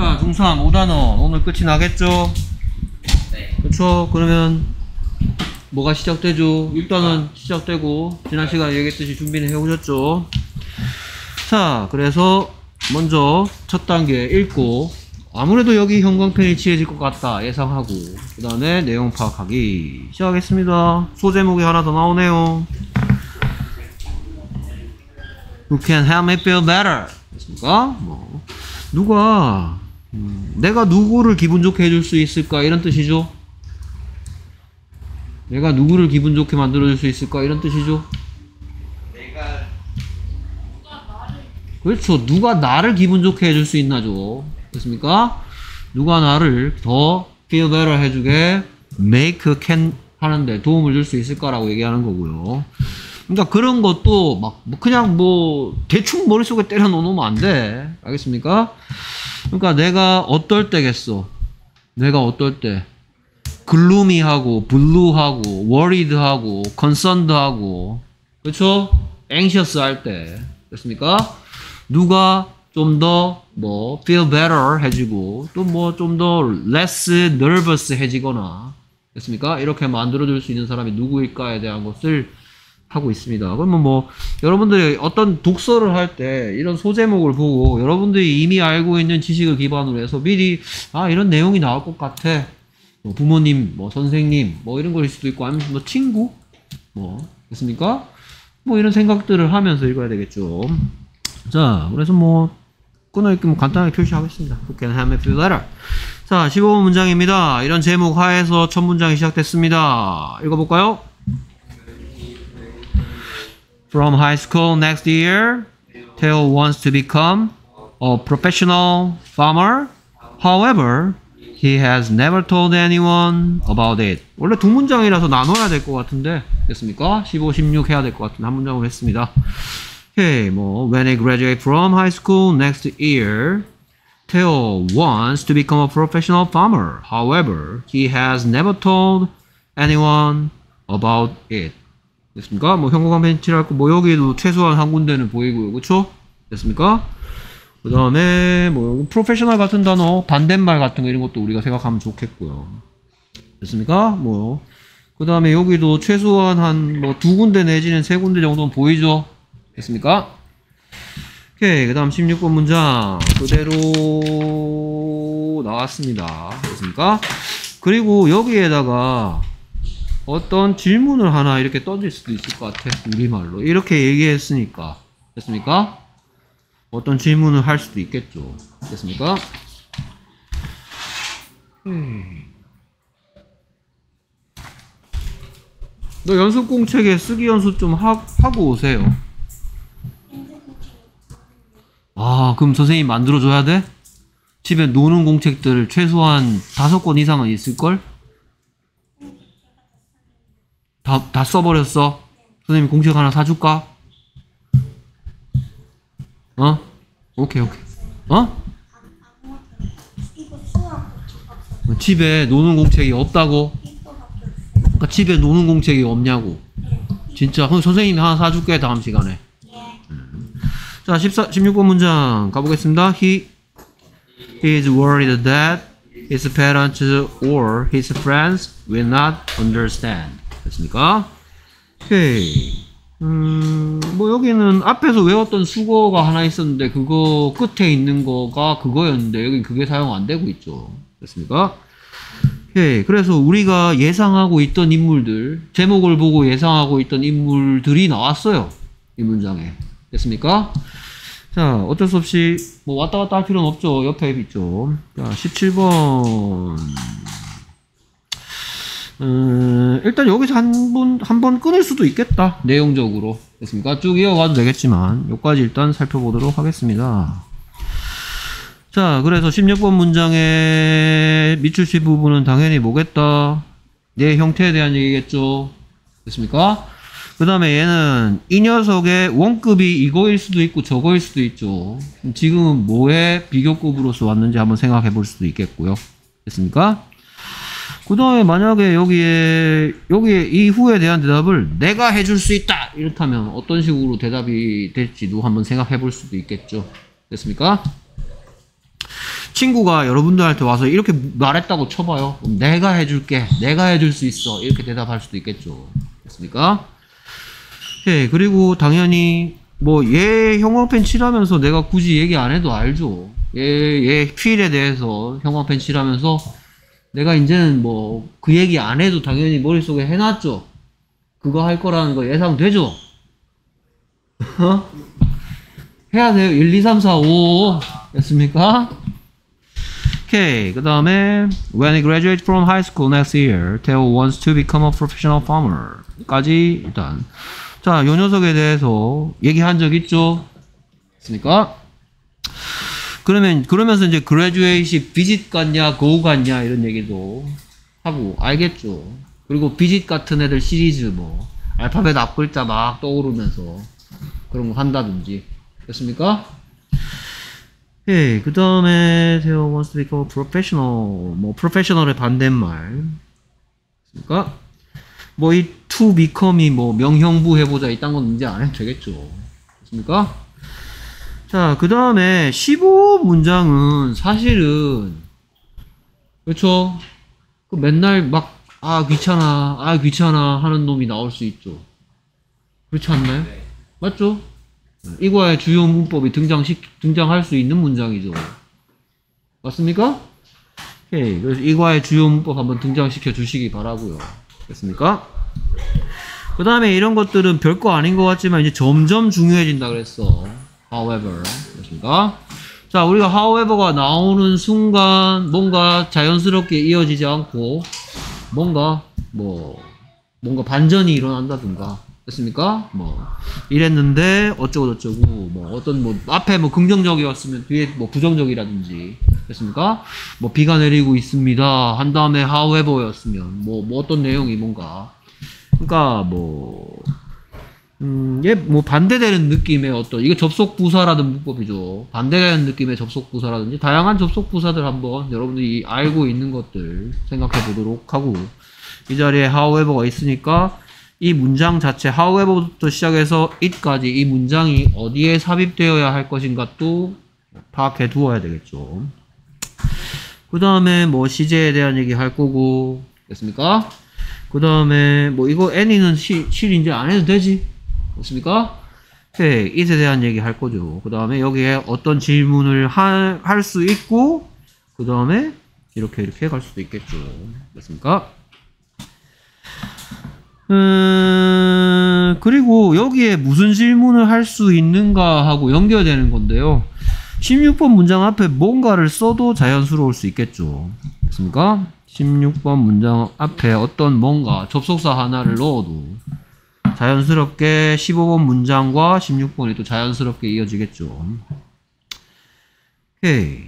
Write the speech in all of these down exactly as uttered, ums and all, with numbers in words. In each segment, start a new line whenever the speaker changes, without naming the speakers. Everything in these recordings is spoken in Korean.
자, 중삼 오 단원 오늘 끝이 나겠죠?
네.
그쵸? 그러면 뭐가 시작되죠? 일 단원 시작되고 지난 시간에 얘기했듯이 준비는 해오셨죠? 자, 그래서 먼저 첫 단계 읽고 아무래도 여기 형광펜이 칠해질 것 같다 예상하고 그 다음에 내용 파악하기 시작하겠습니다. 소제목이 하나 더 나오네요. Who can help me feel better? 됐습니까? 뭐 누가 음, 내가 누구를 기분 좋게 해줄 수 있을까 이런 뜻이죠. 내가 누구를 기분 좋게 만들어줄 수 있을까 이런 뜻이죠.
내가
그렇죠. 누가 나를 기분 좋게 해줄 수 있나죠. 됐습니까? 누가 나를 더 feel better 해주게 make can 하는데 도움을 줄 수 있을까라고 얘기하는 거고요. 그러니까 그런 것도 막 그냥 뭐 대충 머릿속에 때려 넣으면 안 돼. 알겠습니까? 그러니까 내가 어떨 때겠어. 내가 어떨 때 글루미하고 블루하고 워리드하고 컨선드하고 그렇죠? anxious 할 때 됐습니까? 누가 좀 더 뭐 feel better 해지고 또 뭐 좀 더 less nervous 해지거나 됐습니까? 이렇게 만들어줄 수 있는 사람이 누구일까에 대한 것을 하고 있습니다. 그러면 뭐 여러분들이 어떤 독서를 할 때 이런 소제목을 보고 여러분들이 이미 알고 있는 지식을 기반으로 해서 미리 아 이런 내용이 나올 것 같아. 뭐 부모님, 뭐 선생님, 뭐 이런 거일 수도 있고 아니면 뭐 친구, 뭐 됐습니까? 뭐 이런 생각들을 하면서 읽어야 되겠죠. 자, 그래서 뭐 끊어읽기 뭐 간단하게 표시하겠습니다. Who can help me feel better? 자, 십오 번 문장입니다. 이런 제목 하에서 첫 문장이 시작됐습니다. 읽어볼까요? From high school next year, Theo wants to become a professional farmer. However, he has never told anyone about it. 원래 두 문장이라서 나눠야 될 것 같은데 됐습니까? 십오, 십육 해야 될 것 같은데 한 문장으로 했습니다. Okay, 뭐 when I graduate from high school next year, Theo wants to become a professional farmer. However, he has never told anyone about it. 됐습니까? 뭐 형광펜 칠할 거 뭐 여기도 최소한 한 군데는 보이고요. 그쵸? 됐습니까? 그 다음에 뭐 프로페셔널 같은 단어 반대말 같은 거 이런 것도 우리가 생각하면 좋겠고요. 됐습니까? 뭐 그 다음에 여기도 최소한 한 뭐 두 군데 내지는 세 군데 정도는 보이죠? 됐습니까? 오케이. 그 다음 십육 번 문장 그대로 나왔습니다. 됐습니까? 그리고 여기에다가 어떤 질문을 하나 이렇게 던질 수도 있을 것 같아. 우리말로. 이렇게 얘기했으니까. 됐습니까? 어떤 질문을 할 수도 있겠죠. 됐습니까? 음. 너 연습 공책에 쓰기 연습 좀 하, 하고 오세요. 아, 그럼 선생님 만들어줘야 돼? 집에 노는 공책들 최소한 다섯 권 이상은 있을걸? 다, 다 써버렸어? 선생님 공책 하나 사줄까? 어? 오케이, 오케이. 어? 집에 노는 공책이 없다고? 그러니까 집에 노는 공책이 없냐고? 진짜? 그럼 선생님이 하나 사줄게, 다음 시간에. 음. 자, 십사, 십육 번 문장 가보겠습니다. He is worried that his parents or his friends will not understand. 됐습니까? 오케이. 음, 뭐 여기는 앞에서 외웠던 수거가 하나 있었는데 그거 끝에 있는 거가 그거였는데 여기 그게 사용 안 되고 있죠. 됐습니까? 오케이. 그래서 우리가 예상하고 있던 인물들, 제목을 보고 예상하고 있던 인물들이 나왔어요. 이 문장에. 됐습니까? 자, 어쩔 수 없이 뭐 왔다 갔다 할 필요는 없죠. 옆에 있죠. 자, 십칠 번. 음, 일단 여기서 한 번, 한 번 끊을 수도 있겠다. 내용적으로. 됐습니까? 쭉 이어가도 되겠지만, 여기까지 일단 살펴보도록 하겠습니다. 자, 그래서 십육 번 문장의 밑줄치 부분은 당연히 뭐겠다? 내 형태에 대한 얘기겠죠. 됐습니까? 그 다음에 얘는 이 녀석의 원급이 이거일 수도 있고 저거일 수도 있죠. 지금은 뭐의 비교급으로서 왔는지 한번 생각해 볼 수도 있겠고요. 됐습니까? 그 다음에 만약에 여기에, 여기에 이후에 대한 대답을 내가 해줄 수 있다! 이렇다면 어떤 식으로 대답이 될지도 한번 생각해 볼 수도 있겠죠. 됐습니까? 친구가 여러분들한테 와서 이렇게 말했다고 쳐봐요. 그럼 내가 해줄게. 내가 해줄 수 있어. 이렇게 대답할 수도 있겠죠. 됐습니까? 예, 그리고 당연히 뭐 얘 형광펜 칠하면서 내가 굳이 얘기 안 해도 알죠. 얘, 얘 필에 대해서 형광펜 칠하면서 내가 이제는 뭐 그 얘기 안 해도 당연히 머릿속에 해놨죠. 그거 할 거라는 거 예상되죠? 해야 돼요. 일, 이, 삼, 사, 오. 됐습니까? 오케이. 그 다음에 When he graduates from high school next year, Theo wants to become a professional farmer. 까지 일단 자, 요 녀석에 대해서 얘기한 적 있죠? 됐습니까? 그러면 그러면서 이제 graduate이 visit 같냐, go 같냐 이런 얘기도 하고 알겠죠? 그리고 visit 같은 애들 시리즈 뭐 알파벳 앞글자 막 떠오르면서 그런 거 한다든지 됐습니까? 예, 그 다음에 Theo wants to become a professional. 뭐 professional의 반대말 됐습니까? 뭐 이 to become이 뭐 명형부 해보자 이딴 건 이제 안 해도 되겠죠. 됐습니까? 자, 그 다음에 십오 문장은 사실은 그렇죠? 그 맨날 막 아 귀찮아 아 귀찮아 하는 놈이 나올 수 있죠. 그렇지 않나요?
네.
맞죠? 이과의 주요 문법이 등장시 등장할 수 있는 문장이죠. 맞습니까? 오케이. 그래서 이과의 주요 문법 한번 등장시켜 주시기 바라고요. 됐습니까? 그 다음에 이런 것들은 별거 아닌 것 같지만 이제 점점 중요해진다 그랬어. However. 됐습니까? 자, 우리가 however가 나오는 순간 뭔가 자연스럽게 이어지지 않고 뭔가 뭐 뭔가 반전이 일어난다든가 됐습니까? 뭐 이랬는데 어쩌고 저쩌고 뭐 어떤 뭐 앞에 뭐 긍정적이었으면 뒤에 뭐 부정적이라든지 됐습니까? 뭐 비가 내리고 있습니다 한 다음에 however였으면 뭐, 뭐 어떤 내용이 뭔가 그러니까 뭐 음, 얘 뭐 반대되는 느낌의 어떤 이게 접속 부사라는 문법이죠. 반대되는 느낌의 접속 부사라든지 다양한 접속 부사들 한번 여러분들이 알고 있는 것들 생각해 보도록 하고 이 자리에 however가 있으니까 이 문장 자체 however부터 시작해서 it까지 이 문장이 어디에 삽입되어야 할 것인가 또 파악해 두어야 되겠죠. 그 다음에 뭐 시제에 대한 얘기 할 거고 됐습니까? 그 다음에 뭐 이거 any는 실 이제 안 해도 되지 됐습니까? 오케이. it에 대한 얘기 할 거죠. 그 다음에 여기에 어떤 질문을 할 수 있고 그 다음에 이렇게 이렇게 갈 수도 있겠죠. 됐습니까? 음, 그리고 여기에 무슨 질문을 할 수 있는가 하고 연결되는 건데요. 십육 번 문장 앞에 뭔가를 써도 자연스러울 수 있겠죠. 됐습니까? 십육 번 문장 앞에 어떤 뭔가 접속사 하나를 넣어도 자연스럽게 십오 번 문장과 십육 번이 또 자연스럽게 이어지겠죠. 오케이.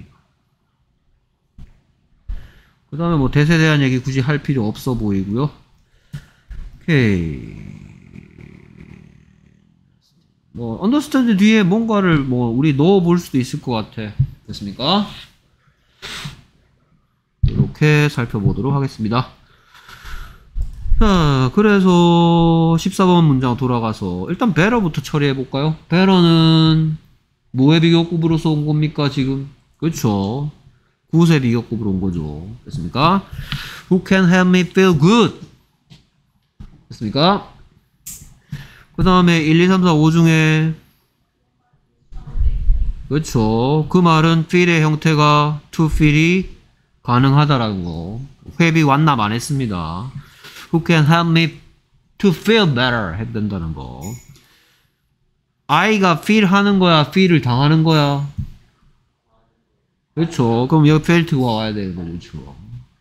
그 다음에 뭐 대세에 대한 얘기 굳이 할 필요 없어 보이고요. 오케이. 뭐 understand 뒤에 뭔가를 뭐 우리 넣어 볼 수도 있을 것 같아. 됐습니까? 이렇게 살펴보도록 하겠습니다. 자, 그래서 십사 번 문장 돌아가서 일단 better부터 처리해 볼까요? better는 뭐의 비교급으로서 온 겁니까 지금? 그렇죠. 굿의 비교급으로 온 거죠. 됐습니까? Who can help me feel good? 됐습니까? 그 다음에 일, 이, 삼, 사, 오 중에 그렇죠. 그 말은 feel의 형태가 to feel이 가능하다라는 거. 회비 완납 안 했습니다. Who can help me to feel better 해야 된다는 거. I가 feel 하는 거야? feel을 당하는 거야? 그렇죠. 그럼 여기 felt가 와야 되는 거죠.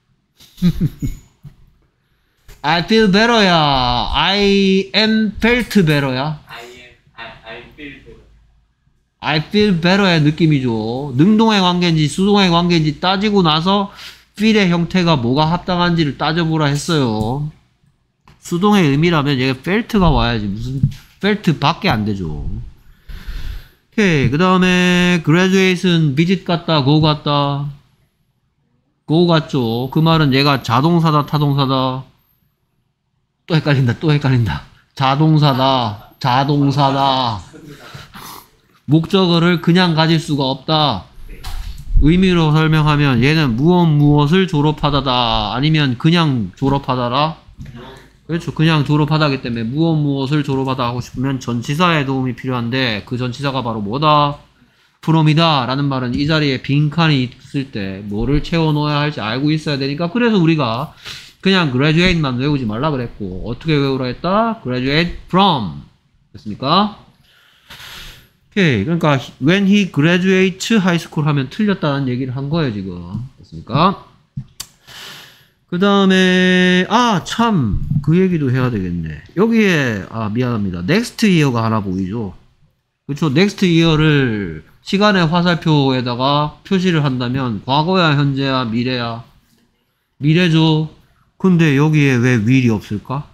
I feel better야. I am felt better야.
I am I I feel better.
I feel better의 느낌이죠. 능동의 관계인지 수동의 관계인지 따지고 나서 feel의 형태가 뭐가 합당한지를 따져보라 했어요. 수동의 의미라면 얘가 felt가 와야지 무슨 felt 밖에 안 되죠. 오케이. 그 다음에 graduate은 visit 같다, go 같다. go 같죠. 그 말은 얘가 자동사다, 타동사다. 또 헷갈린다, 또 헷갈린다. 자동사다, 자동사다. 목적어를 그냥 가질 수가 없다. 의미로 설명하면 얘는 무엇 무엇을 졸업하다다 아니면 그냥 졸업하다라. 그렇죠. 그냥 졸업하다기 때문에 무엇 무엇을 졸업하다 하고 싶으면 전치사의 도움이 필요한데 그 전치사가 바로 뭐다? from이다 라는 말은 이 자리에 빈칸이 있을 때 뭐를 채워 넣어야 할지 알고 있어야 되니까 그래서 우리가 그냥 graduate만 외우지 말라 그랬고 어떻게 외우라 했다? graduate from 됐습니까? 오케이. 그러니까 when he graduates high school 하면 틀렸다는 얘기를 한 거예요 지금. 됐습니까? 그 다음에 아 참 그 얘기도 해야 되겠네. 여기에 아 미안합니다. next year가 하나 보이죠. 그렇죠. next year를 시간의 화살표에다가 표시를 한다면 과거야 현재야 미래야 미래죠. 근데 여기에 왜 will이 없을까?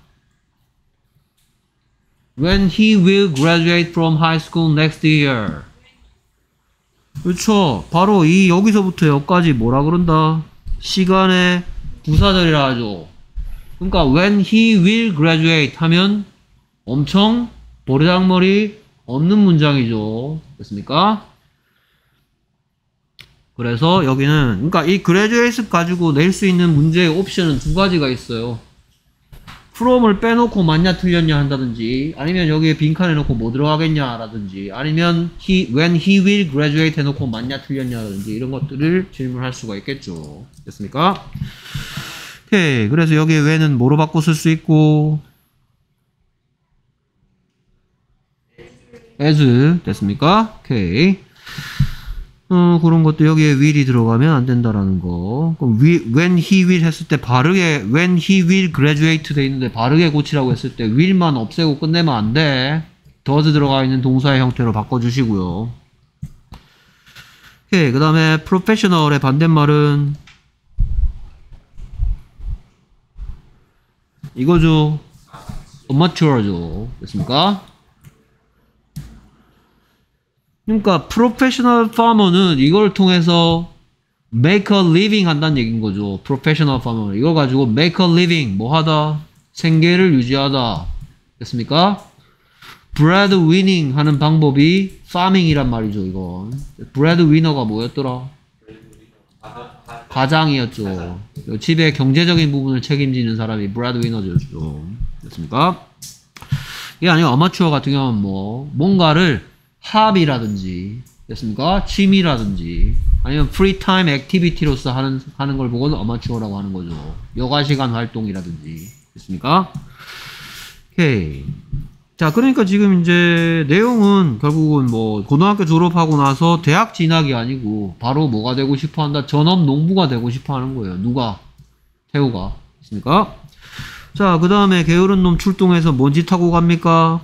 When he will graduate from high school next year. 그렇죠. 바로 이 여기서부터 여기까지 뭐라 그런다? 시간의 부사절이라 하죠. 그러니까 when he will graduate 하면 엄청 버르장머리 없는 문장이죠. 됐습니까? 그래서 여기는 그러니까 이 graduate 가지고 낼 수 있는 문제의 옵션은 두 가지가 있어요. from을 빼놓고 맞냐 틀렸냐 한다든지 아니면 여기에 빈칸에 놓고 뭐 들어가겠냐 라든지 아니면 he, when he will graduate 해놓고 맞냐 틀렸냐 라든지 이런 것들을 질문할 수가 있겠죠. 됐습니까? 오케이. 그래서 여기에 when은 뭐로 바꿔 쓸 수 있고 as 됐습니까? 오케이. 어, 그런 것도 여기에 will이 들어가면 안 된다라는 거. 그럼 we, when he will 했을 때 바르게 when he will graduate 돼 있는데 바르게 고치라고 했을 때 will만 없애고 끝내면 안 돼. does 들어가 있는 동사의 형태로 바꿔주시고요. 오케이. 그 다음에 professional의 반대말은 이거죠. amateur죠. 됐습니까? 그러니까 프로페셔널 파머는 이걸 통해서 make a living 한다는 얘기인 거죠. 프로페셔널 파머 이걸 가지고 make a living 뭐 하다? 생계를 유지하다. 됐습니까? bread winning 하는 방법이 farming이란 말이죠. 이건 bread winner가 뭐였더라? 가장이었죠. 집의 경제적인 부분을 책임지는 사람이 bread winner였죠. 됐습니까? 이게 아니고 아마추어 같은 경우는 뭐 뭔가를 합이라든지 됐습니까? 취미라든지 아니면 프리타임 액티비티로서 하는 하는 걸 보고는 아마추어라고 하는 거죠. 여가 시간 활동이라든지 됐습니까? 오케이. 자, 그러니까 지금 이제 내용은 결국은 뭐 고등학교 졸업하고 나서 대학 진학이 아니고 바로 뭐가 되고 싶어 한다? 전업 농부가 되고 싶어 하는 거예요. 누가? 태우가. 됐습니까? 자, 그 다음에 게으른 놈 출동해서 뭔 짓 하고 갑니까?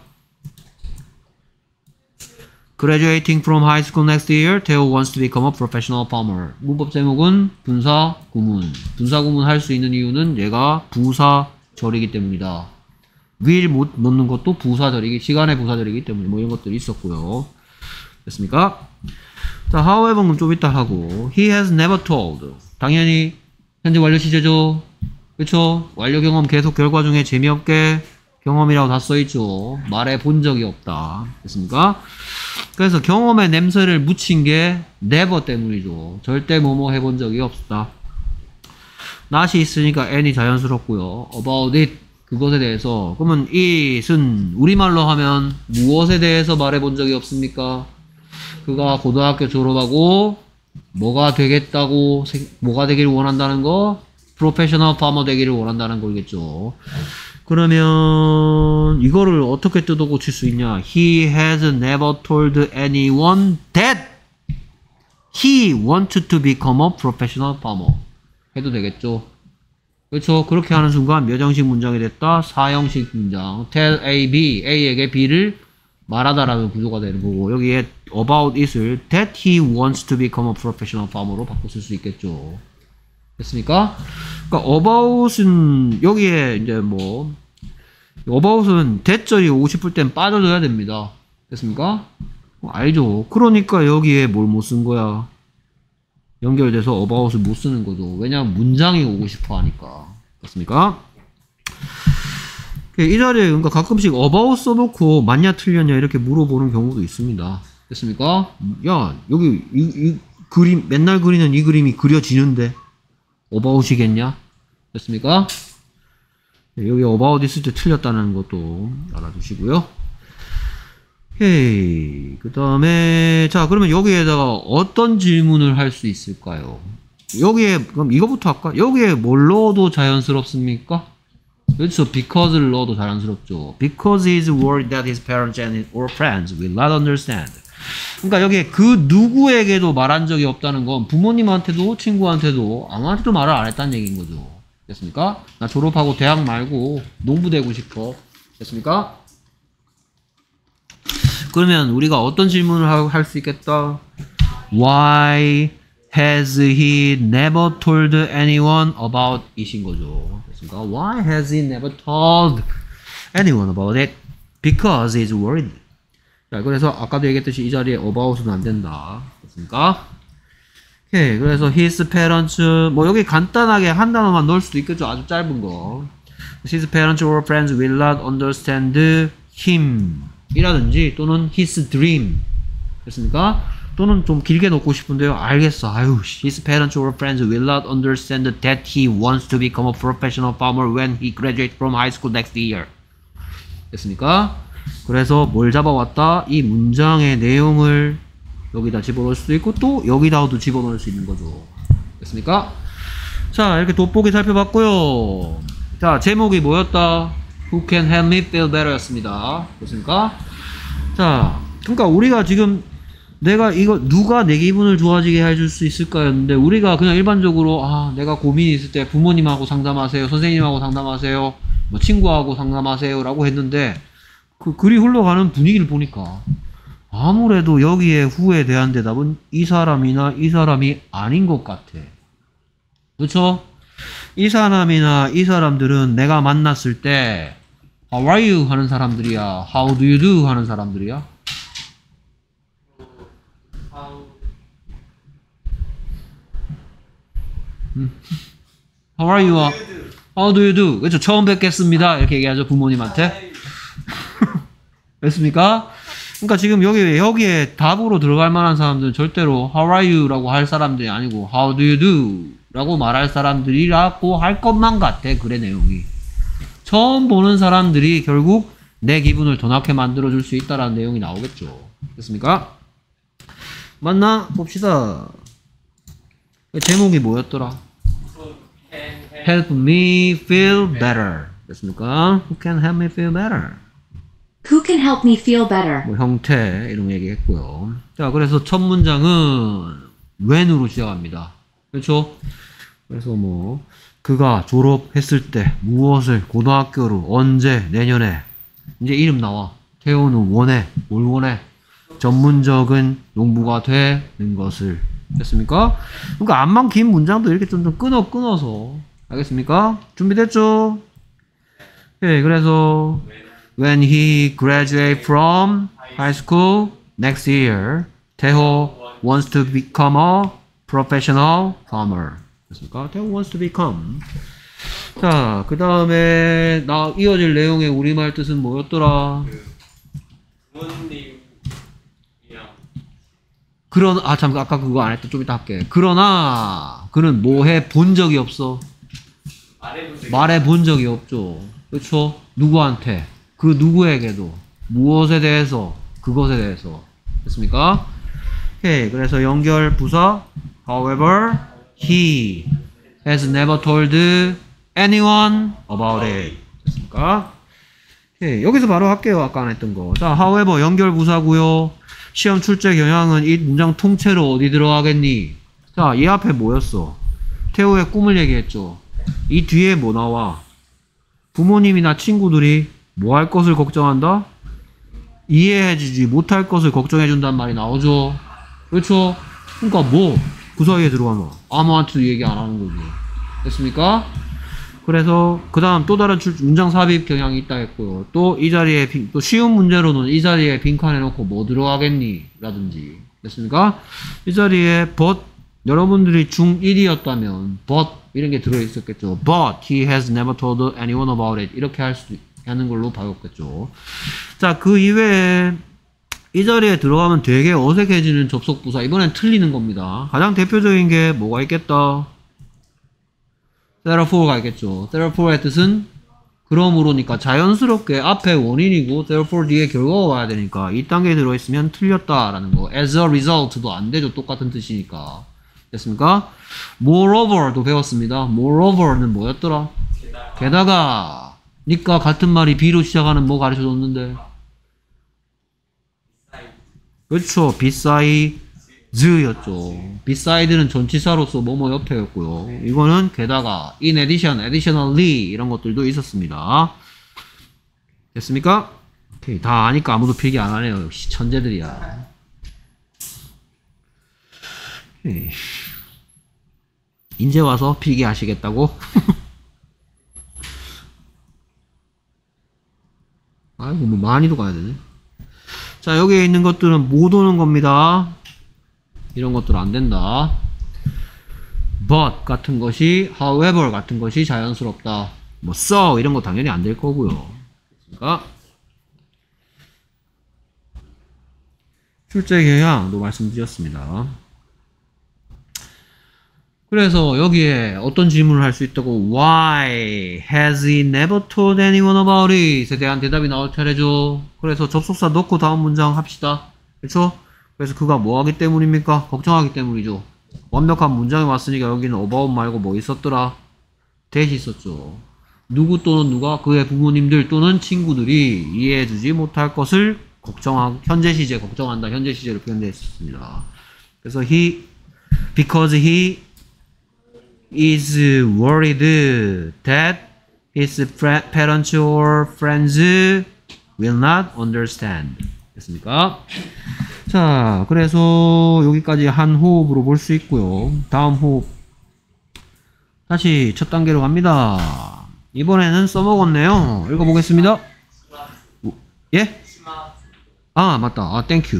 Graduating from high school next year, Theo wants to become a professional farmer. 문법 제목은 분사 구문. 분사 구문 할 수 있는 이유는 얘가 부사절이기 때문이다. will 못 넣는 것도 부사절이기, 시간의 부사절이기 때문에 뭐 이런 것들이 있었고요. 됐습니까? 자, however는 좀 이따 하고, he has never told. 당연히 현재 완료 시제죠. 그쵸? 완료 경험 계속 결과 중에 재미없게 경험이라고 다 써있죠. 말해 본 적이 없다. 됐습니까? 그래서 경험의 냄새를 묻힌 게 never 때문이죠. 절대 뭐뭐 해본 적이 없다. not이 있으니까 n이 자연스럽고요. about it 그것에 대해서 그러면 it은 우리말로 하면 무엇에 대해서 말해본 적이 없습니까? 그가 고등학교 졸업하고 뭐가 되겠다고 뭐가 되기를 원한다는 거 프로페셔널 파머 되기를 원한다는 거겠죠. 그러면 이거를 어떻게 뜯어 고칠 수 있냐? He has never told anyone that he wanted to become a professional farmer. 해도 되겠죠. 그렇죠. 그렇게 하는 순간 몇 형식 문장이 됐다? 사 형식 문장. tell A, B, A에게 B를 말하다라는 구조가 되는 거고 여기에 about it을 that he wants to become a professional farmer로 바꿔 쓸 수 있겠죠. 됐습니까? 그러니까 about은 여기에 이제 뭐 about은 대절이 오고 싶을 땐 빠져줘야 됩니다. 됐습니까? 어, 알죠? 그러니까 여기에 뭘 못 쓴 거야? 연결돼서 about을 못 쓰는 거죠. 왜냐면 문장이 오고 싶어 하니까. 됐습니까? 이 자리에 그러니까 가끔씩 about 써놓고 맞냐 틀렸냐 이렇게 물어보는 경우도 있습니다. 됐습니까? 야 여기 이, 이 그림, 맨날 그리는 이 그림이 그려지는데 about이겠냐? 됐습니까? 네, 여기 about 있을 때 틀렸다는 것도 알아두시고요. 오케이. 그 다음에, 자, 그러면 여기에다가 어떤 질문을 할 수 있을까요? 여기에, 그럼 이거부터 할까? 여기에 뭘 넣어도 자연스럽습니까? 그렇죠. because를 넣어도 자연스럽죠. Because he is worried that his parents and or friends will not understand. 그러니까 여기에 그 누구에게도 말한 적이 없다는 건 부모님한테도 친구한테도 아무한테도 말을 안 했다는 얘기인 거죠. 됐습니까? 나 졸업하고 대학 말고 농부 되고 싶어. 됐습니까? 그러면 우리가 어떤 질문을 할 수 있겠다? Why has he never told anyone about it인 거죠. 됐습니까? Why has he never told anyone about it? Because he's worried. 자, 그래서 아까도 얘기했듯이 이 자리에 about은 안 된다. 됐습니까? 오케이. 그래서 his parents, 뭐 여기 간단하게 한 단어만 넣을 수도 있겠죠. 아주 짧은 거. His parents or friends will not understand him. 이라든지 또는 his dream. 됐습니까? 또는 좀 길게 넣고 싶은데요. 알겠어. 아유, his parents or friends will not understand that he wants to become a professional farmer when he graduates from high school next year. 됐습니까? 그래서 뭘 잡아왔다? 이 문장의 내용을 여기다 집어넣을 수도 있고 또 여기다도 집어넣을 수 있는 거죠. 됐습니까? 자, 이렇게 돋보기 살펴봤고요. 자, 제목이 뭐였다? Who can help me feel better 였습니다. 됐습니까? 자, 그러니까 우리가 지금 내가 이거 누가 내 기분을 좋아지게 해줄 수 있을까였는데 우리가 그냥 일반적으로 아 내가 고민이 있을 때 부모님하고 상담하세요, 선생님하고 상담하세요, 뭐 친구하고 상담하세요 라고 했는데 그 글이 흘러가는 분위기를 보니까 아무래도 여기에 후에 대한 대답은 이 사람이나 이 사람이 아닌 것 같아. 그렇죠? 이 사람이나 이 사람들은 내가 만났을 때 How are you? 하는 사람들이야. How do you do? 하는 사람들이야.
How
음. How are you? How do you do? 그렇죠. 처음 뵙겠습니다. 이렇게 얘기하죠. 부모님한테. 됐습니까? 그러니까 지금 여기, 여기에 답으로 들어갈 만한 사람들은 절대로 How are you? 라고 할 사람들이 아니고 How do you do? 라고 말할 사람들이라고 할 것만 같아. 글의 내용이. 처음 보는 사람들이 결국 내 기분을 더 나게 만들어줄 수 있다라는 내용이 나오겠죠. 됐습니까? 맞나? 봅시다. 제목이 뭐였더라? Help me feel better. 됐습니까? Who can help me feel better?
Who can help me feel better?
뭐 형태 이런 거 얘기했고요. 자, 그래서 첫 문장은 when으로 시작합니다. 그렇죠? 그래서 뭐 그가 졸업했을 때 무엇을 고등학교로 언제 내년에 이제 이름 나와. 태호는 원해. 뭘 원해? 전문적인 농부가 되는 것을. 됐습니까? 그러니까 암만 긴 문장도 이렇게 좀, 좀 끊어 끊어서 알겠습니까? 준비됐죠? 예, 그래서 when he graduates from high school next year, 태호 wants to become a professional farmer. 됐습니까? 태호 wants to become. 자, 그 다음에 나 이어질 내용의 우리말 뜻은 뭐였더라?
부모님이랑
그런 아 참 아까 그거 안 했다. 좀 이따 할게. 그러나 그는 뭐 해 본 적이 없어.
말해본 적이
말해 본 적이 없죠. 그렇죠? 누구한테? 그 누구에게도 무엇에 대해서 그것에 대해서. 됐습니까? 오케이. 그래서 연결 부사 however he has never told anyone about it. 됐습니까? 오케이. 여기서 바로 할게요. 아까 안 했던 거. 자, however 연결 부사고요. 시험 출제 경향은 이 문장 통째로 어디 들어가겠니? 자, 이 앞에 뭐였어? 태호의 꿈을 얘기했죠. 이 뒤에 뭐 나와? 부모님이나 친구들이 뭐 할 것을 걱정한다? 이해해주지 못할 것을 걱정해준단 말이 나오죠. 그렇죠? 그러니까 뭐? 그 사이에 들어가나? 아무한테도 얘기 안 하는 거지. 됐습니까? 그래서 그 다음 또 다른 출, 문장 삽입 경향이 있다 했고요. 또 이 자리에 빈, 또 쉬운 문제로는 이 자리에 빈칸에 놓고 뭐 들어가겠니? 라든지. 됐습니까? 이 자리에 but 여러분들이 중일이었다면 but 이런 게 들어있었겠죠. But he has never told anyone about it. 이렇게 할 수, 하는 걸로 봐줬겠죠. 자, 그 이외에 이 자리에 들어가면 되게 어색해지는 접속부사. 이번엔 틀리는 겁니다. 가장 대표적인 게 뭐가 있겠다? therefore가 있겠죠. therefore의 뜻은 그러므로니까 자연스럽게 앞에 원인이고 therefore 뒤에 결과가 와야 되니까 이 단계에 들어있으면 틀렸다라는 거. as a result도 안 되죠. 똑같은 뜻이니까. 됐습니까? moreover도 배웠습니다. moreover는 뭐였더라?
게다가
게다가 니까 같은 말이 B로 시작하는 뭐 가르쳐줬는데?
사이드
그렇죠. besides.였죠. beside는 전치사로서 뭐뭐 옆에였고요. 이거는 게다가 in addition, additionally 이런 것들도 있었습니다. 됐습니까? 오케이. 다 아니까 아무도 필기 안 하네요. 역시 천재들이야. 오케이. 이제 와서 필기 하시겠다고? 아이고 뭐 많이도 가야 되네. 자, 여기에 있는 것들은 못 오는 겁니다. 이런 것들 안 된다. but 같은 것이, however 같은 것이 자연스럽다. 뭐 so 이런 거 당연히 안 될 거고요. 그러니까 출제 경향도 말씀드렸습니다. 그래서 여기에 어떤 질문을 할 수 있다고? Why has he never told anyone about it에 대한 대답이 나올 차례죠. 그래서 접속사 넣고 다음 문장 합시다. 그렇죠? 그래서 그가 뭐 하기 때문입니까? 걱정하기 때문이죠. 완벽한 문장이 왔으니까 여기는 about 말고 뭐 있었더라? that 있었죠. 누구 또는 누가 그의 부모님들 또는 친구들이 이해해주지 못할 것을 걱정하고, 현재 시제 걱정한다. 현재 시제로 표현되어 있었습니다. 그래서 he, because he is worried that his parents or friends will not understand. 됐습니까? 자, 그래서 여기까지 한 호흡으로 볼 수 있고요. 다음 호흡. 다시 첫 단계로 갑니다. 이번에는 써먹었네요. 읽어보겠습니다. 예? 아, 맞다. 아, 땡큐.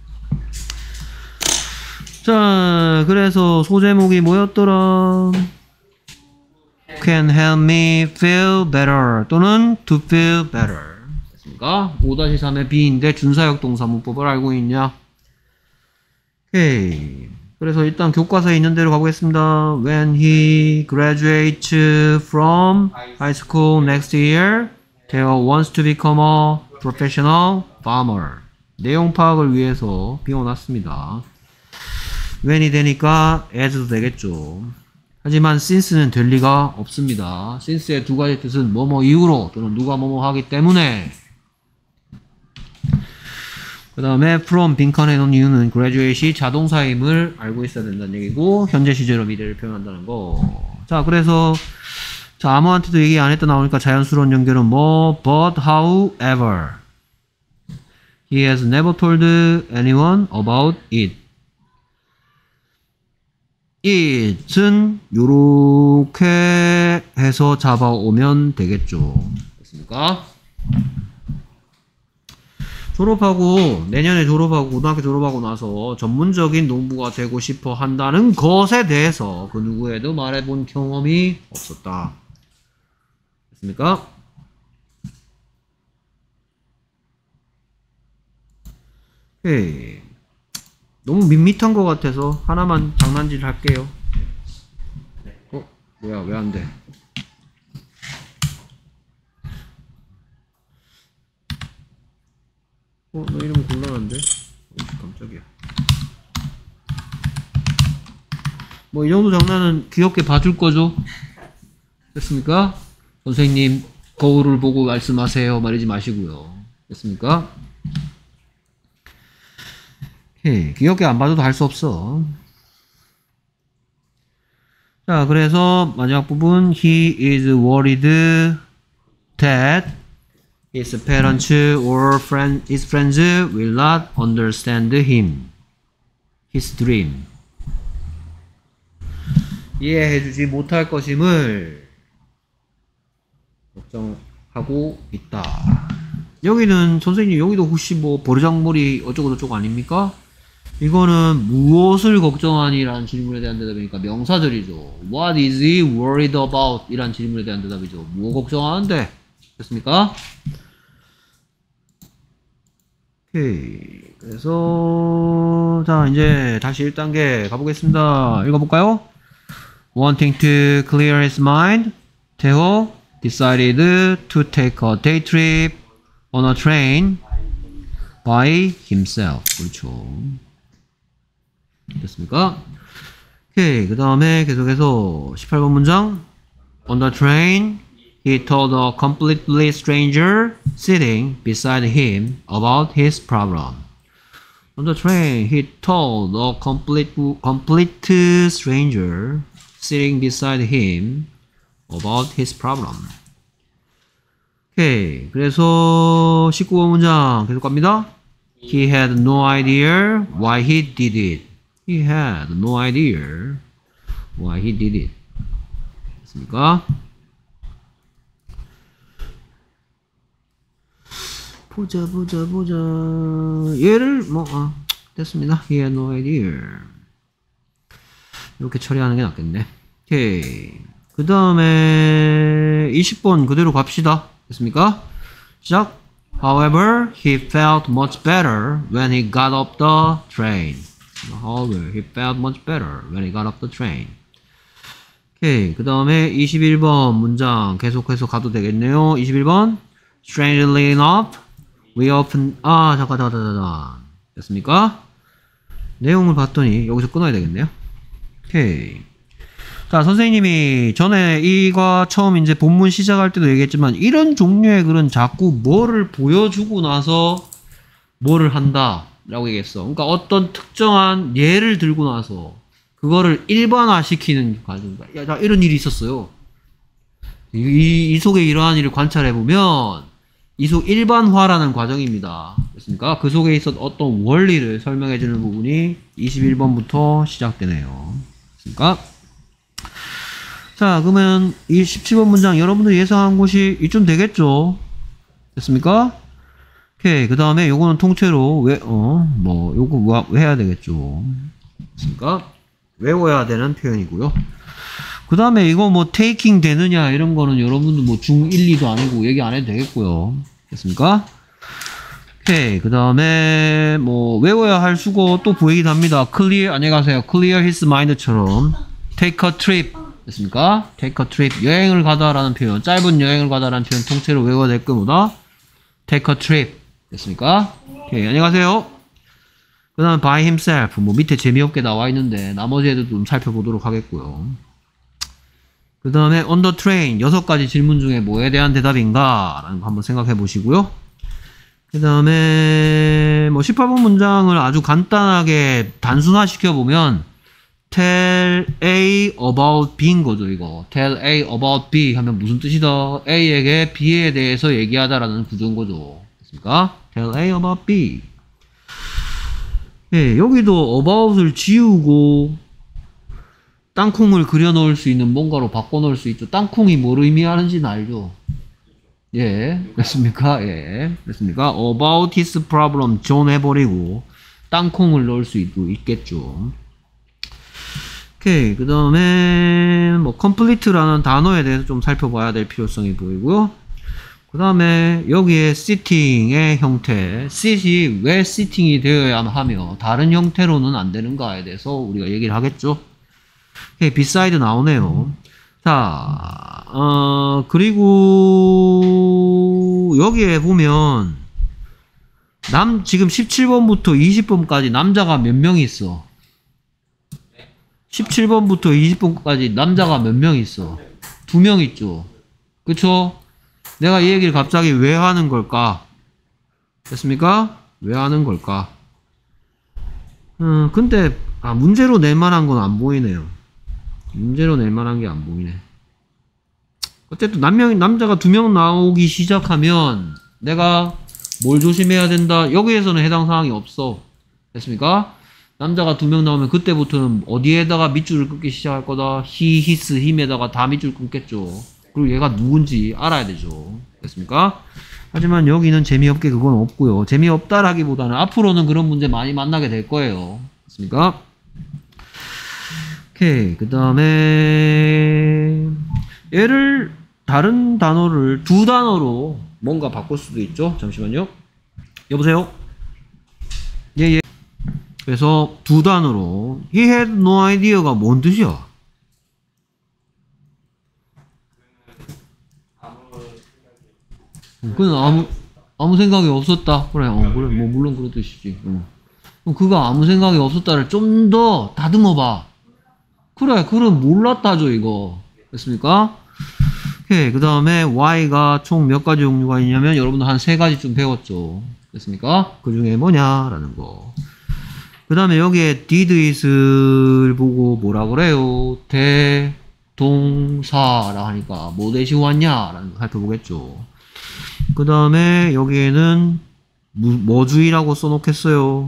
자, 그래서 소제목이 뭐였더라? Can help me feel better 또는 to feel better. 됐습니까? 오 삼의 B인데 준사역 동사 문법을 알고 있냐? 오케이. 그래서 일단 교과서에 있는 대로 가보겠습니다. When he graduates from high school next year, Theo wants to become a professional farmer. 내용 파악을 위해서 비워놨습니다. when이 되니까 as도 되겠죠. 하지만 since는 될 리가 없습니다. since의 두 가지 뜻은 뭐뭐 이유로 또는 누가 뭐뭐 하기 때문에. 그 다음에 from 빈칸에 놓은 이유는 graduate이 자동사임을 알고 있어야 된다는 얘기고 현재 시제로 미래를 표현한다는 거. 자, 그래서 자, 아무한테도 얘기 안 했다 나오니까 자연스러운 연결은 뭐 but however he has never told anyone about it. it은 요렇게 해서 잡아오면 되겠죠. 됐습니까? 졸업하고 내년에 졸업하고 고등학교 졸업하고 나서 전문적인 농부가 되고 싶어 한다는 것에 대해서 그 누구에도 말해본 경험이 없었다. 됐습니까? 오케이. 너무 밋밋한 것 같아서 하나만 장난질 할게요. 어? 뭐야, 왜 안 돼? 어, 너 이름 곤란한데? 어, 깜짝이야. 뭐, 이 정도 장난은 귀엽게 봐줄 거죠? 됐습니까? 선생님, 거울을 보고 말씀하세요. 말이지 마시고요. 됐습니까? 오케이. 귀엽게 안 봐줘도 할 수 없어. 자, 그래서 마지막 부분 he is worried that his parents or friend, his friends will not understand him, his dream. 이해해주지 못할 것임을 걱정하고 있다. 여기는 선생님 여기도 혹시 뭐 버르장머리 어쩌고저쩌고 아닙니까? 이거는 무엇을 걱정하니라는 질문에 대한 대답이니까 명사절이죠. What is he worried about? 이란 질문에 대한 대답이죠. 무엇 걱정하는데? 됐습니까? 오케이. 그래서 자 이제 다시 일 단계 가보겠습니다. 읽어볼까요? Wanting to clear his mind, Taeho decided to take a day trip on a train by himself. 그렇죠. 됐습니까? 오케이. 그 다음에 계속해서 십팔 번 문장. On the train, he told a completely stranger sitting beside him about his problem. On the train, he told a complete, complete stranger sitting beside him about his problem. 오케이. 그래서 십구 번 문장 계속 갑니다. He had no idea why he did it. He had no idea why he did it. 됐습니까? 보자 보자 보자. 얘를 뭐 아, 됐습니다. He had no idea. 이렇게 처리하는 게 낫겠네. 오케이. 그 다음에 이십 번 그대로 갑시다. 됐습니까? 시작. However, he felt much better when he got off the train. However, he felt much better when he got off the train. 오케이. 그 다음에 이십일 번 문장 계속해서 가도 되겠네요. 이십일 번. Strangely enough, we often, 아, 잠깐, 잠깐, 잠깐, 잠깐. 됐습니까? 내용을 봤더니 여기서 끊어야 되겠네요. 오케이. 자, 선생님이 전에 이거 처음 이제 본문 시작할 때도 얘기했지만 이런 종류의 글은 자꾸 뭐를 보여주고 나서 뭐를 한다 라고 얘기했어. 그러니까 어떤 특정한 예를 들고 나서 그거를 일반화 시키는 과정이다. 야, 자, 이런 일이 있었어요. 이, 이 속에 이러한 일을 관찰해보면 이 속 일반화라는 과정입니다. 됐습니까? 그 속에 있었던 어떤 원리를 설명해주는 부분이 이십일 번부터 시작되네요. 됐습니까? 자, 그러면 이 십칠 번 문장 여러분들 예상한 곳이 이쯤 되겠죠? 됐습니까? 오케이. 그 다음에 요거는 통째로 왜, 어, 뭐, 요거 왜 해야 되겠죠? 됐습니까? 외워야 되는 표현이고요. 그 다음에 이거 뭐 테이킹 되느냐 이런 거는 여러분들 뭐 중 일, 이도 아니고 얘기 안 해도 되겠고요. 됐습니까? 오케이. 그 다음에 뭐 외워야 할 수고 또 보이기도 합니다. clear, 안녕히 가세요. clear his mind처럼 take a trip. 됐습니까? take a trip. 여행을 가다라는 표현, 짧은 여행을 가다라는 표현 통째로 외워야 될 겁니다. take a trip. 됐습니까? 오케이. 안녕히 가세요. 그 다음에 by himself. 뭐 밑에 재미없게 나와 있는데 나머지 애들도 좀 살펴보도록 하겠고요. 그 다음에 on the train. 여섯 가지 질문 중에 뭐에 대한 대답인가? 라는 거 한번 생각해 보시고요. 그 다음에 뭐 십팔 번 문장을 아주 간단하게 단순화 시켜보면 tell A about B인 거죠, 이거. tell A about B 하면 무슨 뜻이다? A에게 B에 대해서 얘기하다라는 구조인 거죠. 됐습니까? tell A about B. 예, 여기도 about을 지우고 땅콩을 그려 넣을 수 있는 뭔가로 바꿔 넣을 수 있죠. 땅콩이 뭘 의미하는지는 알죠? 예, 됐습니까? 예, 됐습니까? about his problem 존 해버리고 땅콩을 넣을 수 있, 있겠죠. 오케이. 그 다음에 뭐 complete라는 단어에 대해서 좀 살펴봐야 될 필요성이 보이고요. 그 다음에 여기에 sitting의 형태, sit이 왜 sitting이 되어야 하며 다른 형태로는 안 되는가에 대해서 우리가 얘기를 하겠죠. 오케이. beside 나오네요. 자, 어, 그리고 여기에 보면 남 지금 십칠 번부터 이십 번까지 남자가 몇 명이 있어? 십칠 번부터 이십 번까지 남자가 몇 명 있어? 두 명 있죠. 그쵸? 내가 이 얘기를 갑자기 왜 하는 걸까? 됐습니까? 왜 하는 걸까? 음, 근데, 아, 문제로 낼 만한 건 안 보이네요. 문제로 낼 만한 게 안 보이네. 어쨌든, 남명, 남자가 두 명 나오기 시작하면, 내가 뭘 조심해야 된다? 여기에서는 해당 사항이 없어. 됐습니까? 남자가 두 명 나오면 그때부터는 어디에다가 밑줄을 끊기 시작할 거다. he, his, him에다가 다 밑줄 끊겠죠. 그리고 얘가 누군지 알아야 되죠. 됐습니까? 하지만 여기는 재미없게 그건 없고요. 재미없다라기보다는 앞으로는 그런 문제 많이 만나게 될 거예요. 됐습니까? 오케이. 그 다음에 얘를 다른 단어를 두 단어로 뭔가 바꿀 수도 있죠. 잠시만요. 여보세요? 예, 예. 그래서 두 단어로 he had no idea가 뭔 뜻이야?
아무 생각이
그는 아무 아무 생각이 없었다. 그래, 어, 그래, 뭐 물론 그런 뜻이지. 어. 그럼 그가 아무 생각이 없었다를 좀 더 다듬어봐. 그래, 그는 몰랐다죠 이거. 됐습니까? 오케이. 그 다음에 y가 총 몇 가지 종류가 있냐면 여러분들 한 세 가지쯤 배웠죠. 됐습니까? 그 중에 뭐냐라는 거. 그 다음에 여기에 did is를 보고 뭐라 그래요? 대동사라 하니까 뭐 대시 왔냐라는 거 살펴보겠죠. 그 다음에 여기에는 뭐 주의라고 써놓겠어요?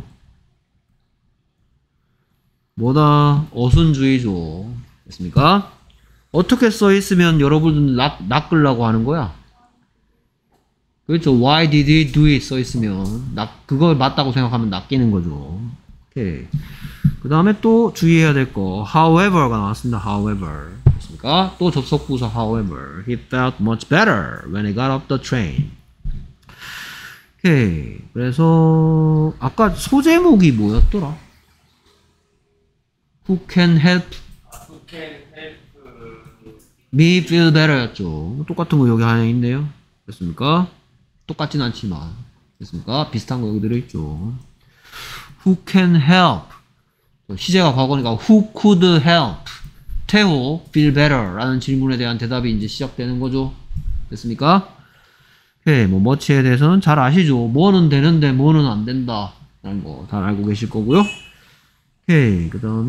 뭐다? 어순주의죠. 됐습니까? 어떻게 써있으면 여러분들 낚, 낚으려고 하는 거야? 그렇죠. Why did he do it 써있으면 낚, 그걸 맞다고 생각하면 낚이는 거죠. 오케이. 그 다음에 또 주의해야 될 거 however가 나왔습니다. however. 됐습니까? 또 접속부사 however. He felt much better when he got off the train. 오케이. 그래서 아까 소제목이 뭐였더라? Who can help
Who can help
me feel better 였죠. 똑같은 거 여기 하나 있네요. 됐습니까? 똑같진 않지만. 됐습니까? 비슷한 거 여기 들어있죠. Who can help? 시제가 과거니까 Who could help? 태호 feel better 라는 질문에 대한 대답이 이제 시작되는 거죠. 됐습니까? 오케이. 뭐 머치에 대해서는 잘 아시죠? 뭐는 되는데 뭐는 안 된다 라는 거 잘 알고 계실 거고요. 오케이. 그 다음에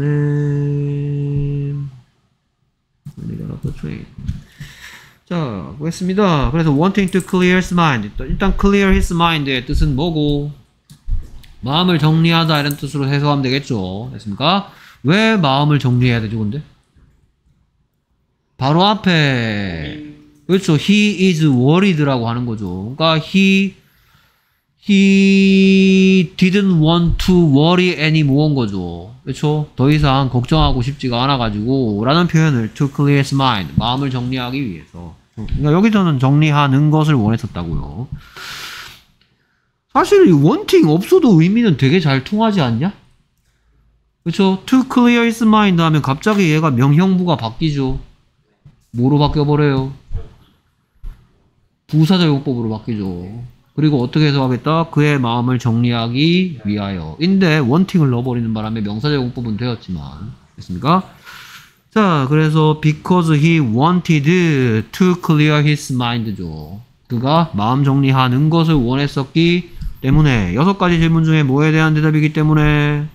자, 보겠습니다. 그래서 wanting to clear his mind. 일단 clear his mind의 뜻은 뭐고? 마음을 정리하다 이런 뜻으로 해석하면 되겠죠. 됐습니까? 왜 마음을 정리해야 되죠, 근데? 바로 앞에 그렇죠. he is worried라고 하는 거죠. 그러니까 he he didn't want to worry anymore인 거죠. 그렇죠? 더 이상 걱정하고 싶지가 않아가지고 라는 표현을 to clear his mind 마음을 정리하기 위해서 그러니까 여기서는 정리하는 것을 원했었다고요. 사실 이 wanting 없어도 의미는 되게 잘 통하지 않냐? 그렇죠? to clear his mind 하면 갑자기 얘가 명형부가 바뀌죠. 뭐로 바뀌어버려요? 부사적용법으로 바뀌죠. 그리고 어떻게 해석하겠다? 그의 마음을 정리하기 위하여. 인데 wanting을 넣어버리는 바람에 명사적용법은 되었지만 됐습니까? 자, 그래서 because he wanted to clear his mind죠. 그가 마음 정리하는 것을 원했었기 때문에 여섯 가지 질문 중에 뭐에 대한 대답이기 때문에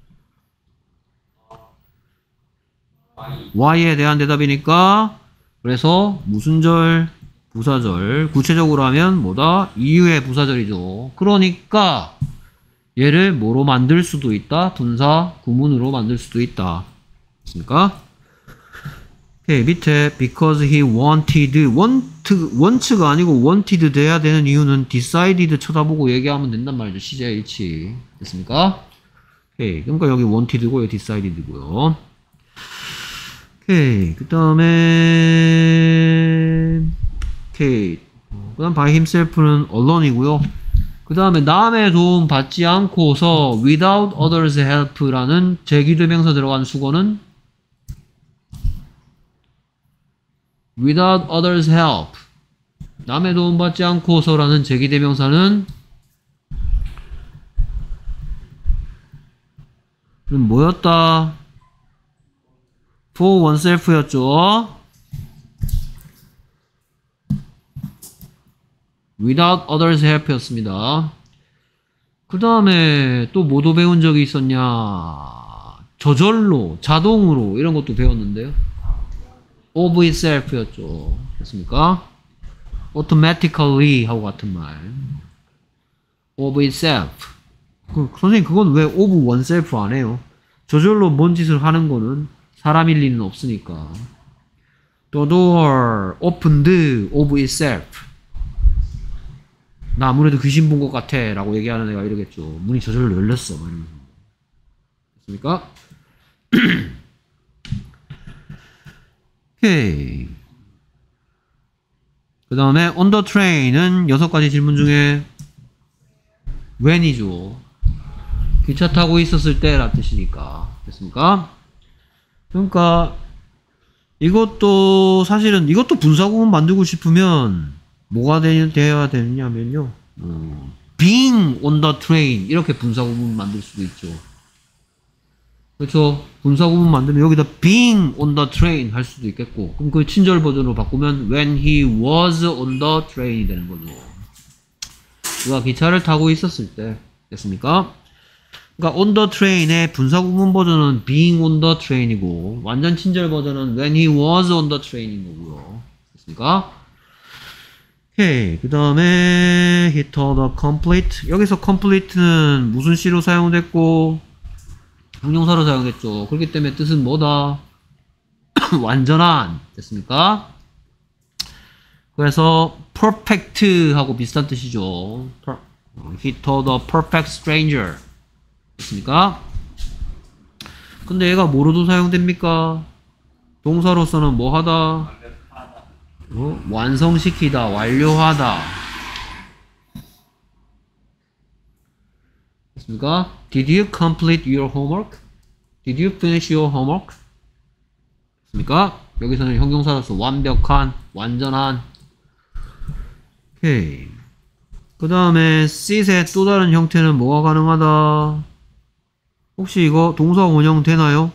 why에 대한 대답이니까 그래서 무슨 절? 부사절. 구체적으로 하면 뭐다? 이유의 부사절이죠. 그러니까 얘를 뭐로 만들 수도 있다? 분사 구문으로 만들 수도 있다. 됐습니까? 오케이, 밑에 because he wanted want, want가 아니고 wanted 돼야 되는 이유는 decided 쳐다보고 얘기하면 된단 말이죠. 시제 일치. 됐습니까? 오케이, 그러니까 여기 wanted고요, decided고요. 오케이, 그 다음에 오케이. 그 다음 by himself는 alonei고요. 그 다음에 남의 도움 받지 않고서 without others help라는 제기대명사 들어간 수거는 without others help 남의 도움 받지 않고서라는 제기대명사는 뭐였다? for oneself였죠. without others help였습니다. 그 다음에 또 뭐도 배운 적이 있었냐? 저절로, 자동으로 이런 것도 배웠는데요. of itself였죠. 됐습니까? automatically 하고 같은 말. of itself. 그, 선생님 그건 왜 of oneself 안 해요? 저절로 뭔 짓을 하는 거는 사람일 리는 없으니까. The door opened of itself. 나 아무래도 귀신 본 것 같아 라고 얘기하는 애가 이러겠죠. 문이 저절로 열렸어. 이러면서. 됐습니까? 오케이. 그 다음에 on the train은 여섯 가지 질문 중에 when이죠. 기차 타고 있었을 때라 뜻이니까. 됐습니까? 그러니까 이것도 사실은 이것도 분사구문 만들고 싶으면 뭐가 되, 되어야 되냐면요. 음, being on the train 이렇게 분사구문 만들 수도 있죠. 그렇죠? 분사구문 만들면 여기다 being on the train 할 수도 있겠고, 그럼 그 친절 버전으로 바꾸면 when he was on the train이 되는 거죠. 그가 기차를 타고 있었을 때. 됐습니까? 그러니까 on the train의 분사구문 버전은 being on the train이고, 완전 친절 버전은 when he was on the train인 거고요. 됐습니까? 오케이. 그 다음에 he told the complete. 여기서 complete는 무슨 시로 사용됐고 형용사로 사용됐죠. 그렇기 때문에 뜻은 뭐다? 완전한. 됐습니까? 그래서 perfect 하고 비슷한 뜻이죠. He told a perfect stranger. 됐습니까? 근데 얘가 뭐로도 사용됩니까? 동사로서는 뭐 하다? 어? 완성시키다, 완료하다. 됐습니까? Did you complete your homework? Did you finish your homework? 됐습니까? 여기서는 형용사로서 완벽한, 완전한. 오케이. 그 다음에 sit의 또 다른 형태는 뭐가 가능하다? 혹시 이거 동사 원형 되나요?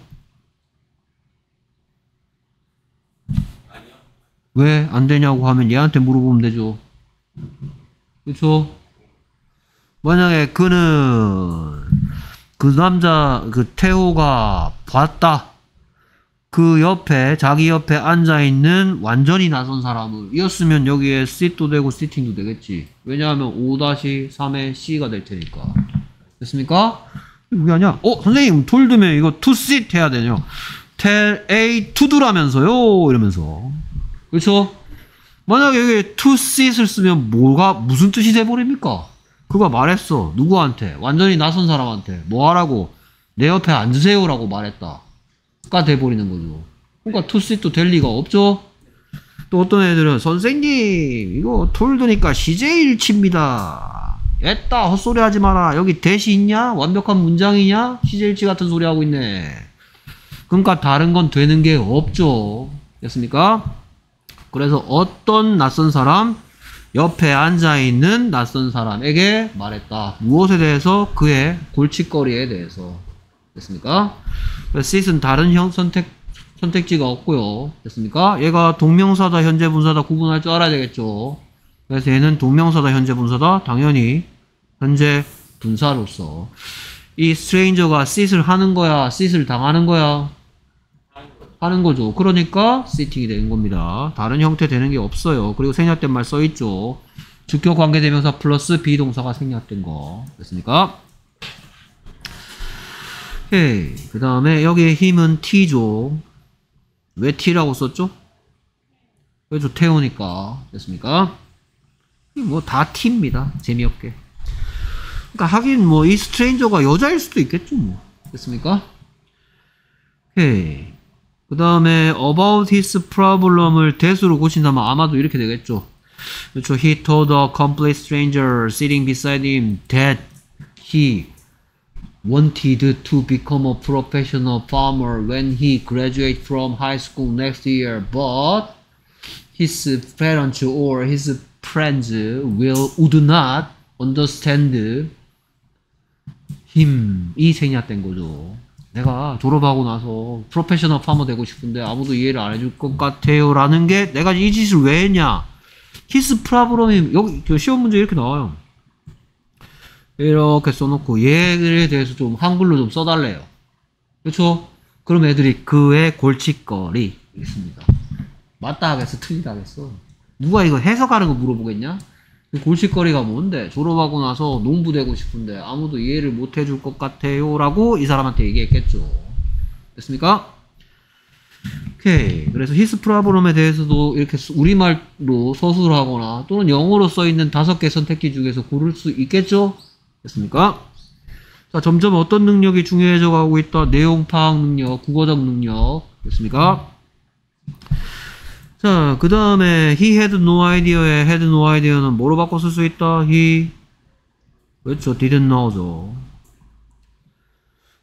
아니요.
왜 안 되냐고 하면 얘한테 물어보면 되죠. 그쵸? 만약에 그는 그 남자 그 태호가 봤다. 그 옆에 자기 옆에 앉아있는 완전히 낯선 사람을 이었으면 여기에 sit도 되고 sitting도 되겠지. 왜냐하면 오 삼의 C가 될 테니까. 됐습니까? 그게 아니야. 어 선생님 told면 이거 to sit 해야 되냐. tell A to do라면서요 이러면서. 그렇죠? 만약에 여기 to sit을 쓰면 뭐가 무슨 뜻이 돼버립니까? 그가 말했어. 누구한테? 완전히 낯선 사람한테. 뭐 하라고? 내 옆에 앉으세요라고 말했다. 가 돼버리는 거죠. 그러니까 to sit도 될 리가 없죠. 또 어떤 애들은 선생님 이거 told니까 시제일치입니다. 애따 헛소리 하지 마라. 여기 대시 있냐? 완벽한 문장이냐? 시제일치 같은 소리 하고 있네. 그러니까 다른 건 되는 게 없죠. 됐습니까? 그래서 어떤 낯선 사람, 옆에 앉아있는 낯선 사람에게 말했다. 무엇에 대해서? 그의 골칫거리에 대해서. 됐습니까? sit은 다른 형 선택, 선택지가 없고요. 됐습니까? 얘가 동명사다, 현재 분사다 구분할 줄 알아야 되겠죠. 그래서 얘는 동명사다, 현재 분사다. 당연히 현재 분사로서. 이 stranger가 sit을 하는 거야? sit을 당하는 거야? 하는 거죠. 그러니까 sitting이 되는 겁니다. 다른 형태 되는 게 없어요. 그리고 생략된 말 써있죠. 주격 관계대명사 플러스 비동사가 생략된 거. 됐습니까? 오케이. 그 다음에 여기에 힘은 T죠. 왜 T라고 썼죠? 왜죠? 태우니까. 됐습니까? 뭐 다 T입니다. 재미없게. 그러니까 하긴 뭐 이 스트레인저가 여자일 수도 있겠죠. 뭐. 됐습니까? 오케이. 그 다음에 about his problem을 대수로 고친다면 아마도 이렇게 되겠죠. 그렇죠. He told a complete stranger sitting beside him that he wanted to become a professional farmer when he graduates from high school next year, but his parents or his friends will would not understand him. 이 생략된 거죠. 내가 졸업하고 나서 프로페셔널 파머 되고 싶은데 아무도 이해를 안 해줄 것 같아요 라는 게 내가 이 짓을 왜 했냐. his problem이 여기 시험 문제 이렇게 나와요. 이렇게 써놓고 얘에 대해서 좀 한글로 좀 써달래요. 그렇죠? 그럼 애들이 그의 골칫거리 있습니다. 맞다 하겠어? 틀리다 하겠어? 누가 이거 해석하는 거 물어보겠냐? 골칫거리가 뭔데? 졸업하고 나서 농부 되고 싶은데 아무도 이해를 못 해줄 것 같아요 라고 이 사람한테 얘기했겠죠. 됐습니까? 오케이. 그래서 his problem에 대해서도 이렇게 우리말로 서술을 하거나 또는 영어로 써있는 다섯 개 선택지 중에서 고를 수 있겠죠? 됐습니까? 자, 점점 어떤 능력이 중요해져 가고 있다. 내용 파악 능력, 국어적 능력. 됐습니까? 자, 그 다음에 he had no idea에 had no idea는 뭐로 바꿔 쓸 수 있다? he 그렇죠. didn't know죠.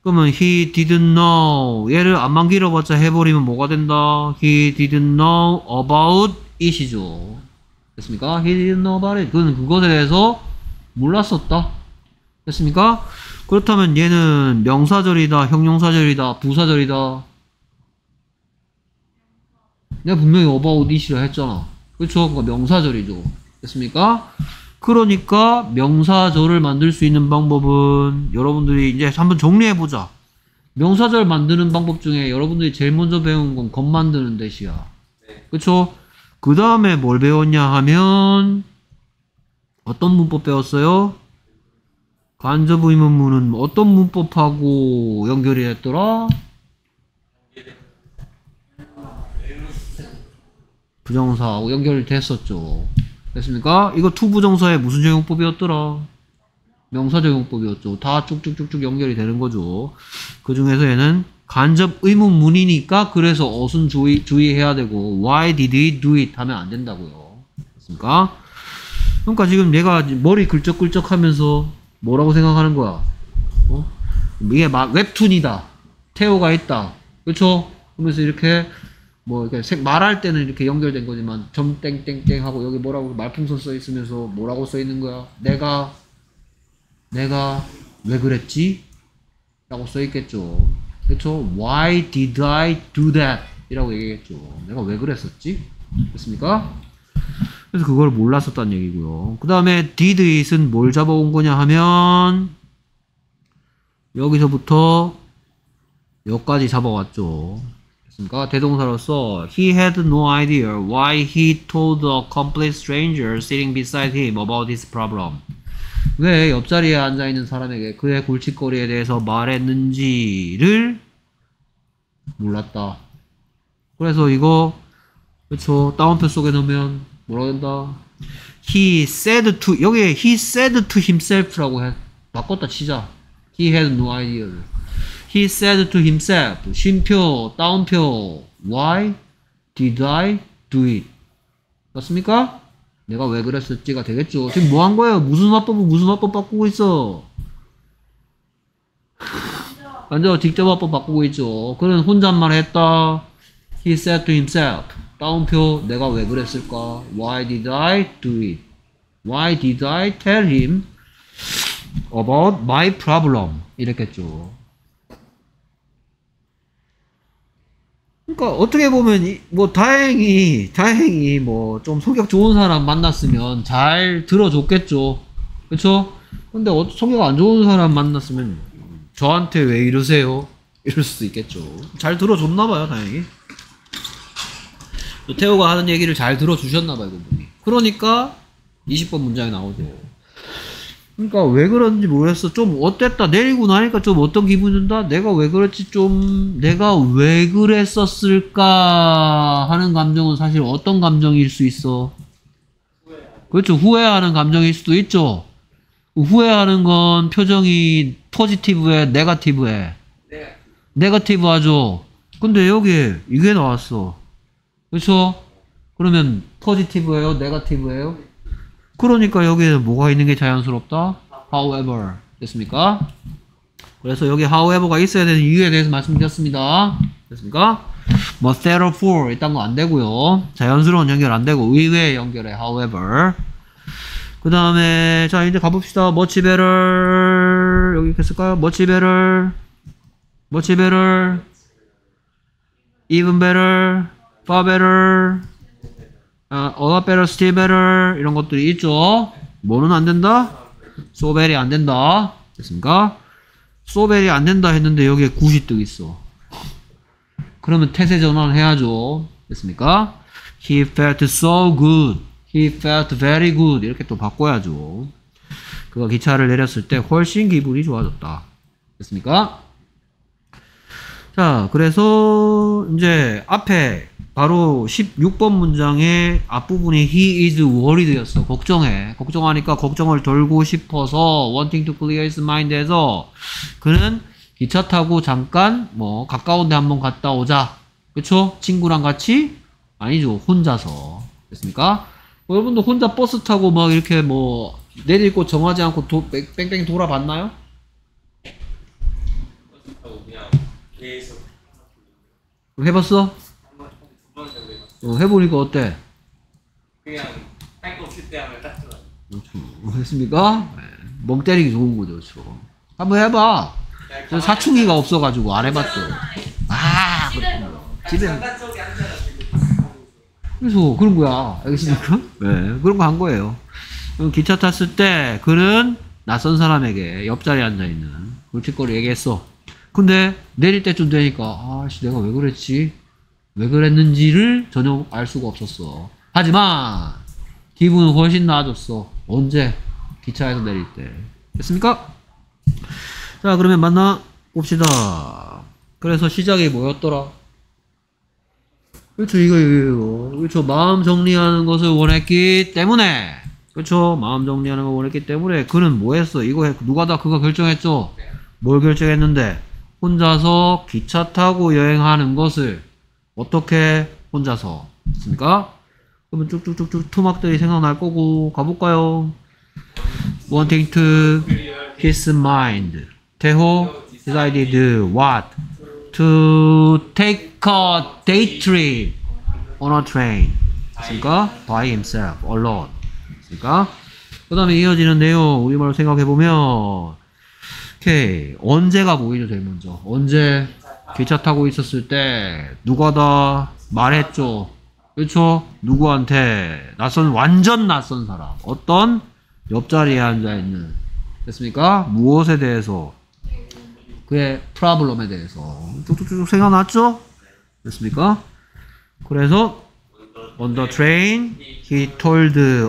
그러면 he didn't know. 얘를 안만 길어봤자 해버리면 뭐가 된다? He didn't know about it이죠. 됐습니까? He didn't know about it. 그는 그것에 대해서 몰랐었다. 됐습니까? 그렇다면 얘는 명사절이다, 형용사절이다, 부사절이다. 내가 분명히 about it이라 했잖아. 그렇죠? 그러니까 명사절이죠. 됐습니까? 그러니까 명사절을 만들 수 있는 방법은 여러분들이 이제 한번 정리해보자. 명사절 만드는 방법 중에 여러분들이 제일 먼저 배운 건 것 만드는 대시야. 그쵸? 그 다음에 뭘 배웠냐 하면 어떤 문법 배웠어요? 간접 의문문은 어떤 문법하고 연결이 됐더라? 부정사하고 연결이 됐었죠. 됐습니까? 이거 투부정사의 무슨 적용법이었더라? 명사 적용법이었죠. 다 쭉쭉쭉쭉 연결이 되는 거죠. 그 중에서 얘는 간접 의문문이니까 그래서 어순 주의, 주의해야 되고 Why did he do it? 하면 안 된다고요. 됐습니까? 그러니까 지금 얘가 머리 긁적긁적 하면서 뭐라고 생각하는 거야? 어? 이게 막 웹툰이다. 태호가 있다. 그쵸? 그러면서 이렇게 뭐 이렇게 말할 때는 이렇게 연결된 거지만 점 땡땡땡 하고 여기 뭐라고 말풍선 써 있으면서 뭐라고 써 있는 거야? 내가 내가 왜 그랬지? 라고 써 있겠죠. 그렇죠? Why did I do that? 이라고 얘기했죠. 내가 왜 그랬었지? 됐습니까? 그래서 그걸 몰랐었다는 얘기고요. 그 다음에 did it은 뭘 잡아온 거냐 하면 여기서부터 여기까지 잡아왔죠. 됐습니까? 대동사로서 he had no idea why he told a complete stranger sitting beside him about his problem. 왜 옆자리에 앉아있는 사람에게 그의 골칫거리에 대해서 말했는지를 몰랐다. 그래서 이거 그쵸 다운표 속에 넣으면 뭐라고 된다? He said to 여기에 he said to himself라고 해 바꿨다 치자. He had no idea. He said to himself 쉼표 다운표 Why did I do it? 맞습니까? 내가 왜 그랬었지가 되겠죠. 지금 뭐 한 거예요? 무슨 화법은 무슨 화법 바꾸고 있어? 완전 직접 화법 바꾸고 있죠. 그는 혼잣말 했다. He said to himself. 다운표 내가 왜 그랬을까? Why did I do it? Why did I tell him about my problem? 이랬겠죠. 그러니까 어떻게 보면 이, 뭐 다행히 다행히 뭐 좀 성격 좋은 사람 만났으면 잘 들어줬겠죠. 그쵸? 근데 어, 성격 안 좋은 사람 만났으면 저한테 왜 이러세요? 이럴 수도 있겠죠. 잘 들어줬나봐요 다행히. 태호가 하는 얘기를 잘 들어주셨나봐요 그분이. 그러니까 이십 번 문장이 나오죠. 그러니까 왜 그런지 모르겠어. 좀 어땠다. 내리고 나니까 좀 어떤 기분이 든다. 내가 왜 그랬지 좀 내가 왜 그랬었을까 하는 감정은 사실 어떤 감정일 수 있어? 그렇죠. 후회하는 감정일 수도 있죠. 후회하는 건 표정이 포지티브해 네거티브해? 네거티브 하죠. 근데 여기에 이게 나왔어. 그렇죠? 그러면 포지티브예요? 네거티브예요? 그러니까 여기에 뭐가 있는 게 자연스럽다? however. 됐습니까? 그래서 여기 however가 있어야 되는 이유에 대해서 말씀드렸습니다. 됐습니까? 뭐 therefore 이딴 거 안 되고요. 자연스러운 연결 안 되고 의외의 연결에 however. 그 다음에 자 이제 가봅시다. much better 여기 이렇게 쓸까요? much better much better even better far better 아, a lot better, still better 이런 것들이 있죠. 뭐는 안 된다? so better 안 된다. 됐습니까? so better 안 된다 했는데 여기에 굿이 뜨고 있어. 그러면 태세 전환을 해야죠. 됐습니까? He felt so good. He felt very good. 이렇게 또 바꿔야죠. 그가 기차를 내렸을 때 훨씬 기분이 좋아졌다. 됐습니까? 자, 그래서 이제 앞에 바로 십육 번 문장의 앞부분이 he is worried 였어. 걱정해. 걱정하니까 걱정을 덜고 싶어서 wanting to clear his mind에서 그는 기차 타고 잠깐 뭐 가까운 데 한번 갔다 오자. 그쵸? 친구랑 같이? 아니죠. 혼자서. 됐습니까? 뭐 여러분도 혼자 버스 타고 막 이렇게 뭐 내릴 곳 정하지 않고 도, 뺑뺑 돌아봤나요? 그럼 해봤어?
한번 정도 해봤어.
어, 해보니까 어때?
그냥 할 거 없을 때 하면 딱 좋아.
그렇죠. 됐습니까? 네. 멍 때리기 좋은 거죠. 그렇죠. 한번 해봐. 저 사춘기가 없어가지고 안 해봤죠. 아, 그렇군요. 집에.
잠깐 속에 앉아라.
그래서 그런 거야. 알겠습니까? 네, 그런 거 한 거예요. 그럼 기차 탔을 때 그는 낯선 사람에게 옆자리에 앉아있는 골칫거리 얘기했어. 근데 내릴 때쯤 되니까 아씨 내가 왜 그랬지? 왜 그랬는지를 전혀 알 수가 없었어. 하지만 기분은 훨씬 나아졌어. 언제? 기차에서 내릴 때. 됐습니까? 자, 그러면 만나 봅시다. 그래서 시작이 뭐였더라? 그렇죠, 이거, 이거, 이거. 그렇죠. 마음 정리하는 것을 원했기 때문에. 그렇죠. 마음 정리하는 걸 원했기 때문에. 그는 뭐 했어? 이거 해. 누가 다 그거 결정했죠? 뭘 결정했는데? 혼자서 기차 타고 여행하는 것을 어떻게 혼자서 했습니까? 그러면 쭉쭉쭉쭉 토막들이 생각날 거고, 가볼까요? Wanting to his mind. 태호 decided what? To take a day trip on a train. 됐습니까? By himself, alone. 됐습니까? 그 다음에 이어지는 내용, 우리말로 생각해보면, 오케이. 언제가 보이죠, 제일 먼저. 언제 기차 타고 있었을 때, 누가 다 말했죠. 그렇죠? 누구한테? 낯선, 완전 낯선 사람. 어떤? 옆자리에 앉아있는. 됐습니까? 무엇에 대해서? 그의 프로블럼에 대해서 쭉쭉쭉 생각났죠? 됐습니까? 그래서 on the train he told a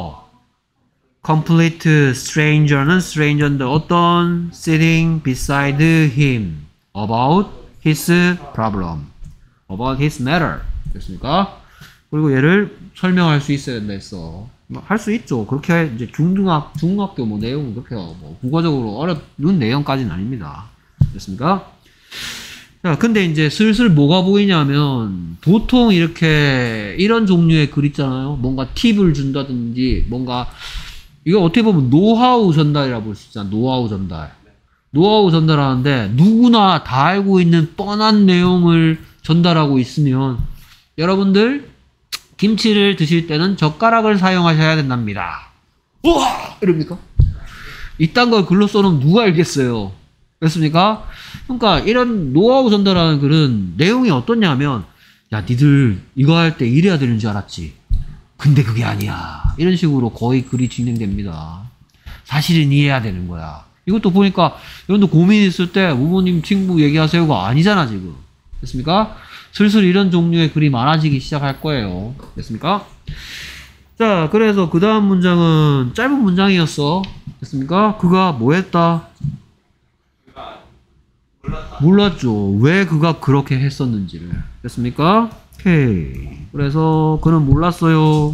complete stranger는 stranger인데 어떤 sitting beside him about his problem about his matter 됐습니까? 그리고 얘를 설명할 수 있어야 된다 했어. 할 수 있죠. 그렇게 이제 중등학 중학교 뭐 내용은 그렇게 뭐 국어적으로 어려운 내용까지는 아닙니다. 됐습니까? 자, 근데 이제 슬슬 뭐가 보이냐면, 보통 이렇게, 이런 종류의 글 있잖아요. 뭔가 팁을 준다든지, 뭔가, 이거 어떻게 보면 노하우 전달이라고 볼 수 있잖아. 노하우 전달. 노하우 전달하는데, 누구나 다 알고 있는 뻔한 내용을 전달하고 있으면, 여러분들, 김치를 드실 때는 젓가락을 사용하셔야 된답니다. 우와! 이럽니까? 이딴 걸 글로 써놓으면 누가 알겠어요? 그렇습니까? 그러니까 이런 노하우 전달하는 글은 내용이 어떻냐면 야 니들 이거 할 때 이래야 되는 줄 알았지? 근데 그게 아니야. 이런 식으로 거의 글이 진행됩니다. 사실은 이래야 되는 거야. 이것도 보니까 여러분들 고민 있을 때 부모님 친구 얘기하세요가 아니잖아 지금. 됐습니까? 슬슬 이런 종류의 글이 많아지기 시작할 거예요. 됐습니까? 자, 그래서 그 다음 문장은 짧은 문장이었어. 됐습니까? 그가 뭐 했다?
몰랐다.
몰랐죠. 왜 그가 그렇게 했었는지를. 됐습니까? 오케이. 그래서 그는 몰랐어요.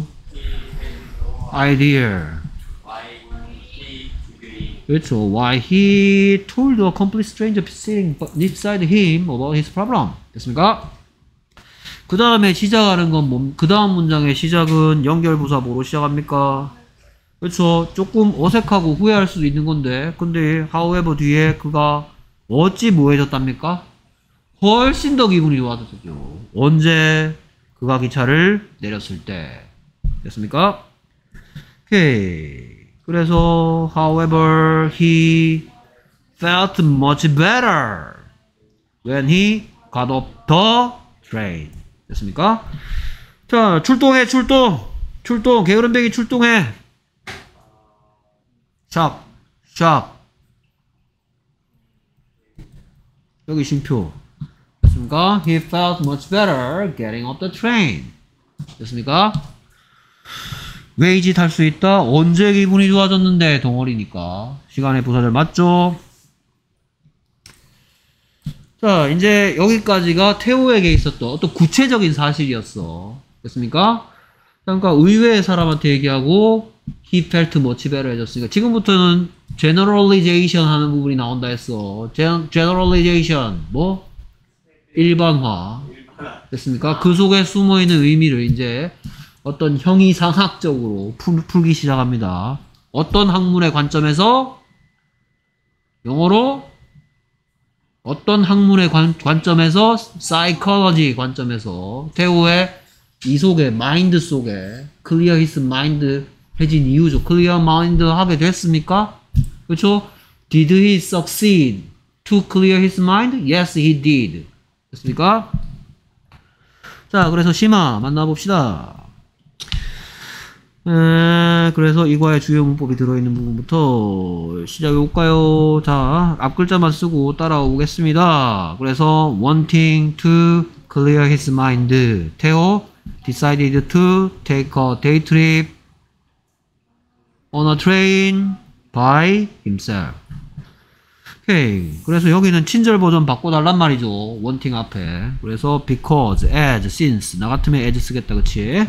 idea.
Why he degree.
그렇죠. Why he told a complete stranger sitting beside him about his problem. 됐습니까? 그 다음에 시작하는 건 뭐, 그 다음 문장의 시작은 연결부사 뭐로 시작합니까? 그렇죠. 조금 어색하고 후회할 수도 있는 건데, 근데 however 뒤에 그가 어찌 뭐해졌답니까? 훨씬 더 기분이 좋아졌죠. 언제? 그가 기차를 내렸을 때. 됐습니까? 오케이. 그래서 however he felt much better when he got off the train. 됐습니까? 자, 출동해, 출동! 출동! 게으름뱅이 출동해! 샵, 샵. 여기 쉼표. 됐습니까? He felt much better getting off the train. 됐습니까? 왜 이 짓 할 수 있다? 언제 기분이 좋아졌는데 동어리니까. 시간의 부사절 맞죠? 자, 이제 여기까지가 태호에게 있었던 어떤 구체적인 사실이었어. 됐습니까? 그러니까 의외의 사람한테 얘기하고 he felt much better 해줬으니까 지금부터는 generalization 하는 부분이 나온다 했어. generalization 뭐? 일반화. 됐습니까? 그 속에 숨어있는 의미를 이제 어떤 형이상학적으로 풀, 풀기 시작합니다. 어떤 학문의 관점에서 영어로 어떤 학문의 관, 관점에서 psychology 관점에서 태호의 이 속에 마인드 속에 clear his mind 해진 이유죠. clear mind 하게 됐습니까? 그렇죠? Did he succeed to clear his mind? Yes, he did. 됐습니까? 자, 그래서 심화 만나봅시다. 에, 그래서 이과의 주요 문법이 들어있는 부분부터 시작해볼까요? 자, 앞글자만 쓰고 따라오겠습니다. 그래서 wanting to clear his mind. 태호 decided to take a day trip on a train by himself. 오케이. 그래서 여기는 친절 버전 바꿔달란 말이죠. wanting 앞에. 그래서 because, as, since. 나 같으면 as 쓰겠다, 그치?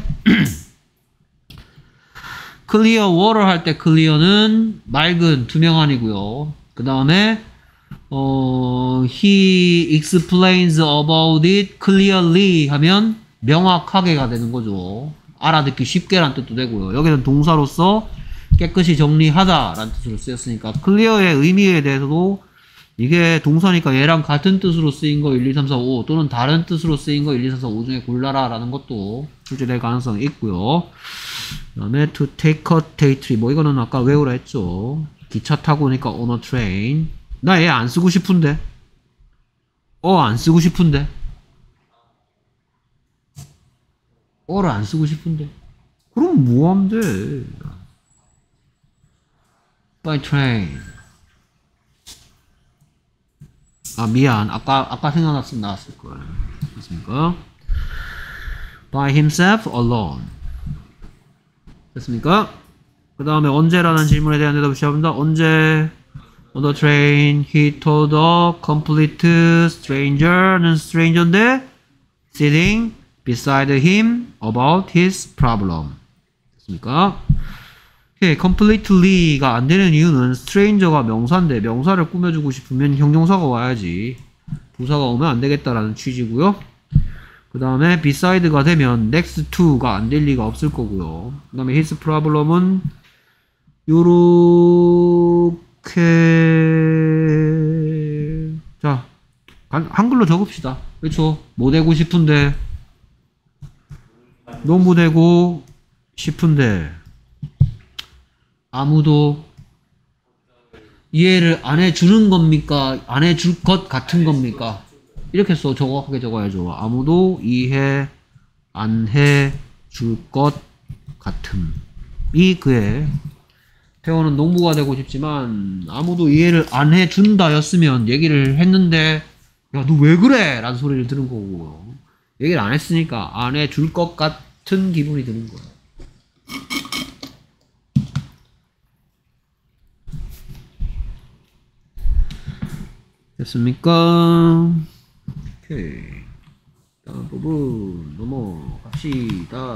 clear water 할 때 clear는 맑은, 투명한이고요. 그 다음에 어, he explains about it clearly 하면 명확하게가 되는 거죠. 알아듣기 쉽게란 뜻도 되고요. 여기는 동사로서 깨끗이 정리하다 라는 뜻으로 쓰였으니까 clear의 의미에 대해서도 이게 동사니까 얘랑 같은 뜻으로 쓰인 거 일, 이, 삼, 사, 오 또는 다른 뜻으로 쓰인 거 일, 이, 삼, 사, 오 중에 골라라 라는 것도 출제될 가능성이 있고요. 그 다음에 to take a day trip 뭐 이거는 아까 외우라 했죠. 기차 타고 오니까 on a train. 나 얘 안 쓰고 싶은데 어 안 쓰고 싶은데 어를 안 쓰고 싶은데 그럼 뭐 하면 돼. by train. 아 미안 아까 아까 생각났으면 나왔을 거야. 됐습니까? by himself alone. 됐습니까? 그 다음에 언제라는 질문에 대한 대답을 시작합니다. 언제 on the train he told a complete stranger는 stranger인데 sitting beside him about his problem. 됐습니까? 오케이, completely가 안 되는 이유는 stranger가 명사인데 명사를 꾸며주고 싶으면 형용사가 와야지 부사가 오면 안 되겠다라는 취지고요. 그 다음에 beside가 되면 next to가 안 될 리가 없을 거고요. 그 다음에 his problem은 요렇게 자 한글로 적읍시다. 그렇죠? 뭐 되고 싶은데 농부 되고 싶은데 아무도 이해를 안 해주는 겁니까? 안 해줄 것 같은 겁니까? 이렇게 써 정확하게 적어야죠. 아무도 이해 안 해줄 것 같음이 그의 태호는 농부가 되고 싶지만 아무도 이해를 안 해준다 였으면 얘기를 했는데 야 너 왜 그래? 라는 소리를 들은 거고요. 얘기를 안 했으니까 안 해줄 것 같은 기분이 드는 거예요. 됐습니까? 오케이. 다음 부분 넘어갑시다.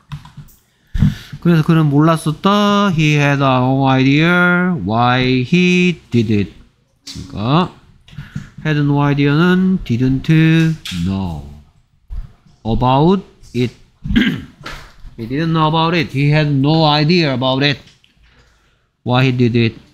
그래서 그는 몰랐었다. He had no idea why he did it. 그러니까 had no idea는 didn't know about it. He didn't know about it. He had no idea about it. Why he did it.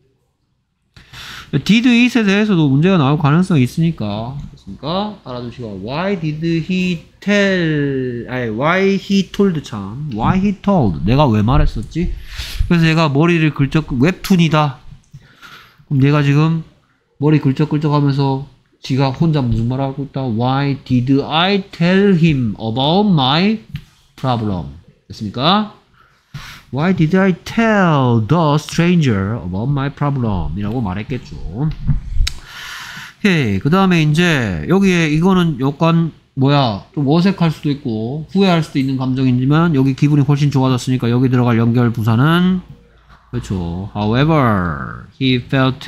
did it에 대해서도 문제가 나올 가능성이 있으니까 그렇습니까? 알아두시고 why did he tell 아니 why he told 참 why he told 내가 왜 말했었지? 그래서 얘가 머리를 긁적 웹툰이다. 그럼 얘가 지금 머리 긁적긁적 하면서 지가 혼자 무슨 말 하고 있다. Why did I tell him about my problem? 됐습니까? Why did I tell the stranger about my problem? 이라고 말했겠죠. 오케이. 그 다음에 이제 여기에 이거는 약간 뭐야 좀 어색할 수도 있고 후회할 수도 있는 감정이지만 여기 기분이 훨씬 좋아졌으니까 여기 들어갈 연결 부사는 그렇죠. However, he felt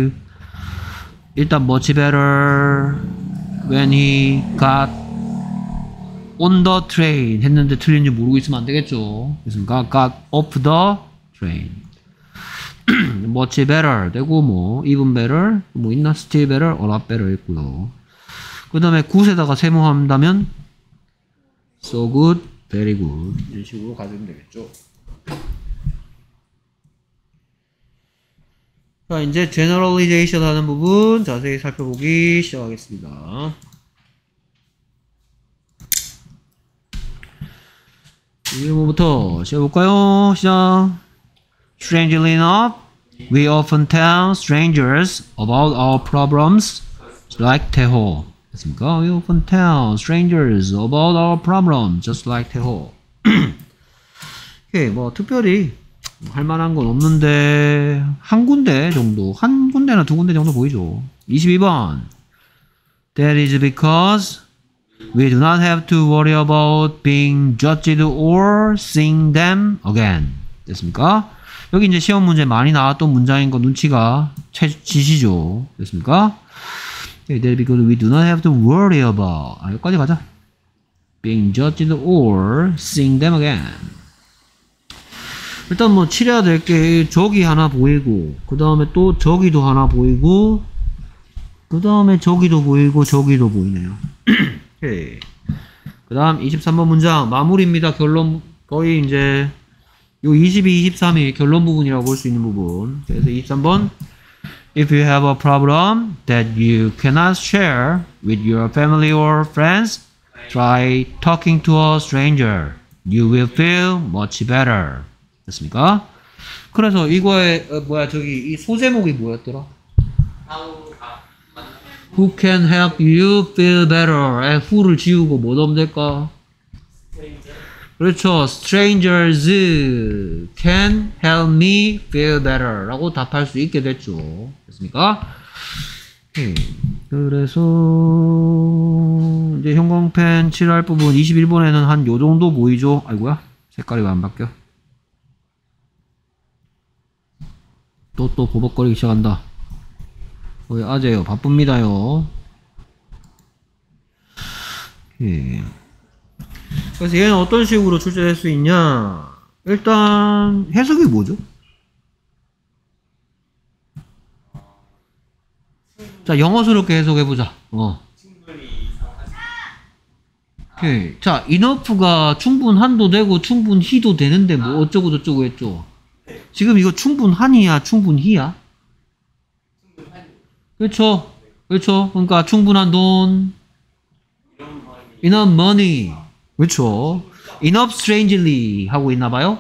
일단 much better when he got on the train 했는데 틀린지 모르고 있으면 안 되겠죠. 그러니까 got off the train. much better 되고 뭐 even better 뭐 있나 still better, a lot better 있고요. 그 다음에 굿에다가 세모한다면 so good, very good 이런 식으로 가지면 되겠죠. 자, 이제 generalization 하는 부분 자세히 살펴보기 시작하겠습니다. 일 번부터 시작해볼까요? 시작. Strangely enough, we often tell strangers about our problems, like 태호. 됐습니까? We often tell strangers about our problems, just like 태호. 오케이, 뭐 특별히 할 만한 건 없는데 한 군데 정도, 한 군데나 두 군데 정도 보이죠. 이십이 번. That is because we do not have to worry about being judged or seeing them again. 됐습니까? 여기 이제 시험 문제 많이 나왔던 문장인 거 눈치가 채지시죠. 됐습니까? That is because we do not have to worry about. 아, 여기까지 가자. Being judged or seeing them again. 일단 뭐 칠해야 될 게 저기 하나 보이고, 그 다음에 또 저기도 하나 보이고, 그 다음에 저기도 보이고 저기도 보이네요. 그 다음 이십삼 번 문장 마무리입니다. 결론 거의 이제 요 이십이, 이십삼이 결론 부분이라고 볼 수 있는 부분. 그래서 이십삼 번 If you have a problem that you cannot share with your family or friends, try talking to a stranger. You will feel much better. 됐습니까? 그래서 이거에 어, 뭐야 저기 이 소제목이 뭐였더라?
How 아 맞나?
Who can help you feel better? 에, who를 지우고 뭐 넣으면 될까?
Stranger.
그렇죠. Strangers can help me feel better 라고 답할 수 있게 됐죠. 됐습니까? 음, 그래서 이제 형광펜 칠할 부분 이십일 번에는 한 요 정도 보이죠? 아이고야 색깔이 왜 안 바뀌어? 또 또 버벅거리기 시작한다. 거의 아재요. 바쁩니다요. 예. 그래서 얘는 어떤 식으로 출제될 수 있냐? 일단 해석이 뭐죠? 자, 영어스럽게 해석해보자. 어.
충분히 이상하지.
오케이. 자, enough가 충분한도 되고 충분히도 되는데 뭐 어쩌고 저쩌고 했죠. 지금 이거 충분한이야, 충분히야?
충분하지.
그렇죠. 그렇죠. 그러니까 충분한 돈,
이런 말이
enough money. 그렇죠. enough strangely 하고 있나봐요.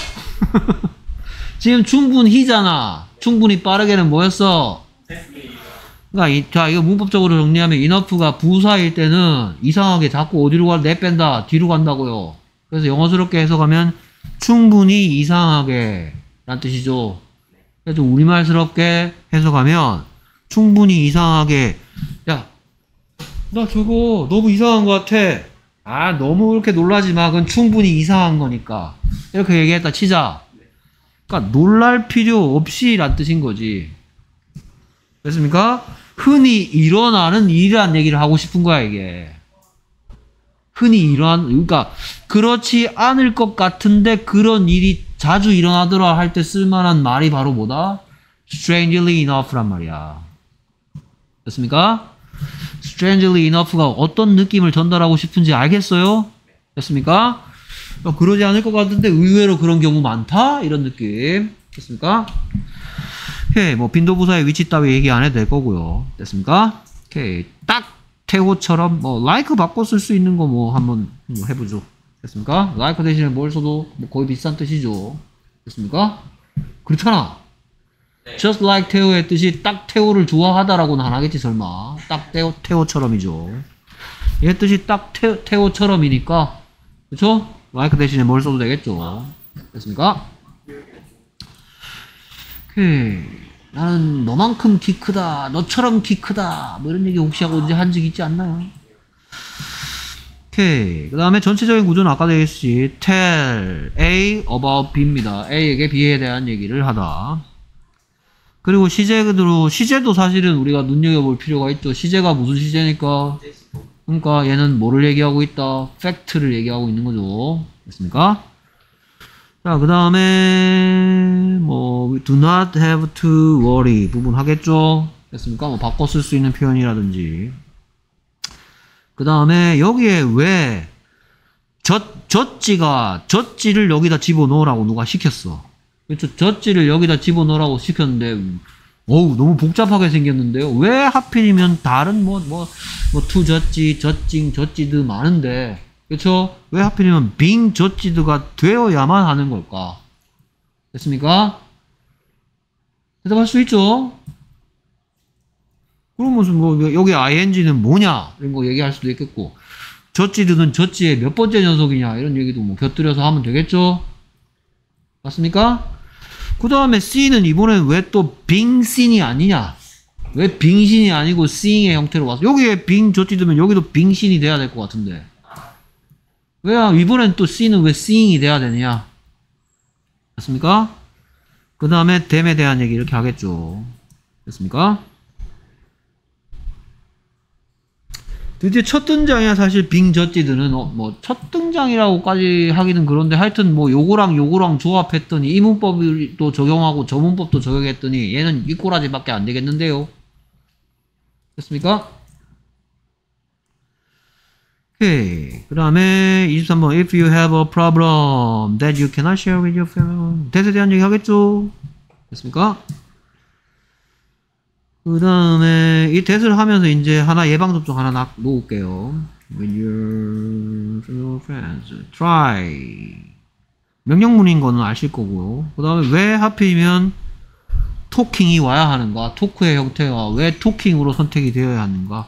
지금 충분히잖아. 충분히 빠르게는 뭐였어?
됐습니다.
그러니까 이, 자 이거 문법적으로 정리하면 enough가 부사일 때는 이상하게 자꾸 어디로 가 내뺀다 뒤로 간다고요. 그래서 영어스럽게 해석하면 충분히 이상하게 라는 뜻이죠. 그래서 우리말스럽게 해석하면 충분히 이상하게 야 나 저거 너무 이상한 것 같아. 아 너무 그렇게 놀라지 마. 그건 충분히 이상한 거니까 이렇게 얘기했다 치자. 그러니까 놀랄 필요 없이 란 뜻인 거지. 됐습니까? 흔히 일어나는 일이란 얘기를 하고 싶은 거야 이게. 흔히 일어나는 그러니까 그렇지 않을 것 같은데 그런 일이 자주 일어나더라 할 때 쓸만한 말이 바로 뭐다? strangely enough란 말이야. 됐습니까? strangely enough가 어떤 느낌을 전달하고 싶은지 알겠어요? 됐습니까? 어, 그러지 않을 것 같은데 의외로 그런 경우 많다? 이런 느낌. 됐습니까? 오케이, 뭐 빈도부사의 위치 따위 얘기 안 해도 될 거고요. 됐습니까? 오케이, 딱 태호처럼 뭐 like 바꿔 쓸 수 있는 거 뭐 한번 뭐 해보죠. 됐습니까? like 대신에 뭘 써도 뭐 거의 비슷한 뜻이죠. 됐습니까? 그렇잖아.
네.
just like 태호의 뜻이 딱 태호를 좋아하다라고는 안 하겠지 설마. 딱 태호, 태호처럼이죠. 얘 뜻이 딱 태, 태호처럼이니까 그쵸? like 대신에 뭘 써도 되겠죠. 됐습니까? 오케이. 나는 너만큼 키 크다, 너처럼 키 크다, 뭐 이런 얘기 혹시 하고 언제 한 적 있지 않나요? 오케이. 그 다음에 전체적인 구조는 아까 되겠지. tell A about B입니다. A에게 B에 대한 얘기를 하다. 그리고 시제로, 시제도 사실은 우리가 눈여겨볼 필요가 있죠. 시제가 무슨 시제니까? 그러니까 얘는 뭐를 얘기하고 있다? 팩트를 얘기하고 있는 거죠. 됐습니까? 자, 그 다음에, 뭐, do not have to worry 부분 하겠죠? 됐습니까? 뭐, 바꿔 쓸 수 있는 표현이라든지. 그 다음에, 여기에 왜, 젖, 젖지가, 젖지를 여기다 집어넣으라고 누가 시켰어. 그렇죠? 젖지를 여기다 집어넣으라고 시켰는데, 어우, 너무 복잡하게 생겼는데요. 왜 하필이면 다른 뭐, 뭐, 뭐, 투 젖지, 젖징, 젖지드 많은데, 그쵸? 왜 하필이면 빙 젖지드가 되어야만 하는 걸까? 됐습니까? 대답할 수 있죠? 그럼 무슨 뭐, 여기 아이엔지는 뭐냐? 이런 거 얘기할 수도 있겠고, 젖지드는 젖지의 몇 번째 녀석이냐? 이런 얘기도 뭐 곁들여서 하면 되겠죠? 맞습니까? 그 다음에 C는 이번엔 왜 또 빙신이 아니냐? 왜 빙신이 아니고 seeing의 형태로 와서 여기에 빙 젖지드면 여기도 빙신이 돼야 될 것 같은데 왜 이번엔 또 C는 왜 seeing이 돼야 되느냐? 맞습니까? 그 다음에 them에 대한 얘기 이렇게 하겠죠. 됐습니까? 드디어 첫 등장이야. 사실 빙 젖지드는 어, 뭐 첫 등장이라고까지 하기는 그런데 하여튼 뭐 요거랑 요거랑 조합했더니 이 문법도 적용하고 저 문법도 적용했더니 얘는 이 꼬라지밖에 안 되겠는데요. 됐습니까? 오케이. 그 다음에 이십삼 번 If you have a problem that you cannot share with your family that에 대한 얘기 하겠죠. 됐습니까? 그 다음에 이 that을 하면서 이제 하나 예방접종 하나 놔, 놓을게요. With your friends try 명령문인 거는 아실 거고요. 그 다음에 왜 하필이면 토킹이 와야 하는가? 토크의 형태가 왜 토킹으로 선택이 되어야 하는가?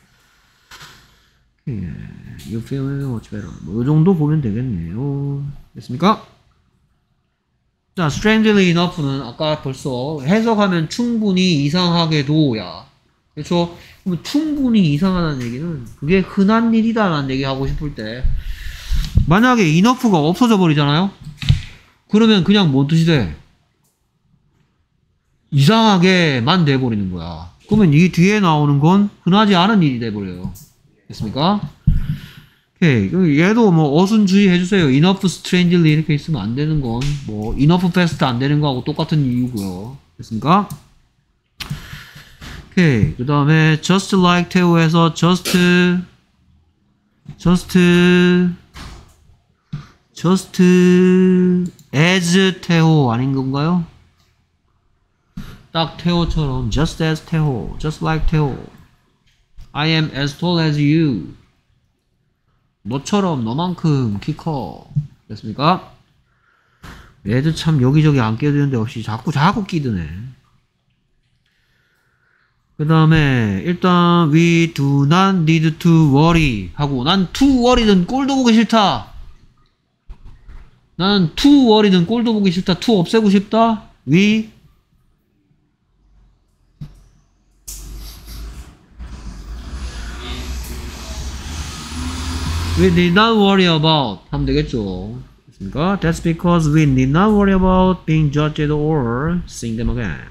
Okay. You feel much better. 뭐 이 정도 보면 되겠네요. 됐습니까? 자, strangely enough는 아까 벌써 해석하면 충분히 이상하게도야. 그렇죠? 그러면 충분히 이상하다는 얘기는 그게 흔한 일이다라는 얘기 하고 싶을 때 만약에 enough가 없어져 버리잖아요? 그러면 그냥 뭔 뜻이 돼? 이상하게만 돼버리는 거야. 그러면 이 뒤에 나오는 건 흔하지 않은 일이 돼버려요. 됐습니까? 오케이. 얘도 뭐 어순주의 해주세요. enough strangely 이렇게 있으면 안 되는 건 뭐 enough fast 안 되는 거하고 똑같은 이유고요. 됐습니까? 오케이. 그 다음에 just like 태호에서 just just just as 태호 아닌 건가요? 딱 태호처럼 just as 태호, just like 태호. I am as tall as you. 너처럼 너만큼 키 커. 됐습니까? 얘도 참 여기저기 안 끼어드는 데 없이 자꾸 자꾸 끼드네. 그 다음에 일단 we do not need to worry 하고 난 to worry든 꼴도 보기 싫다. 나는 to worry든 꼴도 보기 싫다. to 없애고 싶다. we We need not worry about 하면 되겠죠. 됐습니까? That's because we need not worry about being judged or seeing them again.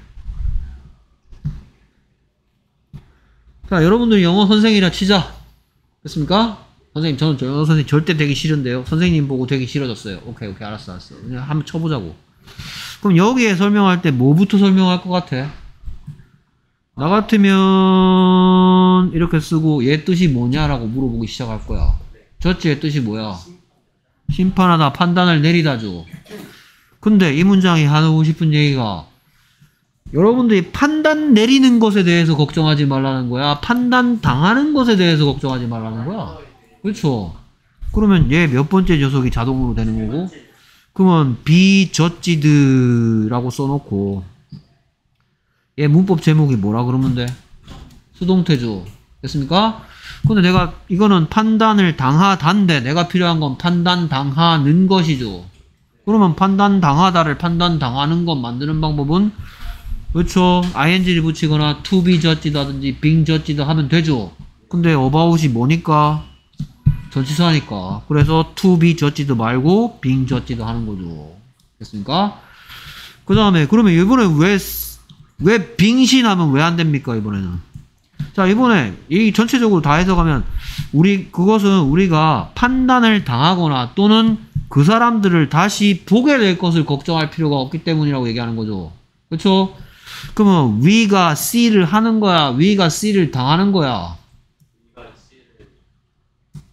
자, 여러분들 영어 선생이라 치자. 됐습니까? 선생님, 저는 저 영어 선생님 절대 되기 싫은데요. 선생님 보고 되기 싫어졌어요. 오케이, 오케이, 알았어, 알았어. 그냥 한번 쳐보자고. 그럼 여기에 설명할 때 뭐부터 설명할 것 같아? 나 같으면 이렇게 쓰고 얘 뜻이 뭐냐라고 물어보기 시작할 거야. 저치의 뜻이 뭐야? 심판하다, 판단을 내리다죠. 근데 이 문장이 하고 싶은 얘기가 여러분들이 판단 내리는 것에 대해서 걱정하지 말라는 거야? 판단 당하는 것에 대해서 걱정하지 말라는 거야? 그렇죠? 그러면 얘 몇 번째 녀석이 자동으로 되는 거고 그러면 be judged라고 써놓고 얘 문법 제목이 뭐라 그러면 돼? 수동태죠. 됐습니까? 근데 내가 이거는 판단을 당하단데 내가 필요한 건 판단 당하는 것이죠. 그러면 판단 당하다를 판단 당하는 것 만드는 방법은 그렇죠. ing를 붙이거나 to be judged 하든지 being judged 하면 되죠. 근데 about이 뭐니까? 전치사니까. 그래서 to be judged 말고 being judged 하는 거죠. 됐습니까? 그 다음에 그러면 이번에 왜, 왜 빙신하면 왜 안 됩니까? 이번에는. 자, 이번에 이 전체적으로 다 해석하면 우리 그것은 우리가 판단을 당하거나 또는 그 사람들을 다시 보게 될 것을 걱정할 필요가 없기 때문이라고 얘기하는 거죠. 그렇죠? 그러면 we가 C를 하는 거야? we가 C를 당하는 거야?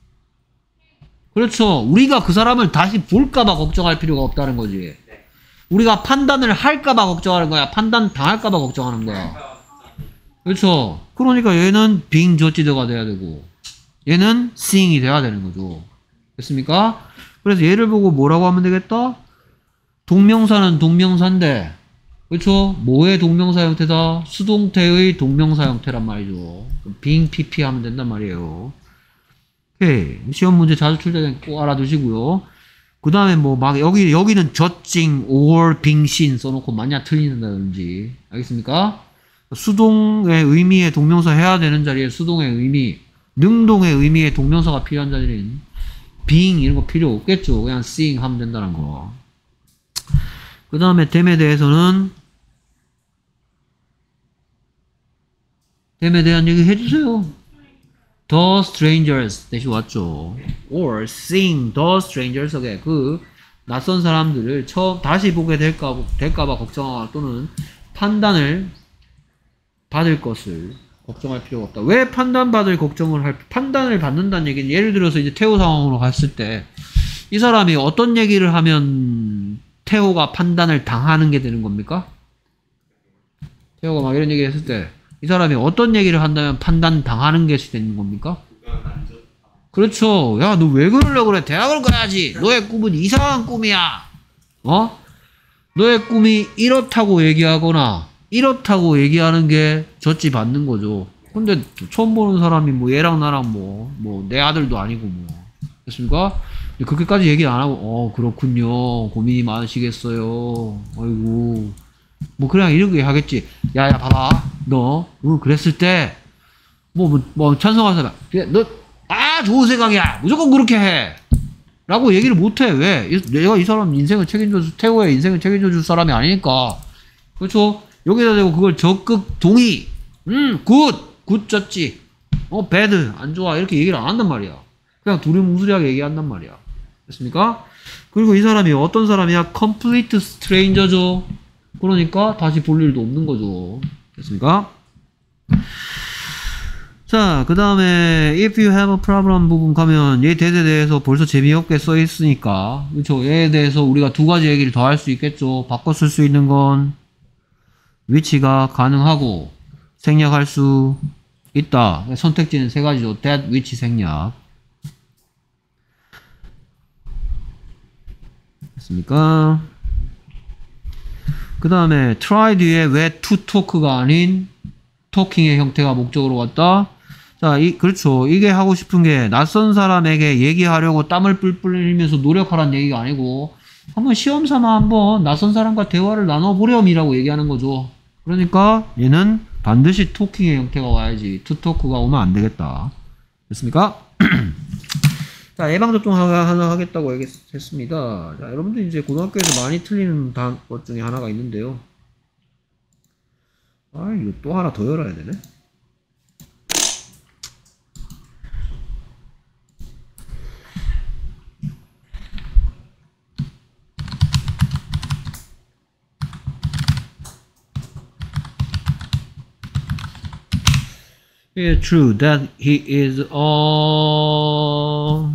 그렇죠. 우리가 그 사람을 다시 볼까봐 걱정할 필요가 없다는 거지. 우리가 판단을 할까봐 걱정하는 거야? 판단 당할까봐 걱정하는 거야? 그렇죠? 그러니까 얘는 being judged가 돼야 되고 얘는 seeing이 돼야 되는 거죠. 됐습니까? 그래서 얘를 보고 뭐라고 하면 되겠다? 동명사는 동명사인데 그렇죠? 뭐의 동명사 형태다? 수동태의 동명사 형태란 말이죠. being pp 하면 된단 말이에요. 오케이. 시험 문제 자주 출제된 꼭 알아두시고요. 그 다음에 뭐 막 여기 여기는 judging or being seen 써놓고 만약 틀린다든지 알겠습니까? 수동의 의미의 동명사 해야 되는 자리에 수동의 의미, 능동의 의미의 동명사가 필요한 자리는 being 이런 거 필요 없겠죠. 그냥 seeing 하면 된다는 거. 그 다음에 them에 대해서는 them에 대한 얘기 해주세요. The strangers 대시 왔죠. or seeing the strangers에게 그 낯선 사람들을 처음 다시 보게 될까 될까봐 걱정하거나 또는 판단을 받을 것을 걱정할 필요가 없다. 왜 판단받을 걱정을 할 판단을 받는다는 얘기는 예를 들어서 이제 태호 상황으로 갔을 때 이 사람이 어떤 얘기를 하면 태호가 판단을 당하는 게 되는 겁니까? 태호가 막 이런 얘기 했을 때 이 사람이 어떤 얘기를 한다면 판단 당하는 게 되는 겁니까? 그렇죠. 야, 너 왜 그러려고 그래? 대학을 가야지. 너의 꿈은 이상한 꿈이야. 어? 너의 꿈이 이렇다고 얘기하거나 이렇다고 얘기하는 게 젖지 받는 거죠. 근데 처음 보는 사람이 뭐 얘랑 나랑 뭐 뭐 내 아들도 아니고 뭐 됐습니까? 그렇게까지 얘기 안 하고 어 그렇군요. 고민이 많으시겠어요. 아이고 뭐 그냥 이렇게 하겠지. 야야 봐봐 너 어, 그랬을 때 뭐 뭐 뭐 찬성하는 사람 너 아 좋은 생각이야 무조건 그렇게 해 라고 얘기를 못해. 왜? 내가 이 사람 인생을 책임져 줄 태호의 인생을 책임져 줄 사람이 아니니까. 그렇죠? 여기다 대고 그걸 적극 동의 음굿 굿 졌지 어 배드 안 좋아 이렇게 얘기를 안 한단 말이야. 그냥 두리뭉술하게 얘기한단 말이야. 됐습니까? 그리고 이 사람이 어떤 사람이야? complete stranger죠. 그러니까 다시 볼 일도 없는 거죠. 됐습니까? 자, 그 다음에 if you have a problem 부분 가면 얘 대에 대해서 벌써 재미없게 써 있으니까 그렇죠? 얘에 대해서 우리가 두 가지 얘기를 더 할 수 있겠죠. 바꿔 쓸 수 있는 건 위치가 가능하고 생략할 수 있다. 선택지는 세 가지죠. that, which 생략. 됐습니까? 그 다음에 try 뒤에 왜 to talk가 아닌 talking의 형태가 목적으로 왔다. 자, 이, 그렇죠. 이게 하고 싶은 게 낯선 사람에게 얘기하려고 땀을 뿔뿔 흘리면서 노력하라는 얘기가 아니고 한번 시험 삼아 한번 낯선 사람과 대화를 나눠보렴이라고 얘기하는 거죠. 그러니까 얘는 반드시 토킹의 형태가 와야지 to talk가 오면 안 되겠다. 됐습니까? 자, 예방접종 하나 하겠다고 얘기했습니다. 자, 여러분들 이제 고등학교에서 많이 틀리는 것 중에 하나가 있는데요. 아, 이거 또 하나 더 열어야 되네. It is true that he is a 어...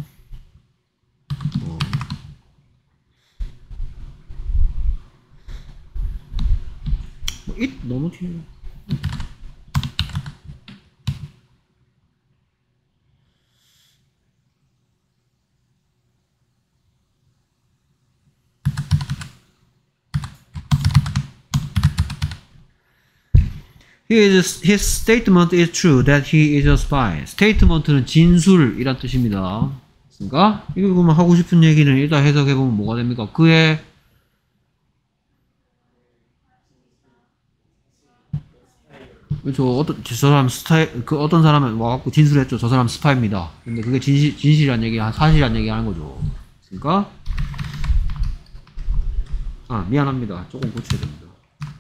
뭐 it 너무 튀네. He is, his statement is true that he is a spy. statement는 진술이란 뜻입니다. 그러니까 이거 보면 하고 싶은 얘기는 일단 해석해보면 뭐가 됩니까? 그의 그렇죠. 어떤 저 사람 스타일 그 어떤 사람은 와갖고 진술했죠. 저 사람 스파입니다. 근데 그게 진실 진실이란 얘기, 사실이란 얘기 하는 거죠. 그러니까 아 미안합니다. 조금 고쳐야 됩니다.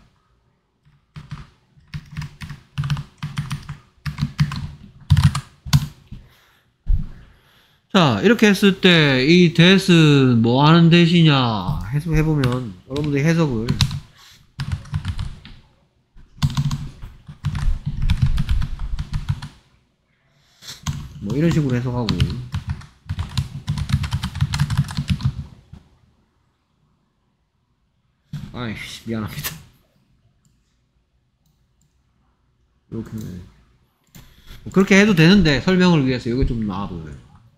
자, 이렇게 했을 때 이 that은 뭐 하는 that이냐 해석해보면 여러분들이 해석을 뭐 이런 식으로 해석하고 아이씨, 미안합니다. 이렇게. 그렇게 해도 되는데, 설명을 위해서 이게 좀 나아 보여요.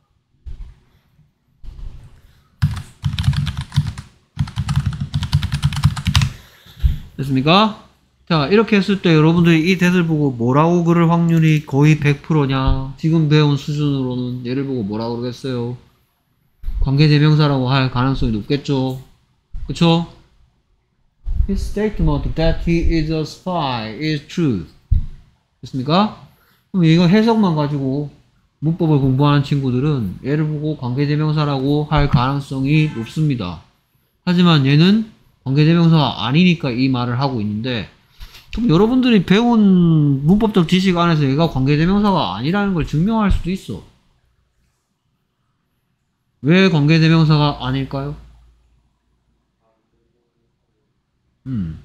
됐습니까? 자, 이렇게 했을 때 여러분들이 이 대을 보고 뭐라고 그럴 확률이 거의 백 퍼센트냐? 지금 배운 수준으로는 얘를 보고 뭐라고 그러겠어요? 관계대명사라고 할 가능성이 높겠죠? 그쵸? His statement that he is a spy is true. 됐습니까? 그럼 이거 해석만 가지고 문법을 공부하는 친구들은 얘를 보고 관계대명사라고 할 가능성이 높습니다. 하지만 얘는 관계대명사가 아니니까 이 말을 하고 있는데, 그럼 여러분들이 배운 문법적 지식 안에서 얘가 관계대명사가 아니라는 걸 증명할 수도 있어. 왜 관계대명사가 아닐까요? 음.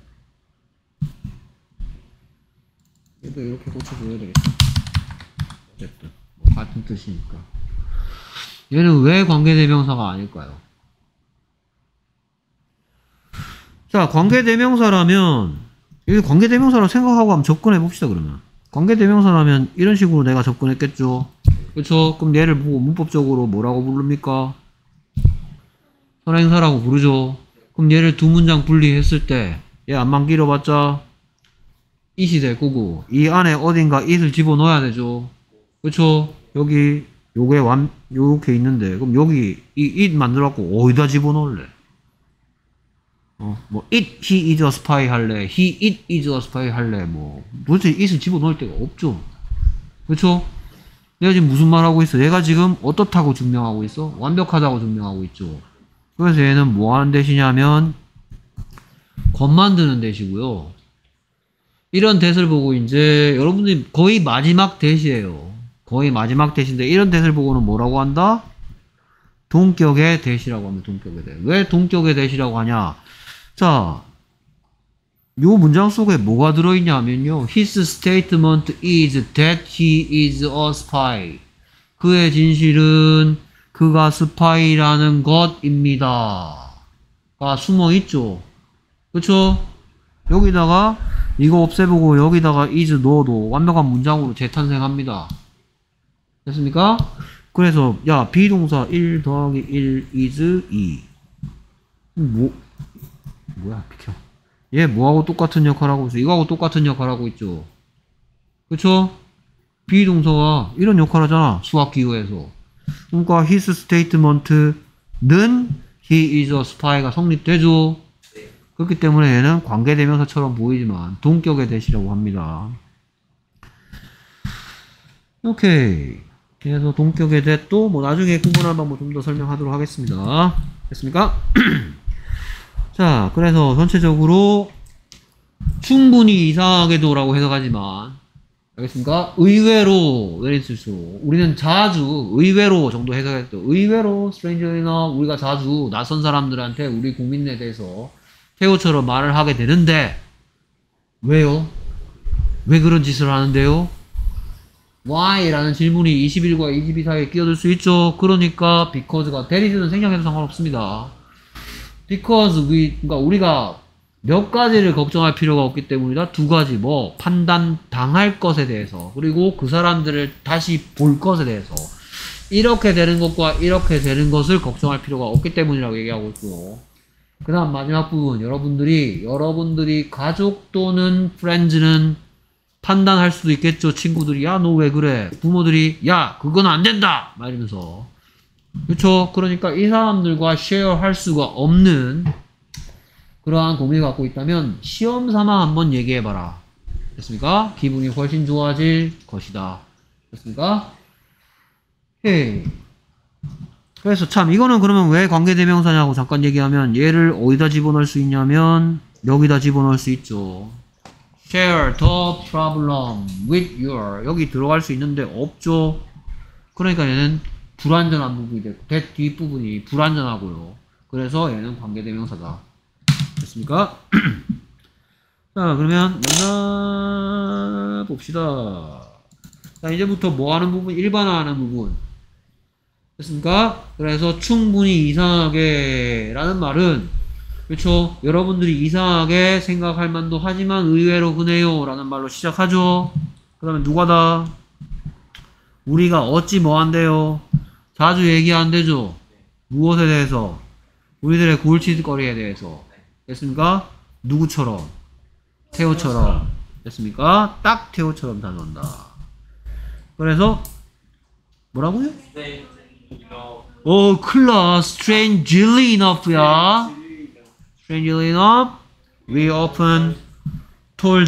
얘도 이렇게 고쳐줘야 되겠다. 어쨌든 뭐 같은 뜻이니까. 얘는 왜 관계대명사가 아닐까요? 자, 관계대명사라면, 여기 관계대명사라고 생각하고 한번 접근해 봅시다, 그러면. 관계대명사라면 이런 식으로 내가 접근했겠죠? 그쵸? 그럼 얘를 보고 문법적으로 뭐라고 부릅니까? 선행사라고 부르죠? 그럼 얘를 두 문장 분리했을 때, 얘 안만 길어봤자, it이 될 거고, 이 안에 어딘가 it을 집어넣어야 되죠? 그쵸? 여기, 요게 완, 요렇게 있는데, 그럼 여기 이 it 만들어갖고 어디다 집어넣을래? 어, 뭐, it, he is a spy 할래, he, it is a spy 할래, 뭐, 도대체 it을 집어넣을 데가 없죠. 그쵸? 내가 지금 무슨 말 하고 있어? 얘가 지금 어떻다고 증명하고 있어? 완벽하다고 증명하고 있죠. 그래서 얘는 뭐 하는 대시냐면, 겉 만드는 대시고요. 이런 대시를 보고 이제, 여러분들이 거의 마지막 대시예요. 거의 마지막 대시인데, 이런 대시를 보고는 뭐라고 한다? 동격의 대시라고 합니다. 동격의 대. 왜 동격의 대시라고 하냐? 자, 요 문장 속에 뭐가 들어있냐 하면요. His statement is that he is a spy. 그의 진실은 그가 스파이라는 것입니다. 가 숨어있죠. 그쵸? 여기다가 이거 없애보고 여기다가 is 넣어도 완벽한 문장으로 재탄생합니다. 됐습니까? 그래서 야, 비동사 일 더하기 일 is 이. 뭐 뭐야, 비켜. 얘 뭐하고 똑같은 역할 하고 있어? 이거하고 똑같은 역할 하고 있죠. 그쵸? 비동사가 이런 역할 하잖아. 수학 기호에서. 그러니까 his statement는 he is a spy가 성립되죠. 그렇기 때문에 얘는 관계대명사처럼 보이지만 동격의 대시라고 합니다. 오케이. 그래서 동격의 대 또 뭐 나중에 구분할 방법 좀 더 설명하도록 하겠습니다. 됐습니까? 자, 그래서 전체적으로 충분히 이상하게도라고 해석하지만, 알겠습니까? 의외로, 예를 들수 우리는 자주 의외로 정도 해석했죠. 의외로 스트레인저나 우리가 자주 낯선 사람들한테 우리 국민에 대해서 태호처럼 말을 하게 되는데, 왜요? 왜 그런 짓을 하는데요? Why? 라는 질문이 이십일과 이십이 사이에 끼어들 수 있죠. 그러니까 because가 대리즈는 생략해도 상관없습니다. Because we, 그러니까 우리가 몇 가지를 걱정할 필요가 없기 때문이다. 두 가지, 뭐 판단 당할 것에 대해서, 그리고 그 사람들을 다시 볼 것에 대해서, 이렇게 되는 것과 이렇게 되는 것을 걱정할 필요가 없기 때문이라고 얘기하고 있고, 그 다음 마지막 부분, 여러분들이 여러분들이 가족 또는 friends는 판단할 수도 있겠죠. 친구들이 야, 너 왜 그래? 부모들이 야, 그건 안 된다! 막 이러면서. 그쵸? 그러니까 이 사람들과 쉐어 할 수가 없는 그러한 고민을 갖고 있다면 시험 삼아 한번 얘기해봐라. 됐습니까? 기분이 훨씬 좋아질 것이다. 됐습니까? 오케이. 그래서 참 이거는 그러면 왜 관계대명사냐고 잠깐 얘기하면 얘를 어디다 집어넣을 수 있냐면 여기다 집어넣을 수 있죠. Share the problem with your, 여기 들어갈 수 있는데 없죠. 그러니까 얘는 불완전한 부분이 되고 대 뒷부분이 불완전하고요. 그래서 얘는 관계대명사다. 됐습니까? 자, 그러면 만나 봅시다. 자, 이제부터 뭐 하는 부분? 일반화하는 부분. 됐습니까? 그래서 충분히 이상하게 라는 말은 그렇죠? 여러분들이 이상하게 생각할 만도 하지만 의외로 흔해요 라는 말로 시작하죠. 그 다음에 누가다? 우리가 어찌 뭐한대요? 자주 얘기한대죠. 무엇에 대해서? 우리들의 골칫거리에 대해서. 됐습니까? 누구처럼? 태호처럼. 됐습니까? 딱 태호처럼 다논다. 그래서 뭐라고요?
네, 이거
오, 클라스 strangely enough야. Strangely enough, we often told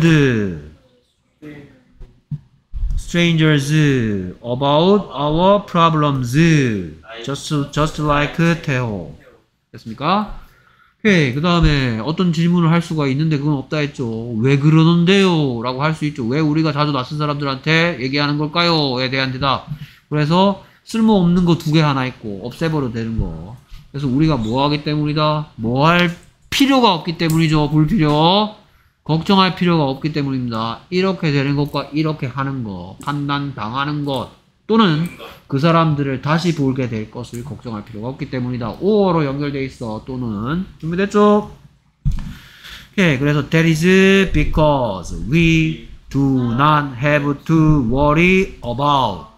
strangers about our problems, just just like 태호. 됐습니까? 오케이. 그 다음에 어떤 질문을 할 수가 있는데 그건 없다 했죠. 왜 그러는데요? 라고 할 수 있죠. 왜 우리가 자주 낯선 사람들한테 얘기하는 걸까요? 에 대한 대답. 그래서 쓸모없는 거 두 개 하나 있고 없애버려도 되는 거. 그래서 우리가 뭐 하기 때문이다? 뭐 할 필요가 없기 때문이죠. 불필요. 걱정할 필요가 없기 때문입니다. 이렇게 되는 것과 이렇게 하는 거, 판단 당하는 것 또는 그 사람들을 다시 보게 될 것을 걱정할 필요가 없기 때문이다. 오어로 연결돼 있어. 또는 준비됐죠? 오케이. 그래서 that is because we do not have to worry about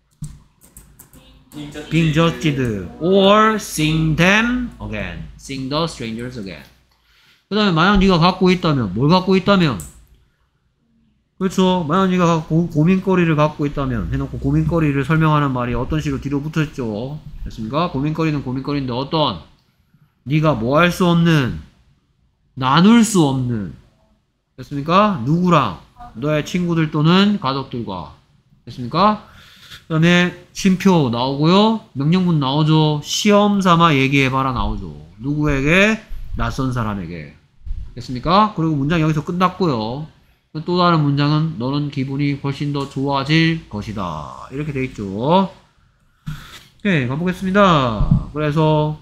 being judged or seeing them again. seeing the strangers again. 그 다음에 만약 네가 갖고 있다면 뭘 갖고 있다면 그렇죠. 만약 네가 갖고 고민거리를 갖고 있다면 해놓고 고민거리를 설명하는 말이 어떤 식으로 뒤로 붙어있죠. 됐습니까? 고민거리는 고민거리인데 어떤 네가 뭐 할 수 없는 나눌 수 없는 됐습니까? 누구랑 너의 친구들 또는 가족들과 됐습니까? 그 다음에 쉼표 나오고요. 명령문 나오죠. 시험 삼아 얘기해봐라 나오죠. 누구에게? 낯선 사람에게. 됐습니까? 그리고 문장 여기서 끝났고요. 또 다른 문장은 너는 기분이 훨씬 더 좋아질 것이다. 이렇게 돼 있죠. 오케이, 가보겠습니다. 그래서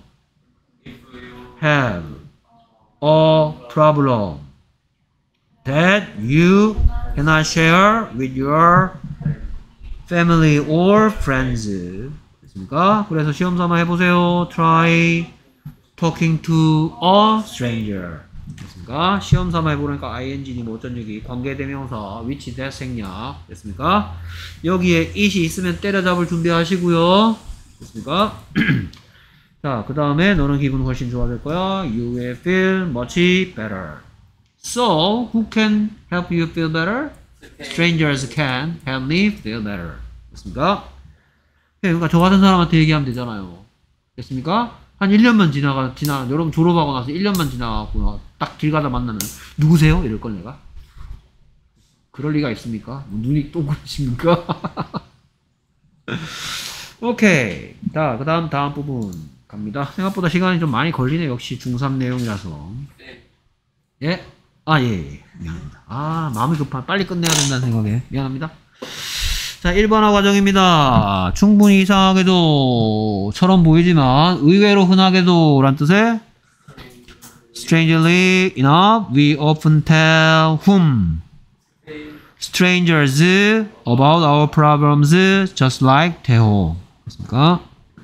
have a problem that you cannot share with your family or friends. 됐습니까? 그래서 시험 삼아 해보세요. Try talking to a stranger. 됐습니까? 시험 삼아 해보니까 ing니 뭐 어쩐 얘기 관계대명사 which that 생략. 됐습니까? 여기에 it이 있으면 때려잡을 준비하시고요. 됐습니까? 자, 그 다음에 너는 기분 훨씬 좋아질 거야. You will feel much better. So, who can help you feel better? Strangers can help me feel better. 됐습니까? 그러니까 저 같은 사람한테 얘기하면 되잖아요. 됐습니까? 한 일 년만 지나가, 지나, 여러분 졸업하고 나서 일 년만 지나가고 딱 길 가다 만나면 누구세요? 이럴 걸 내가? 그럴 리가 있습니까? 눈이 동그라십니까? 오케이. 자, 그 다음, 다음 부분 갑니다. 생각보다 시간이 좀 많이 걸리네. 역시 중삼 내용이라서. 예? 아, 예, 예. 미안합니다. 아, 마음이 급한, 빨리 끝내야 된다는 생각에. 미안합니다. 자, 일 번화 과정입니다. 충분히 이상하게도 처럼 보이지만 의외로 흔하게도 란 뜻의 strangely enough we often tell whom strangers about our problems just like 태호. 됐습니까?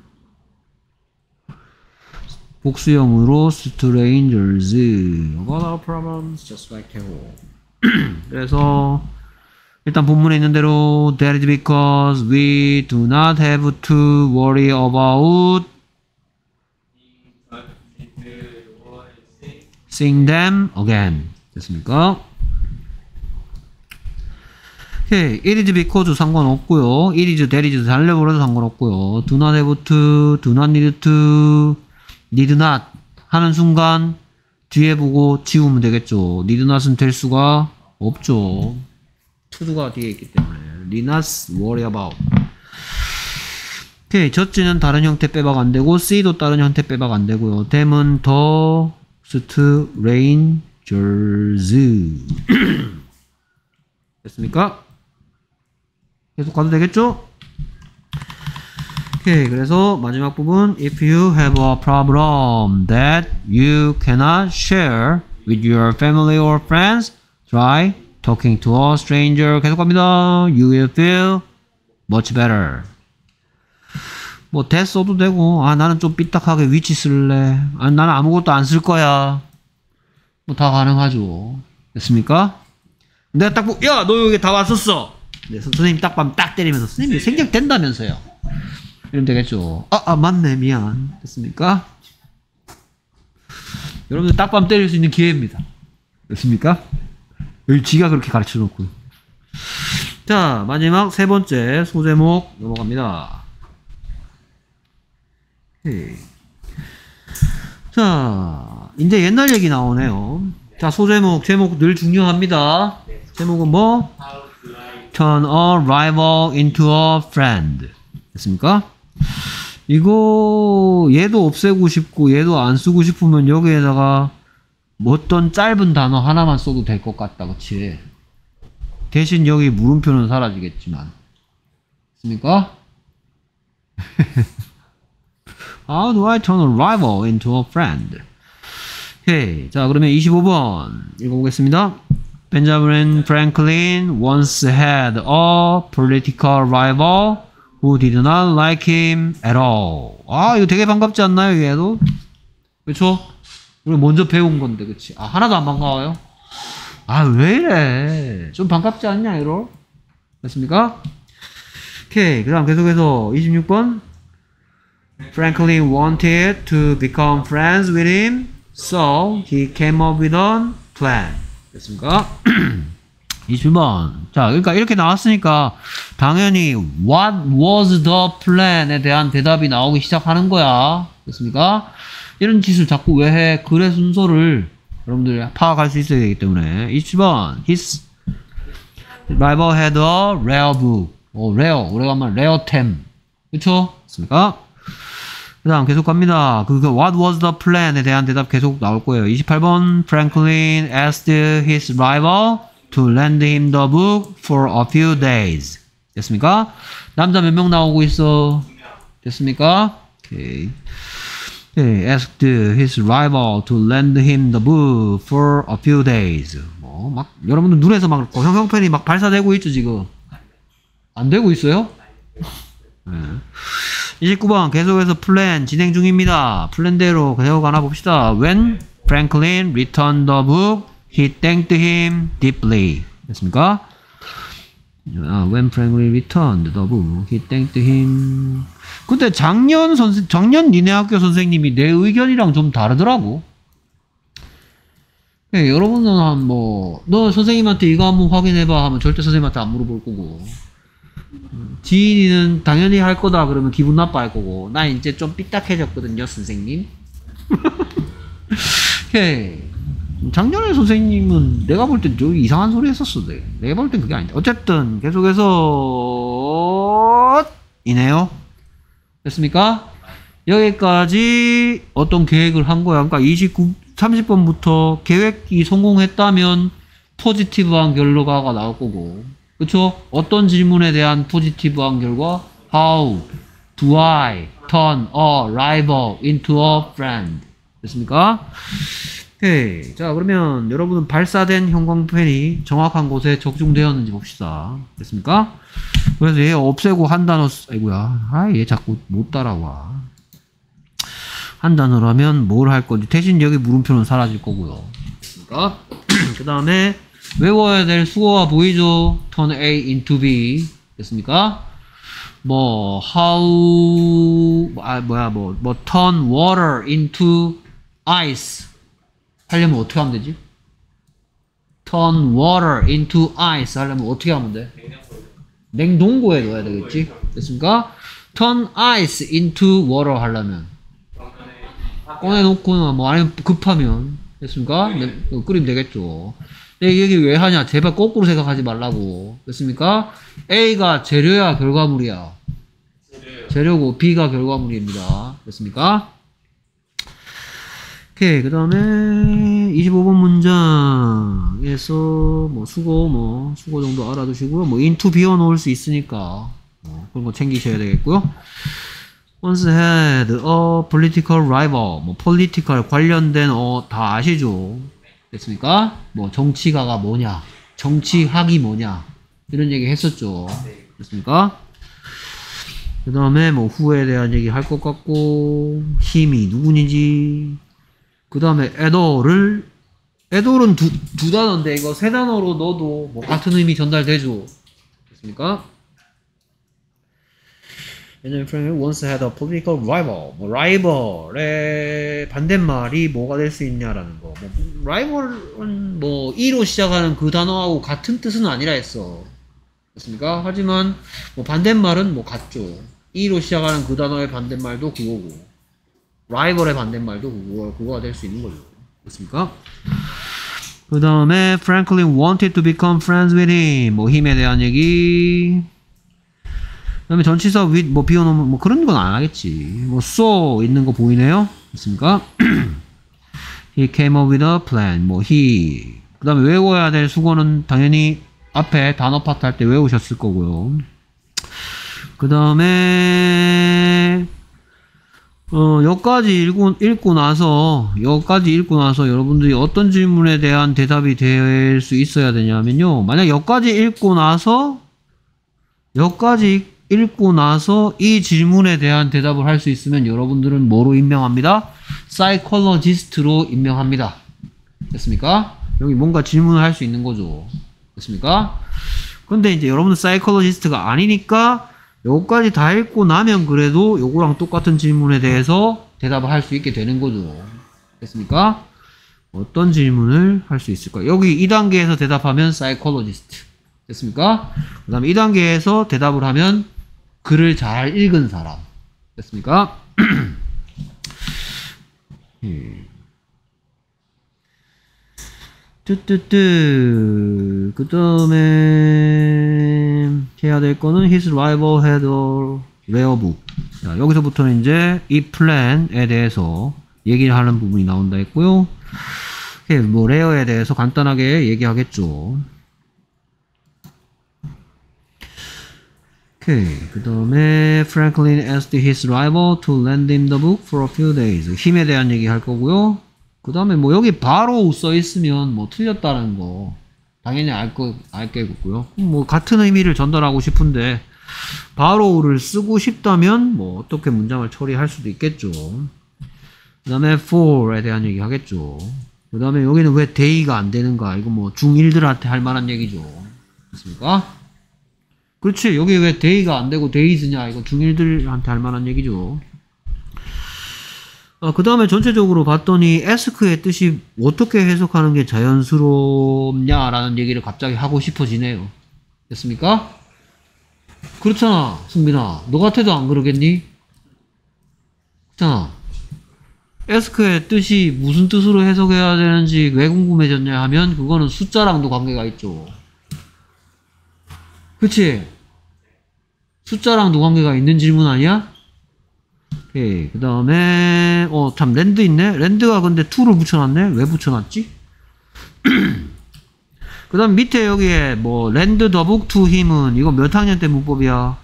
복수형으로 strangers about our problems just like 태호. 그래서 일단 본문에 있는 대로 that is because we do not have to worry about seeing them again. 됐습니까? 오케이. it is because 상관없고요. it is, that is 달려버려도 상관없고요. do not have to, do not need to, need not 하는 순간 뒤에 보고 지우면 되겠죠. need not은 될 수가 없죠. to가 뒤에 있기 때문에 need not worry about. 오케이. 저지는 다른 형태 빼박 안 되고 C도 다른 형태 빼박 안 되고요. them은 더 strangers. 됐습니까? 계속 가도 되겠죠? 오케이. 그래서 마지막 부분 if you have a problem that you cannot share with your family or friends, try talking to a stranger. 계속 갑니다. You will feel much better. 뭐 that 써도 되고 아 나는 좀 삐딱하게 which 쓸래. 아 나는 아무것도 안 쓸 거야. 뭐 다 가능하죠. 됐습니까? 내가 딱 보고, 야, 너 여기 다 왔었어. 네, 선생님 딱 밤 딱 때리면서, 선생님 생략된다면서요. 이러면 되겠죠. 아, 아, 맞네. 미안. 됐습니까? 여러분들 딱밤 때릴 수 있는 기회입니다. 됐습니까? 여기 지가 그렇게 가르쳐 놓고. 자, 마지막 세 번째 소제목 넘어갑니다. 오케이. 자, 이제 옛날 얘기 나오네요. 자, 소제목, 제목 늘 중요합니다. 제목은 뭐?
How do I
Turn a rival into a friend. 됐습니까? 이거 얘도 없애고 싶고 얘도 안 쓰고 싶으면 여기에다가 뭐 어떤 짧은 단어 하나만 써도 될 것 같다. 그치? 대신 여기 물음표는 사라지겠지만. 됐습니까? How do I turn a rival into a friend? 오케이. 자, 그러면 이십오 번 읽어보겠습니다. Benjamin Franklin once had a political rival who did not like him at all. 아, 이거 되게 반갑지 않나요, 얘도? 그쵸? 우리 먼저 배운 건데, 그치? 아, 하나도 안 반가워요? 아, 왜 이래? 좀 반갑지 않냐, 이러? 됐습니까? 오케이. 그 다음 계속해서 이십육 번. Franklin wanted to become friends with him, so he came up with a plan. 됐습니까? 이십일 번. 자, 그러니까 이렇게 나왔으니까 당연히 what was the plan에 대한 대답이 나오기 시작하는 거야. 됐습니까? 이런 짓을 자꾸 왜 해? 글의 순서를 여러분들이 파악할 수 있어야 되기 때문에. 이십칠 번. His rival had a rare book. 어, rare. 오래간만에 rare 템. 그쵸? 됐습니까? 그 다음 계속 갑니다. 그, 그 what was the plan에 대한 대답 계속 나올 거예요. 이십팔 번. Franklin asked his rival to lend him the book for a few days. 됐습니까? 남자 몇 명 나오고 있어? 됐습니까? 오케이. Okay. asked his rival to lend him the book for a few days. 뭐, 막, 여러분들 눈에서 막, 형형편이 막 발사되고 있죠, 지금? 안 되고 있어요? 네. 이십구 번 계속해서 플랜 진행 중입니다. 플랜대로 계속 가나 봅시다. When Franklin returned the book, he thanked him deeply. 됐습니까? 아, when Franklin returned the book, he thanked him. 근데 작년 선생, 작년 니네 학교 선생님이 내 의견이랑 좀 다르더라고. 네, 여러분은 한 뭐, 너 선생님한테 이거 한번 확인해봐 하면 절대 선생님한테 안 물어볼 거고. 지인이는 당연히 할 거다 그러면 기분 나빠할 거고. 나 이제 좀 삐딱해졌거든요, 선생님. 오케이. 작년에 선생님은 내가 볼 땐 좀 이상한 소리 했었어. 내. 내가 볼 땐 그게 아닌데. 어쨌든 계속해서 이네요. 됐습니까? 여기까지 어떤 계획을 한 거야. 그러니까 이십구, 삼십 번부터 계획이 성공했다면 포지티브한 결과가 나올 거고. 그쵸? 어떤 질문에 대한 포지티브한 결과? How do I turn a rival into a friend? 됐습니까? 오케이. 자, 그러면 여러분은 발사된 형광펜이 정확한 곳에 적중되었는지 봅시다. 됐습니까? 그래서 얘 없애고 한 단어, 쓰... 아이고야. 아, 얘 자꾸 못 따라와. 한 단어로 하면 뭘 할 건지. 대신 여기 물음표는 사라질 거고요. 됐습니까? 그 다음에 외워야 될 수거가 보이죠? turn A into B. 됐습니까? 뭐, how, 아, 뭐야, 뭐, 뭐, turn water into ice. 하려면 어떻게 하면 되지? turn water into ice 하려면 어떻게 하면 돼? 냉동고에 넣어야 되겠지? 됐습니까? turn ice into water 하려면 꺼내놓거나 뭐 아니면 급하면 됐습니까? 네, 끓이면 되겠죠. 이 얘기 왜 하냐? 제발 거꾸로 생각하지 말라고. 됐습니까? A가 재료야, 결과물이야? 재료요. 재료고 B가 결과물입니다. 됐습니까? 오케이. 그 다음에 이십오 번 문장에서 뭐 수고 뭐 수고 정도 알아두시고요. 뭐 into 비워 놓을 수 있으니까 뭐 그런 거 챙기셔야 되겠고요. once had a political rival. 뭐 political 관련된 어 다 아시죠? 됐습니까? 뭐 정치가가 뭐냐, 정치학이 뭐냐 이런 얘기 했었죠. 됐습니까? 그 다음에 뭐 후에 대한 얘기 할 것 같고 힘이 누구인지. 그 다음에 에더를 애돌은 두, 두 단어인데 이거 세 단어로 넣어도 뭐 같은 의미 전달되죠. 됐습니까? Benjamin Franklin once had a political rival. 뭐 rival의 반대말이 뭐가 될 수 있냐라는 거. 뭐 rival은 뭐 e로 시작하는 그 단어하고 같은 뜻은 아니라 했어. 됐습니까? 하지만 뭐 반대말은 뭐 같죠. e로 시작하는 그 단어의 반대말도 그거고 rival의 반대말도 그거, 그거가 될 수 있는 거죠. 됐습니까? 그 다음에 Franklin wanted to become friends with him. 뭐 힘에 대한 얘기. 그 다음에 전치사 with 뭐 비워놓으면 뭐 그런 건 안 하겠지. 뭐 so 있는 거 보이네요. 됐습니까? He came up with a plan. 뭐 he. 그 다음에 외워야 될 수거는 당연히 앞에 단어 파트 할 때 외우셨을 거고요. 그 다음에 어, 여기까지 읽고, 읽고 나서, 여기까지 읽고 나서 여러분들이 어떤 질문에 대한 대답이 될 수 있어야 되냐면요. 만약 여기까지 읽고 나서, 여기까지 읽고 나서 이 질문에 대한 대답을 할 수 있으면 여러분들은 뭐로 임명합니다? 사이콜로지스트로 임명합니다. 됐습니까? 여기 뭔가 질문을 할 수 있는 거죠. 됐습니까? 근데 이제 여러분은 사이콜로지스트가 아니니까 요거까지 다 읽고 나면 그래도 요거랑 똑같은 질문에 대해서 대답을 할 수 있게 되는 거죠. 됐습니까? 어떤 질문을 할 수 있을까요? 여기 이 단계에서 대답하면 사이콜로지스트. 됐습니까? 그 다음에 이 단계에서 대답을 하면 글을 잘 읽은 사람. 됐습니까? 예. 뜨뜨뜨. 그 다음에 해야 될 거는 his rival had a rare book. 자, 여기서부터는 이제 이 플랜에 대해서 얘기를 하는 부분이 나온다 했고요. 뭐 레어에 대해서 간단하게 얘기하겠죠. 오케이. 그 다음에 Franklin asked his rival to lend him the book for a few days. 힘에 대한 얘기 할 거고요. 그 다음에 뭐 여기 바로 써 있으면 뭐 틀렸다는 거 당연히 알 거, 알겠고요. 뭐 같은 의미를 전달하고 싶은데 바로를 쓰고 싶다면 뭐 어떻게 문장을 처리할 수도 있겠죠. 그 다음에 for에 대한 얘기 하겠죠. 그 다음에 여기는 왜 day가 안 되는가. 이거 뭐 중일들한테 할 만한 얘기죠. 됐습니까? 그렇지. 여기 왜 day가 안 되고 days냐. 이거 중일들한테 할 만한 얘기죠. 아, 그 다음에 전체적으로 봤더니 ask의 뜻이 어떻게 해석하는 게 자연스럽냐라는 얘기를 갑자기 하고 싶어지네요. 됐습니까? 그렇잖아, 승빈아. 너 같아도 안 그러겠니? 그렇잖아. ask의 뜻이 무슨 뜻으로 해석해야 되는지 왜 궁금해졌냐 하면 그거는 숫자랑도 관계가 있죠. 그치? 숫자랑도 관계가 있는 질문 아니야? 오케이. 그 다음에 어 참 랜드 있네. 랜드가 근데 to를 붙여놨네. 왜 붙여놨지? 그 다음 밑에 여기에 뭐 랜드 더 북 투 힘은 이거 몇 학년 때 문법이야?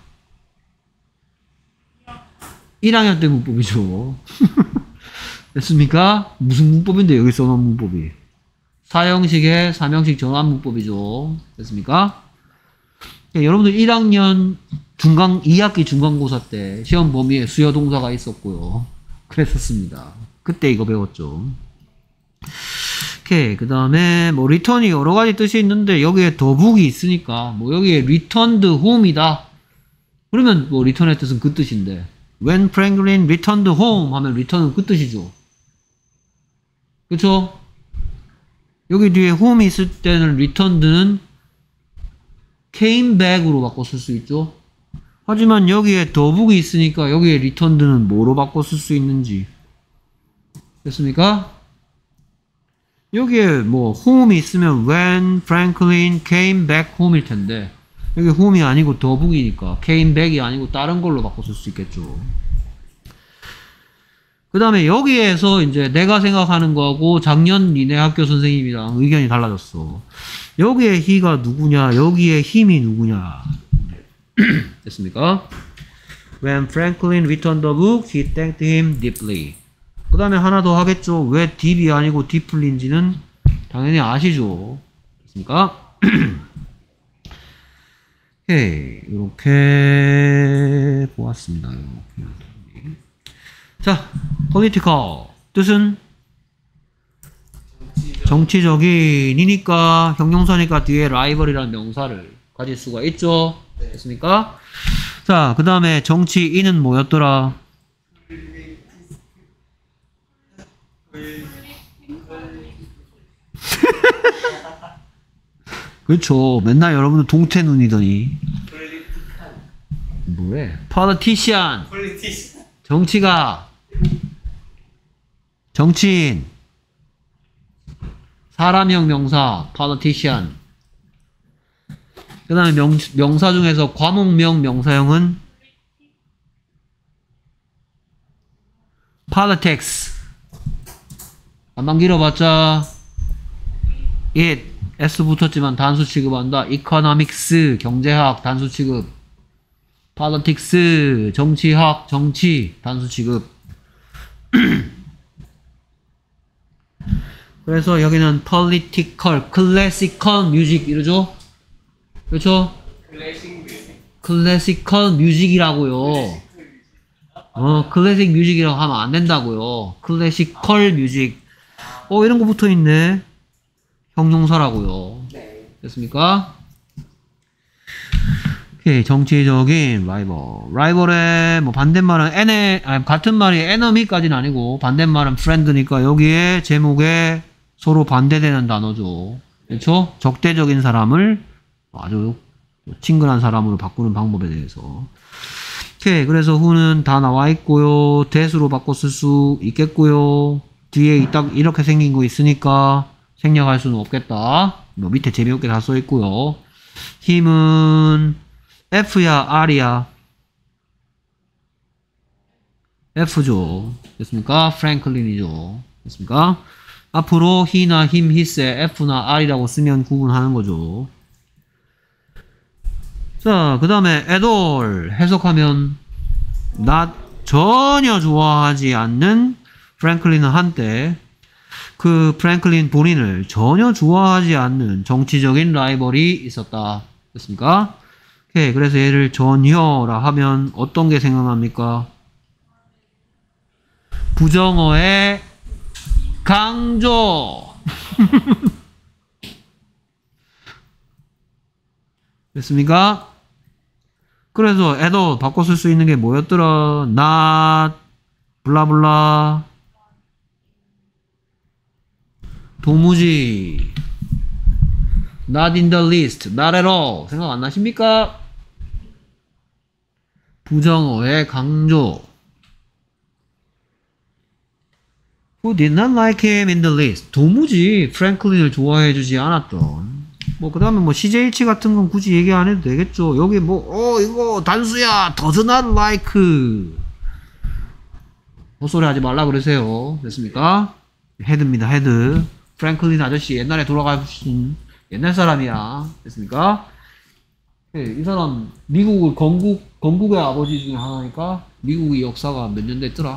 일 학년 때 문법이죠. 됐습니까? 무슨 문법인데 여기 써놓은 문법이 사형식의 삼형식 전환 문법이죠. 됐습니까? 네, 여러분들 일 학년 중간 이 학기 중간고사 때 시험 범위에 수요 동사가 있었고요. 그랬었습니다. 그때 이거 배웠죠. 오케이. 그 다음에 뭐 return이 여러 가지 뜻이 있는데 여기에 더북이 있으니까 뭐 여기에 returned home이다. 그러면 뭐 return의 뜻은 그 뜻인데 when Franklin returned home 하면 return은 그 뜻이죠. 그쵸? 여기 뒤에 home이 있을 때는 returned는 came back으로 바꿔 쓸 수 있죠. 하지만 여기에 더북이 있으니까 여기에 returned는 뭐로 바꿔 쓸 수 있는지 됐습니까? 여기에 뭐 home이 있으면 when Franklin came back home일 텐데 여기 home이 아니고 더북이니까 came back이 아니고 다른 걸로 바꿔 쓸 수 있겠죠. 그 다음에 여기에서 이제 내가 생각하는 거하고 작년 니네 학교 선생님이랑 의견이 달라졌어. 여기에 he가 누구냐, 여기에 힘이 누구냐. 됐습니까? When Franklin returned the book, he thanked him deeply. 그 다음에 하나 더 하겠죠. 왜 deep이 아니고 deeply인지는 당연히 아시죠. 됐습니까? 오케이. 이렇게 보았습니다. 이렇게. 자, political 뜻은 정치적인이니까 형용사니까 뒤에 라이벌이라는 명사를 가질 수가 있죠. 됐습니까? 자, 그 다음에 정치인은 뭐였더라? 그렇죠. 맨날 여러분들 동태눈이더니 뭐래? politician
폴리티션.
정치가 정치인 사람형 명사 politician 그 다음에 명, 명사 중에서 과목명 명사형은 politics 안만 길어봤자 it S 붙었지만 단수 취급한다. economics 경제학 단수 취급 politics 정치학 정치 단수 취급 그래서 여기는 political classical music 이러죠? 그렇죠?
클래식 뮤직.
classical music이라고요. 어, 클래식 뮤직이라고 하면 안 된다고요. 클래시컬 뮤직. 어, 이런 거 붙어 있네. 형용사라고요.
네.
됐습니까? 오케이, 정치적인 라이벌. 라이벌의 뭐 반대말은 에네, 아니, 같은 말이 에너미까지는 아니고 반대말은 프렌드니까 여기에 제목에 서로 반대되는 단어죠. 그렇죠? 적대적인 사람을 아주 친근한 사람으로 바꾸는 방법에 대해서. 오케이, 그래서 who는 다 나와 있고요. that으로 바꿔 쓸 수 있겠고요. 뒤에 딱 이렇게 생긴 거 있으니까 생략할 수는 없겠다. 뭐 밑에 재미없게 다 써 있고요. 힘은 F야 R이야? F죠. 됐습니까? 프랭클린이죠. 됐습니까? 앞으로 he나 him, his에 F나 R이라고 쓰면 구분하는 거죠. 자, 그 다음에 at all 해석하면 not 전혀 좋아하지 않는 프랭클린은 한때 그 프랭클린 본인을 전혀 좋아하지 않는 정치적인 라이벌이 있었다. 됐습니까? 오케이, 그래서 얘를 전혀라 하면 어떤 게 생각납니까? 부정어의 강조. 됐습니까? 그래서 at all 바꿔 쓸 수 있는 게 뭐였더라? not 블라블라 도무지 not in the least not at all 생각 안 나십니까? 부정어의 강조 Who did not like him in the least 도무지 프랭클린을 좋아해주지 않았던 뭐 그 다음에 뭐 씨제이일치 같은 건 굳이 얘기 안 해도 되겠죠. 여기 뭐 어 이거 단수야 does not like 헛소리 하지 말라 그러세요. 됐습니까? 헤드입니다. 헤드. 프랭클린 아저씨 옛날에 돌아가신 옛날 사람이야. 됐습니까? 네, 이 사람 미국을 건국 건국의 아버지 중에 하나니까 미국의 역사가 몇 년 됐더라?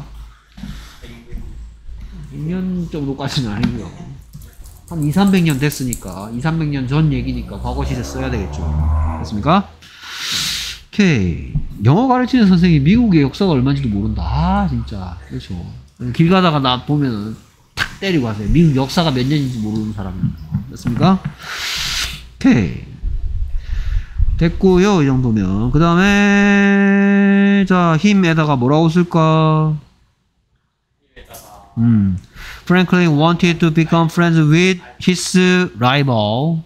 백 년 정도까지는 아니고요. 한 이삼백 년 됐으니까 이삼백 년 전 얘기니까 과거 시제 써야 되겠죠. 됐습니까? 오케이. 영어 가르치는 선생님이 미국의 역사가 얼마인지도 모른다. 아 진짜 그렇죠. 길 가다가 나 보면은 탁 때리고 하세요. 미국 역사가 몇 년인지 모르는 사람입니다. 됐습니까? 오케이. 됐고요. 이 정도면 그 다음에 자 힘에다가 뭐라고 쓸까? 음. Franklin wanted to become friends with his rival.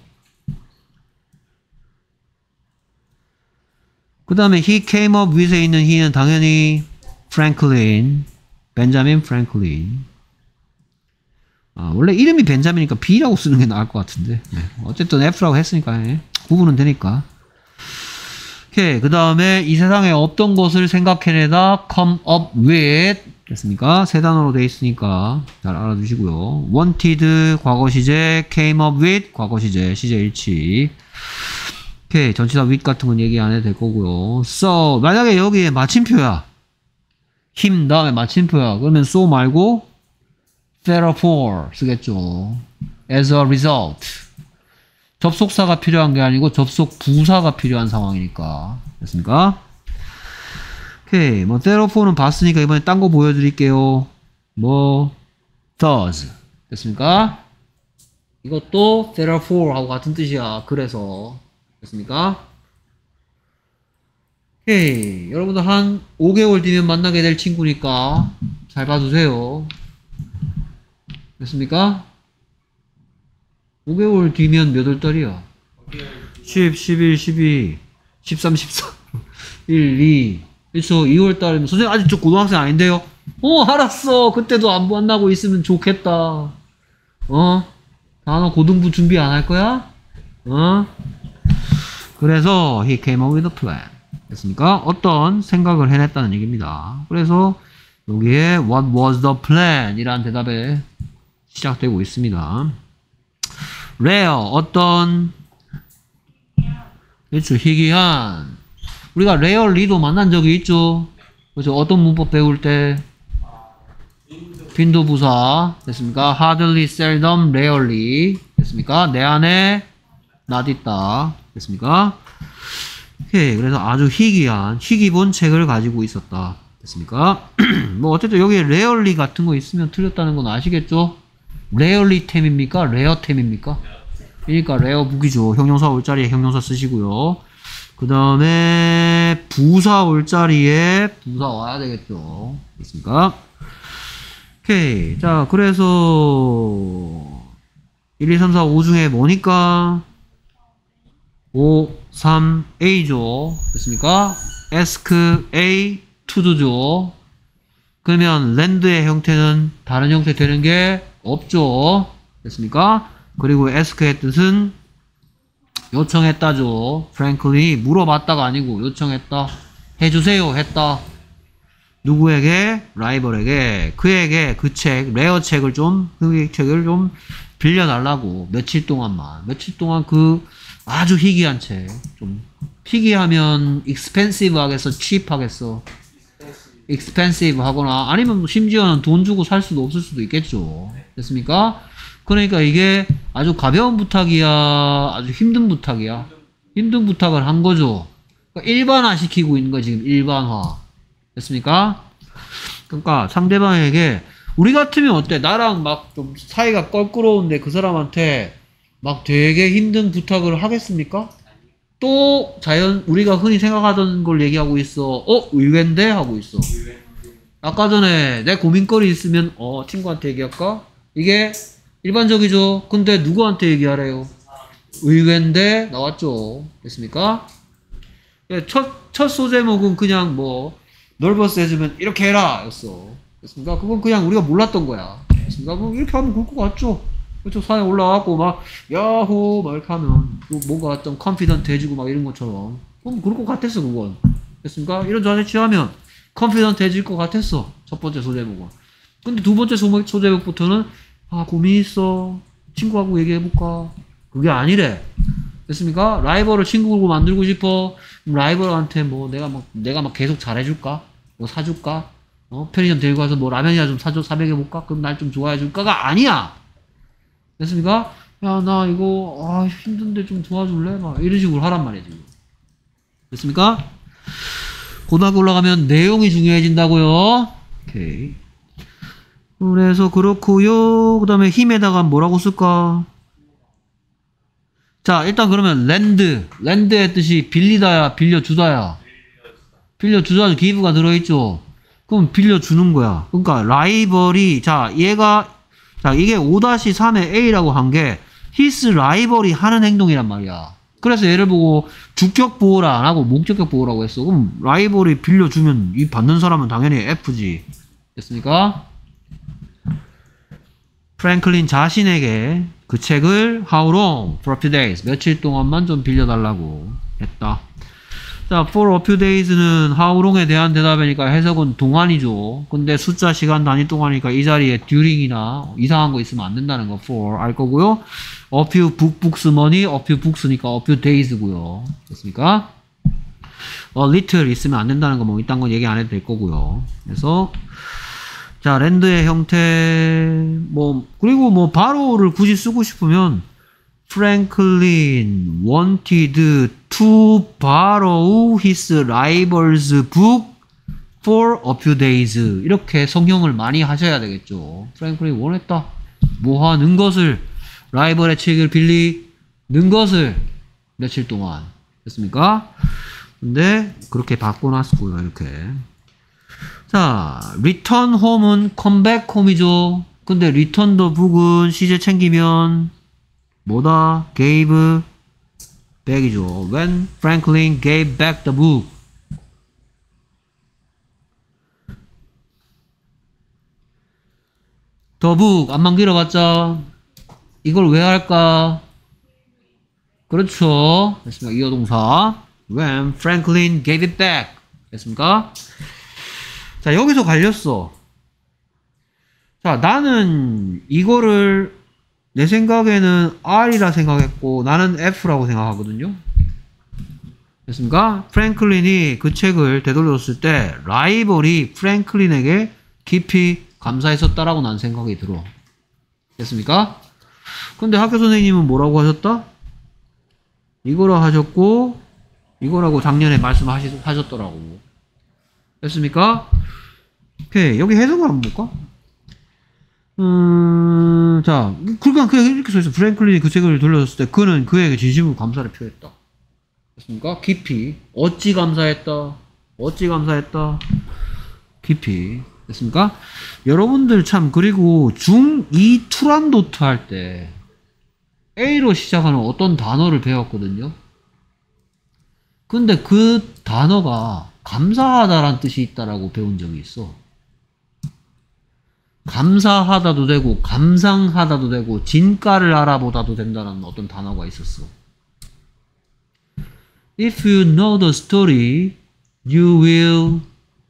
그 다음에 he came up with에 있는 he는 당연히 Franklin, 벤자민 프랭클린. 아, 원래 이름이 벤자민이니까 B라고 쓰는 게 나을 것 같은데. 네. 어쨌든 F라고 했으니까 예. 구분은 되니까. 오케이. 그 다음에 이 세상에 없던 것을 생각해내다 come up with 됐습니까? 세 단어로 돼 있으니까 잘 알아두시고요. wanted 과거 시제, came up with 과거 시제, 시제 일치. 오케이. 전치사 with 같은 건 얘기 안 해도 될 거고요. so 만약에 여기에 마침표야. 힘 다음에 마침표야. 그러면 so 말고 therefore 쓰겠죠. as a result. 접속사가 필요한 게 아니고 접속 부사가 필요한 상황이니까. 됐습니까? 오케이. 뭐 therefore는 봤으니까 이번에 딴 거 보여드릴게요. 뭐 thus. 됐습니까? 이것도 therefore 하고 같은 뜻이야. 그래서. 됐습니까? 오케이. 여러분들 한 오 개월 뒤면 만나게 될 친구니까 잘 봐주세요. 됐습니까? 오 개월 뒤면 몇 월 달이야? 십, 십일, 십이, 십삼, 십사, 일, 이. 그렇죠. 이월 달이면 선생님 아직 저 고등학생 아닌데요? 어, 알았어. 그때도 안 만나고 있으면 좋겠다. 어? 단어 고등부 준비 안 할 거야? 어? 그래서 he came up with a plan. 됐습니까? 어떤 생각을 해냈다는 얘기입니다. 그래서 여기에 what was the plan? 이라는 대답에 시작되고 있습니다. rare, 어떤 그렇죠. 희귀한. 우리가 rarely도 만난 적이 있죠. 그렇죠. 어떤 문법 배울 때 빈도부사. 됐습니까? hardly, seldom, rarely. 됐습니까? 내 안에 not 있다. 됐습니까? 오케이. 그래서 아주 희귀한, 희귀본 책을 가지고 있었다. 됐습니까? 뭐, 어쨌든 여기에 rarely 같은 거 있으면 틀렸다는 건 아시겠죠? rarely 템입니까? rare 템입니까? 그러니까 rare 무기죠. 형용사 올 자리에 형용사 쓰시고요. 그 다음에 부사 올 자리에 부사 와야 되겠죠. 됐습니까? 오케이. 자, 그래서 일, 이, 삼, 사, 오 중에 뭐니까? 오, 삼, A죠. 됐습니까? ask A, to do죠. 그러면 land의 형태는 다른 형태 되는 게 없죠. 됐습니까? 그리고 ask의 뜻은 요청했다죠. frankly 물어봤다가 아니고 요청했다. 해주세요 했다. 누구에게? 라이벌에게. 그에게 그 책, 레어 책을 좀, 그 책을 좀 빌려달라고. 며칠 동안만. 며칠 동안 그 아주 희귀한 책. 좀 희귀하면 expensive 하겠어? cheap 하겠어? expensive 하거나 아니면 심지어는 돈 주고 살 수도 없을 수도 있겠죠. 됐습니까? 그러니까 이게 아주 가벼운 부탁이야? 아주 힘든 부탁이야? 힘든 부탁을 한 거죠. 그러니까 일반화 시키고 있는 거 지금 일반화. 됐습니까? 그러니까 상대방에게 우리 같으면 어때? 나랑 막 좀 사이가 껄끄러운데 그 사람한테 막 되게 힘든 부탁을 하겠습니까? 또 자연 우리가 흔히 생각하던 걸 얘기하고 있어. 어? 의외인데? 하고 있어. 아까 전에 내 고민거리 있으면 어 친구한테 얘기할까? 이게 일반적이죠. 근데 누구한테 얘기하래요? 의외인데 나왔죠. 됐습니까? 첫, 첫 소제목은 그냥 뭐 nervous 해주면 이렇게 해라 였어. 됐습니까? 그건 그냥 우리가 몰랐던 거야. 됐습니까? 뭐 이렇게 하면 그럴 것 같죠. 그쪽 산에 올라가고 막 야호 막 이렇게 하면 또 뭔가 좀 컨피던트 해지고 막 이런 것처럼 그럼 그럴 것 같았어. 그건 됐습니까? 이런 자세 취하면 컨피던트 해질 것 같았어. 첫 번째 소제목은. 근데 두 번째 소, 소제목부터는 아 고민 있어. 친구하고 얘기해볼까? 그게 아니래. 됐습니까? 라이벌을 친구로 만들고 싶어. 라이벌한테 뭐 내가 막 내가 막 계속 잘해줄까? 뭐 사줄까? 어 편의점 데리고 가서 뭐 라면이나 좀 사줘 사먹여볼까? 그럼 날 좀 좋아해줄까가 아니야. 됐습니까? 야 나 이거 아 힘든데 좀 도와줄래? 막 이런 식으로 하란 말이야 지금. 됐습니까? 고등학교 올라가면 내용이 중요해진다고요. 오케이. 그래서 그렇고요. 그 다음에 힘에다가 뭐라고 쓸까? 자 일단 그러면 랜드 랜드의 뜻이 빌리다야 빌려주다야? 빌려주다 기브가 들어있죠. 그럼 빌려주는 거야. 그러니까 라이벌이 자 얘가 자 이게 오 삼의 A라고 한 게 his 라이벌이 하는 행동이란 말이야. 그래서 얘를 보고 주격 보호라 안 하고 목적격 보호라고 했어. 그럼 라이벌이 빌려주면 이 받는 사람은 당연히 F지. 됐습니까? 프랭클린 자신에게 그 책을 how long? for a few days. 며칠 동안만 좀 빌려달라고 했다. 자, for a few days는 how long에 대한 대답이니까 해석은 동안이죠. 근데 숫자 시간 단위 동안이니까 이 자리에 during이나 이상한 거 있으면 안 된다는 거 for 알 거고요. a few book, books, money, a few books니까 a few days고요. 됐습니까? a little 있으면 안 된다는 거 뭐 이딴 건 얘기 안 해도 될 거고요. 그래서 자, 랜드의 형태, 뭐, 그리고 뭐, 바로를 굳이 쓰고 싶으면, Franklin wanted to borrow his rival's book for a few days. 이렇게 성형을 많이 하셔야 되겠죠. 프랭클린이 원했다. 뭐 하는 것을, 라이벌의 책을 빌리는 것을 며칠 동안 됐습니까? 근데 그렇게 바꿔놨고요. 이렇게. 자, return home은 come back home이죠. 근데 return the book은 시제 챙기면 뭐다? gave back이죠. When Franklin gave back the book. the book 안만 길어봤자 이걸 왜 할까? 그렇죠. 됐습니까? 이어동사. When Franklin gave it back. 됐습니까? 자, 여기서 갈렸어. 자, 나는 이거를 내 생각에는 R이라 생각했고 나는 F라고 생각하거든요. 됐습니까? 프랭클린이 그 책을 되돌려줬을 때 라이벌이 프랭클린에게 깊이 감사했었다라고 난 생각이 들어. 됐습니까? 근데 학교 선생님은 뭐라고 하셨다? 이거라 하셨고 이거라고 작년에 말씀하셨더라고. 됐습니까? 오케이. 여기 해석을 한번 볼까? 음, 자, 그러니까 그냥 이렇게 써있어. 프랭클린이 그 책을 돌려줬을 때 그는 그에게 진심으로 감사를 표했다. 됐습니까? 깊이. 어찌 감사했다. 어찌 감사했다. 깊이. 됐습니까? 여러분들 참, 그리고 중이 투란도트 할 때 A로 시작하는 어떤 단어를 배웠거든요. 근데 그 단어가 감사하다라는 뜻이 있다라고 배운 적이 있어. 감사하다도 되고 감상하다도 되고 진가를 알아보다도 된다는 어떤 단어가 있었어. If you know the story, you will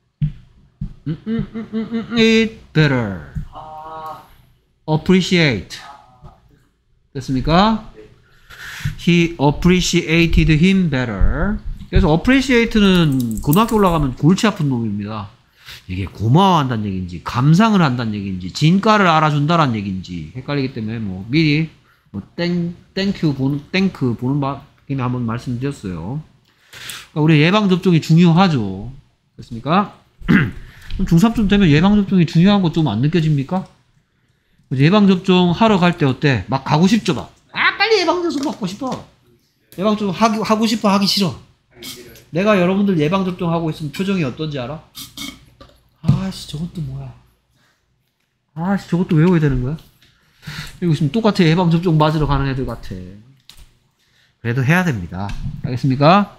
it better. appreciate. 됐습니까? He appreciated him better. 그래서 appreciate는 고등학교 올라가면 골치 아픈 놈입니다. 이게 고마워한다는 얘기인지 감상을 한다는 얘기인지 진가를 알아준다는 얘기인지 헷갈리기 때문에 뭐 미리 뭐 땡, 땡큐 보는 땡크 보는 김에 한번 말씀드렸어요. 그러니까 우리 예방접종이 중요하죠. 됐습니까? 중삼쯤 되면 예방접종이 중요한 거 좀 안 느껴집니까? 예방접종 하러 갈 때 어때? 막 가고 싶죠, 막. 아, 빨리 예방접종 받고 싶어. 예방접종 하기, 하고 싶어, 하기 싫어. 내가 여러분들 예방접종 하고 있으면 표정이 어떤지 알아? 아씨, 저것도 뭐야? 아씨, 저것도 외워야 되는 거야? 이거 지금 똑같아. 예방접종 맞으러 가는 애들 같아. 그래도 해야 됩니다. 알겠습니까?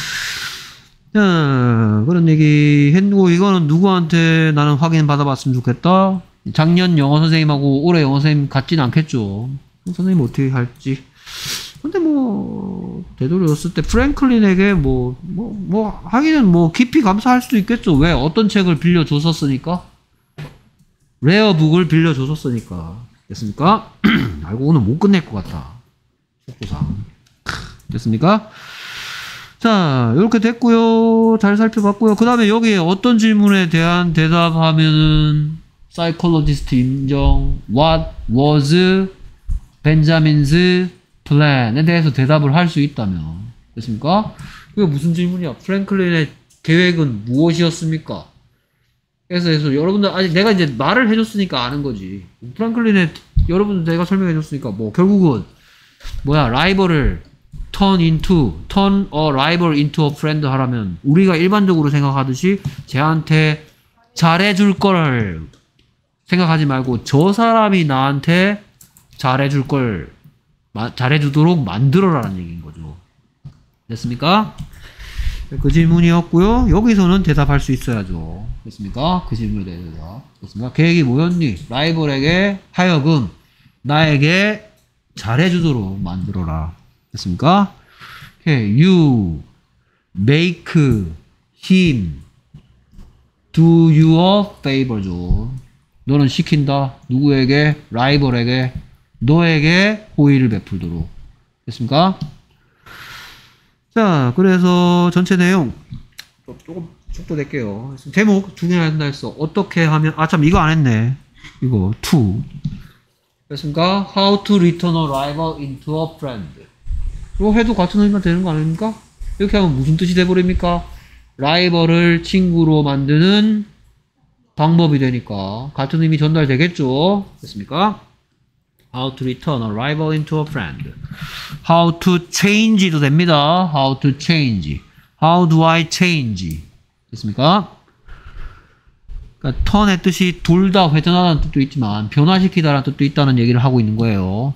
자, 그런 얘기 했고, 이거는 누구한테 나는 확인 받아봤으면 좋겠다? 작년 영어 선생님하고 올해 영어 선생님 같진 않겠죠. 선생님 어떻게 할지. 근데 뭐, 되돌렸을 때 프랭클린에게 뭐, 뭐, 뭐, 하기는 뭐, 깊이 감사할 수도 있겠죠. 왜? 어떤 책을 빌려줬었으니까? 레어북을 빌려줬었으니까. 됐습니까? 알고 오늘 못 끝낼 것 같다. 속도상. 됐습니까? 자, 이렇게 됐고요. 잘 살펴봤고요. 그 다음에 여기에 어떤 질문에 대한 대답하면은 사이콜로지스트 인정 What was Benjamin's plan에 대해서 대답을 할 수 있다면 됐습니까? 그게 무슨 질문이야? 프랭클린의 계획은 무엇이었습니까? 그래서, 그래서 여러분들 아직 내가 이제 말을 해줬으니까 아는 거지. 프랭클린의 여러분들 내가 설명해줬으니까 뭐 결국은 뭐야 라이벌을 turn into, turn a rival into a friend 하라면 우리가 일반적으로 생각하듯이 쟤한테 잘해줄 걸 생각하지 말고 저 사람이 나한테 잘해줄 걸 마, 잘해주도록 만들어라는 얘기인 거죠. 됐습니까? 그 질문이었고요. 여기서는 대답할 수 있어야죠. 됐습니까? 그 질문에 대해서. 됐습니까? 계획이 뭐였니? 라이벌에게 하여금 나에게 잘해주도록 만들어라. 됐습니까? Okay. You make him do you a favor죠. 너는 시킨다. 누구에게? 라이벌에게. 너에게 호의를 베풀도록. 됐습니까? 자, 그래서 전체 내용 조금 속도 낼게요. 제목 중요한다 했어. 어떻게 하면 아 참 이거 안 했네. 이거 to. 됐습니까? How to return a rival into a friend. 이거 해도 같은 의미가 되는 거 아닙니까? 이렇게 하면 무슨 뜻이 돼버립니까? 라이벌을 친구로 만드는 방법이 되니까 같은 의미 전달되겠죠? 됐습니까? How to return a rival into a friend. How to change도 됩니다. How to change. How do I change? 됐습니까? 그러니까 turn의 뜻이 둘 다 회전하다는 뜻도 있지만 변화시키다라는 뜻도 있다는 얘기를 하고 있는 거예요.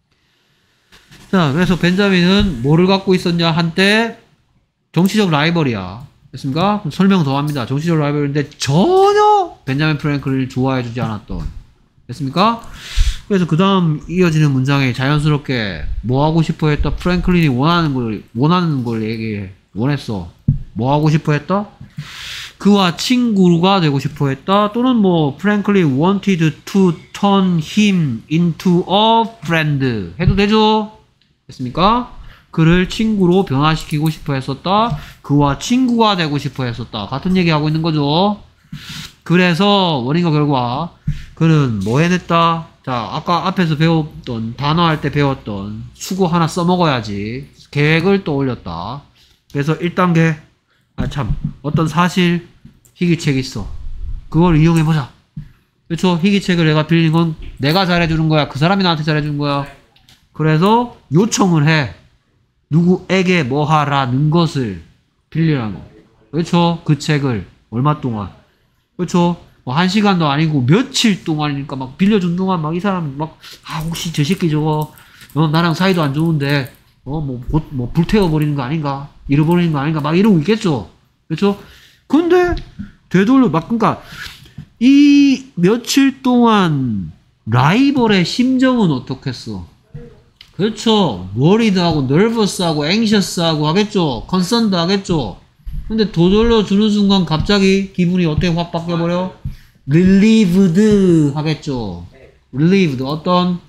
자, 그래서 벤자민은 뭐를 갖고 있었냐? 한때 정치적 라이벌이야. 됐습니까? 그럼 설명 더 합니다. 정치적 라이벌인데 전혀 벤자민 프랭클린을 좋아해주지 않았던. 됐습니까? 그래서 그 다음 이어지는 문장에 자연스럽게 뭐 하고 싶어 했다? 프랭클린이 원하는 걸, 원하는 걸 얘기해. 원했어. 뭐 하고 싶어 했다? 그와 친구가 되고 싶어 했다. 또는 뭐 프랭클린 wanted to turn him into a friend 해도 되죠? 됐습니까? 그를 친구로 변화시키고 싶어 했었다. 그와 친구가 되고 싶어 했었다. 같은 얘기 하고 있는 거죠. 그래서 원인과 결과 그는 뭐 해냈다? 자, 아까 앞에서 배웠던 단어 할 때 배웠던 수고 하나 써먹어야지. 계획을 떠올렸다. 그래서 일 단계 아 참 어떤 사실 희귀책이 있어. 그걸 이용해보자. 그렇죠? 희귀책을 내가 빌린 건 내가 잘해주는 거야. 그 사람이 나한테 잘해주는 거야. 그래서 요청을 해. 누구에게 뭐 하라는 것을 빌리라고. 그렇죠? 그 책을 얼마 동안. 그렇죠? 뭐 한 시간도 아니고 며칠 동안이니까 막 빌려준 동안 막 이 사람 막 아 혹시 저 새끼 저거 어, 나랑 사이도 안 좋은데 어 뭐 뭐 뭐 불태워버리는 거 아닌가? 잃어버리는 거 아닌가? 막 이러고 있겠죠. 그렇죠? 근데 되돌려 막 그러니까 이 며칠 동안 라이벌의 심정은 어떻겠어? 그렇죠. worried하고 nervous하고 anxious하고 하겠죠. concerned 하겠죠. 근데 도돌려 주는 순간 갑자기 기분이 어떻게 확 바뀌어버려? relieved 하겠죠. relieved 어떤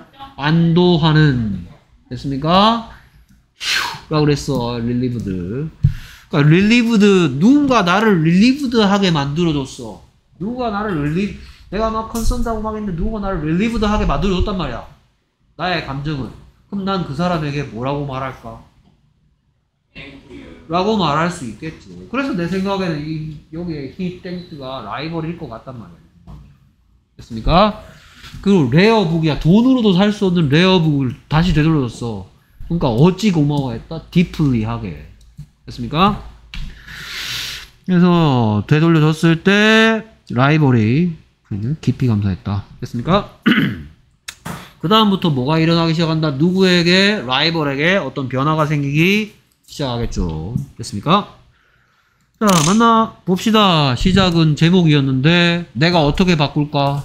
안도하는 됐습니까? 휴가 그랬어. relieved. 그러니까 relieved 누군가 나를 relieved 하게 만들어줬어. 누가 나를 relieve 내가 막 concerned하고 막 했는데 누가 나를 relieved 하게 만들어줬단 말이야. 나의 감정은. 그럼 난 그 사람에게 뭐라고 말할까? 라고 말할 수 있겠죠. 그래서 내 생각에는 이, 여기에 he thanked가 라이벌일 것 같단 말이에요. 됐습니까? 그리고 레어북이야. 돈으로도 살 수 없는 레어북을 다시 되돌려줬어. 그러니까 어찌 고마워했다? deeply 하게. 됐습니까? 그래서 되돌려줬을 때 라이벌이 깊이 감사했다. 됐습니까? 그 다음부터 뭐가 일어나기 시작한다? 누구에게? 라이벌에게 어떤 변화가 생기기 시작하겠죠. 됐습니까? 자, 만나 봅시다. 시작은 제목이었는데 내가 어떻게 바꿀까?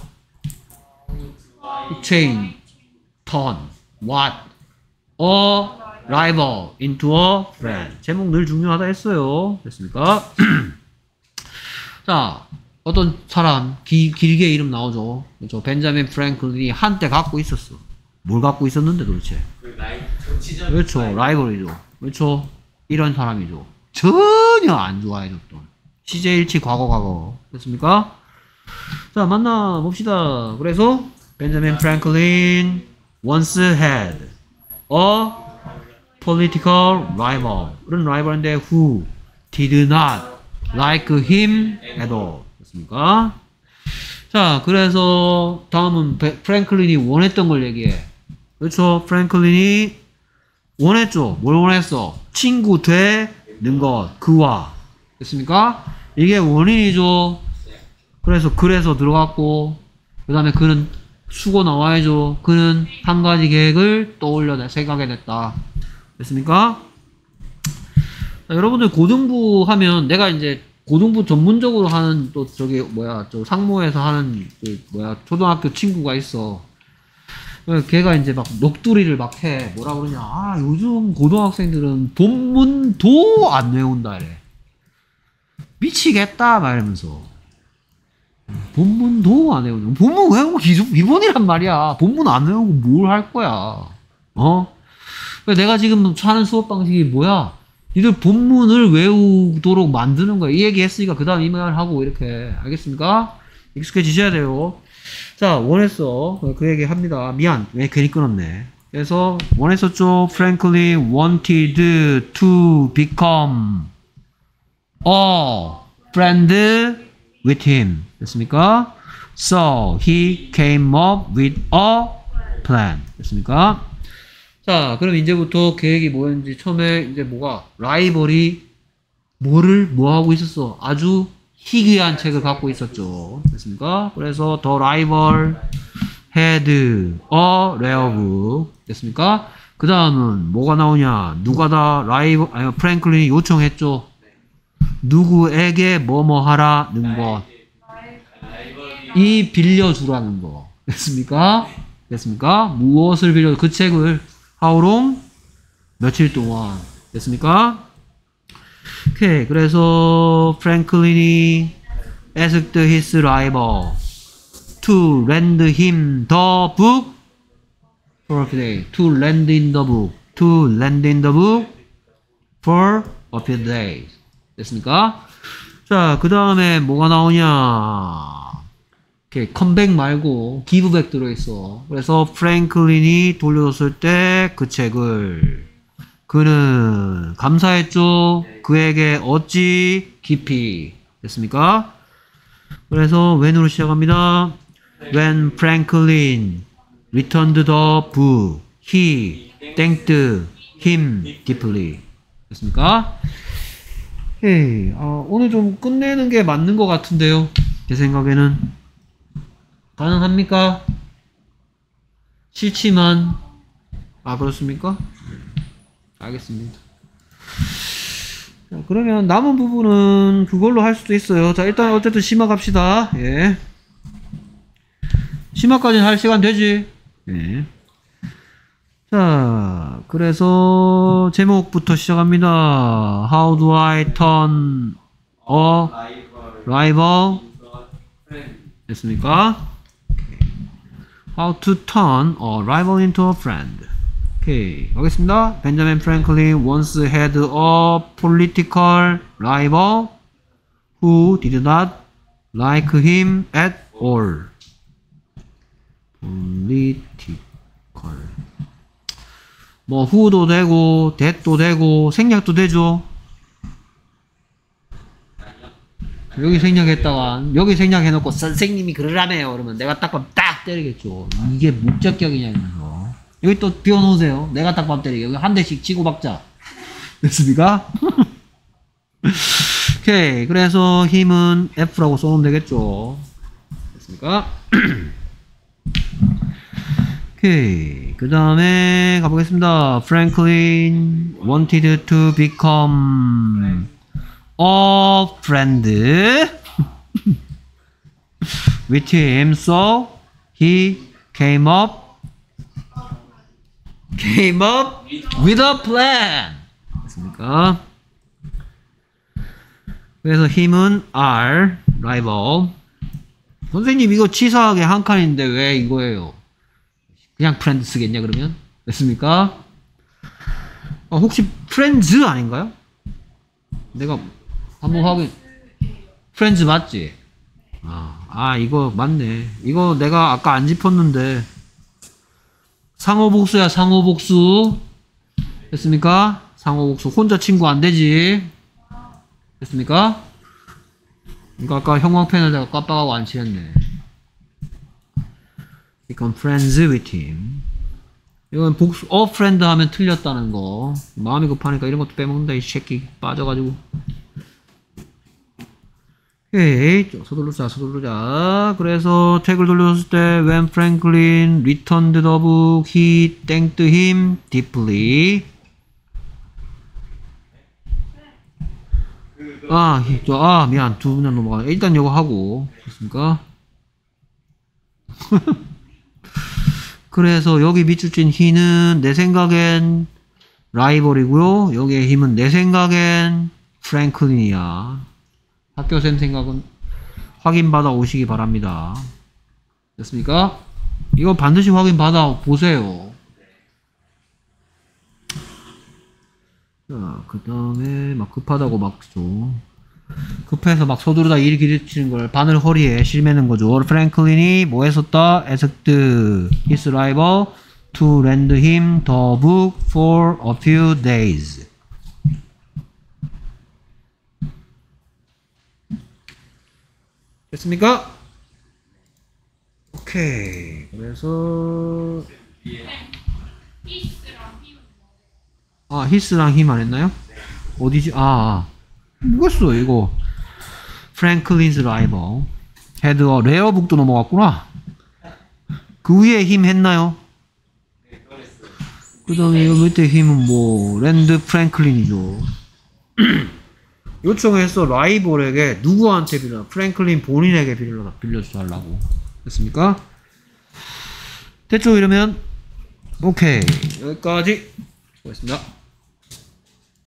change, turn, what? a rival into a friend. 제목 늘 중요하다 했어요. 됐습니까? 자, 어떤 사람 기, 길게 이름 나오죠. 그렇죠? 벤자민 프랭클린이 한때 갖고 있었어. 뭘 갖고 있었는데 도대체?
그 라이 정치적
그렇죠. 라이벌이죠. 그렇죠. 이런 사람이죠. 전혀 안 좋아해줬던 시제일치 과거 과거. 됐습니까? 자, 만나 봅시다. 그래서 벤자민 프랭클린 once had a political rival. 이런 라이벌인데 who did not like him at all. 됐습니까? 자, 그래서 다음은 베, 프랭클린이 원했던 걸 얘기해. 그렇죠? 프랭클린이 원했죠. 뭘 원했어? 친구 되는 것. 그와. 됐습니까? 이게 원인이죠. 그래서 그래서 들어갔고 그 다음에 그는 수고 나와야죠. 그는 한 가지 계획을 떠올려 생각해 냈다. 됐습니까? 자, 여러분들 고등부 하면 내가 이제 고등부 전문적으로 하는 또 저기 뭐야 저 상모에서 하는 그 뭐야 초등학교 친구가 있어. 걔가 이제 막 녹두리를 막 해. 뭐라 그러냐? 아 요즘 고등학생들은 본문도 안 외운다 이래. 미치겠다 막 이러면서 본문도 안 외우는. 본문 외우고 기본 기본이란 말이야. 본문 안 외우고 뭘 할 거야? 어? 내가 지금 하는 수업 방식이 뭐야? 니들 본문을 외우도록 만드는 거야. 이 얘기 했으니까 그 다음 이 말 하고 이렇게. 알겠습니까? 익숙해지셔야 돼요. 자, 원했어. 그 얘기 합니다. 미안. 왜 괜히 끊었네. 그래서 원했었죠. Franklin wanted to become a friend with him. 됐습니까? So he came up with a plan. 됐습니까? 자, 그럼 이제부터 계획이 뭐였는지 처음에 이제 뭐가 라이벌이 뭐를 뭐 하고 있었어? 아주 희귀한 책을 갖고 있었죠. 됐습니까? 그래서 the rival had a rare book. 됐습니까? 그 다음은 뭐가 나오냐? 누가 다 라이벌 아니 프랭클린이 요청했죠. 누구에게 뭐뭐 하라는 것. 이 빌려주라는 거. 됐습니까? 됐습니까? 무엇을 빌려 그 책을 how long? 며칠 동안. 됐습니까? 오케이. 그래서 프랭클린이 asked his rival to lend him the book for a few days. To lend in the book. To lend in the book for a few days. 됐습니까? 자, 그 다음에 뭐가 나오냐? 오케이, 컴백 말고 기브백 들어있어. 그래서 프랭클린이 돌려줬을 때 그 책을 그는 감사했죠. 그에게 어찌 깊이. 됐습니까? 그래서 when으로 시작합니다. When Franklin returned the book, he thanked him deeply. 됐습니까? 오케이. 어, 오늘 좀 끝내는 게 맞는 것 같은데요. 제 생각에는. 가능합니까? 싫지만. 아, 그렇습니까? 알겠습니다. 자, 그러면 남은 부분은 그걸로 할 수도 있어요. 자, 일단 어쨌든 심화 갑시다. 예. 심화까지는 할 시간 되지? 예. 자, 그래서 제목부터 시작합니다. How do I turn a rival? 됐습니까? How to turn a rival into a friend. 오케이, 가겠습니다. Benjamin Franklin once had a political rival who did not like him at all. political. 뭐 who도 되고 that도 되고 생략도 되죠. 여기 생략했다가 여기 생략해놓고 선생님이 그러라며요. 그러면 내가 딱 봐면 딱 때리겠죠. 이게 목적격이냐 이러면서. 여기 또 비워놓으세요. 내가 딱 봐면 때리게. 여기 한 대씩 치고 박자. 됐습니까? 오케이. 그래서 힘은 F라고 써놓으면 되겠죠. 됐습니까? 오케이. 그 다음에 가보겠습니다. Franklin wanted to become a friend with him, so he came up came up with a plan. 됐습니까? 그래서 힘은 R, rival. 선생님 이거 치사하게 한 칸인데 왜 이거예요? 그냥 프렌드 쓰겠냐 그러면? 됐습니까? 어, 혹시 프렌즈 아닌가요? 내가 한번 확인. 프렌즈 맞지? 아, 아 이거 맞네. 이거 내가 아까 안 짚었는데 상호복수야 상호복수. 됐습니까? 상호복수. 혼자 친구 안 되지. 됐습니까? 이거 아까 형광펜을 내가 깜빡하고 안 칠했네. become friends with him. 이건 복수, 어, friend 하면 틀렸다는 거. 마음이 급하니까 이런 것도 빼먹는다, 이 새끼. 빠져가지고. 오케이. 서두르자, 서두르자. 그래서 책을 돌려줬을 때, when Franklin returned the book, he thanked him deeply. 아, 저, 아, 미안. 두 분야 넘어가. 일단 이거 하고. 됐습니까? 그래서 여기 밑줄 친 he는 내 생각엔 라이벌이고요. 여기에 힘은 내 생각엔 프랭클린이야. 학교생 생각은 확인받아 오시기 바랍니다. 됐습니까? 이거 반드시 확인받아 보세요. 자, 그 다음에 막 급하다고 막 좀 급해서 막 서두르다 일 기르치는 걸 바늘 허리에 실매는 거죠. 프랭클린이 뭐 했었다? asked his rival to lend him the book for a few days. 됐습니까? 오케이. 그래서 아, 히스랑 히만 했나요? 어디지? 아, 아. 뭐겠어, 이거. 프랭클린스 라이벌. 헤드어, 레어북도 넘어갔구나. 그 위에 힘 했나요? 그 다음에 이거 밑에 힘은 뭐, 랜드 프랭클린이죠. 요청해서 라이벌에게 누구한테 빌려? 프랭클린 본인에게 빌려, 빌려주달라고. 됐습니까? 됐죠? 이러면, 오케이. 여기까지. 수고했습니다.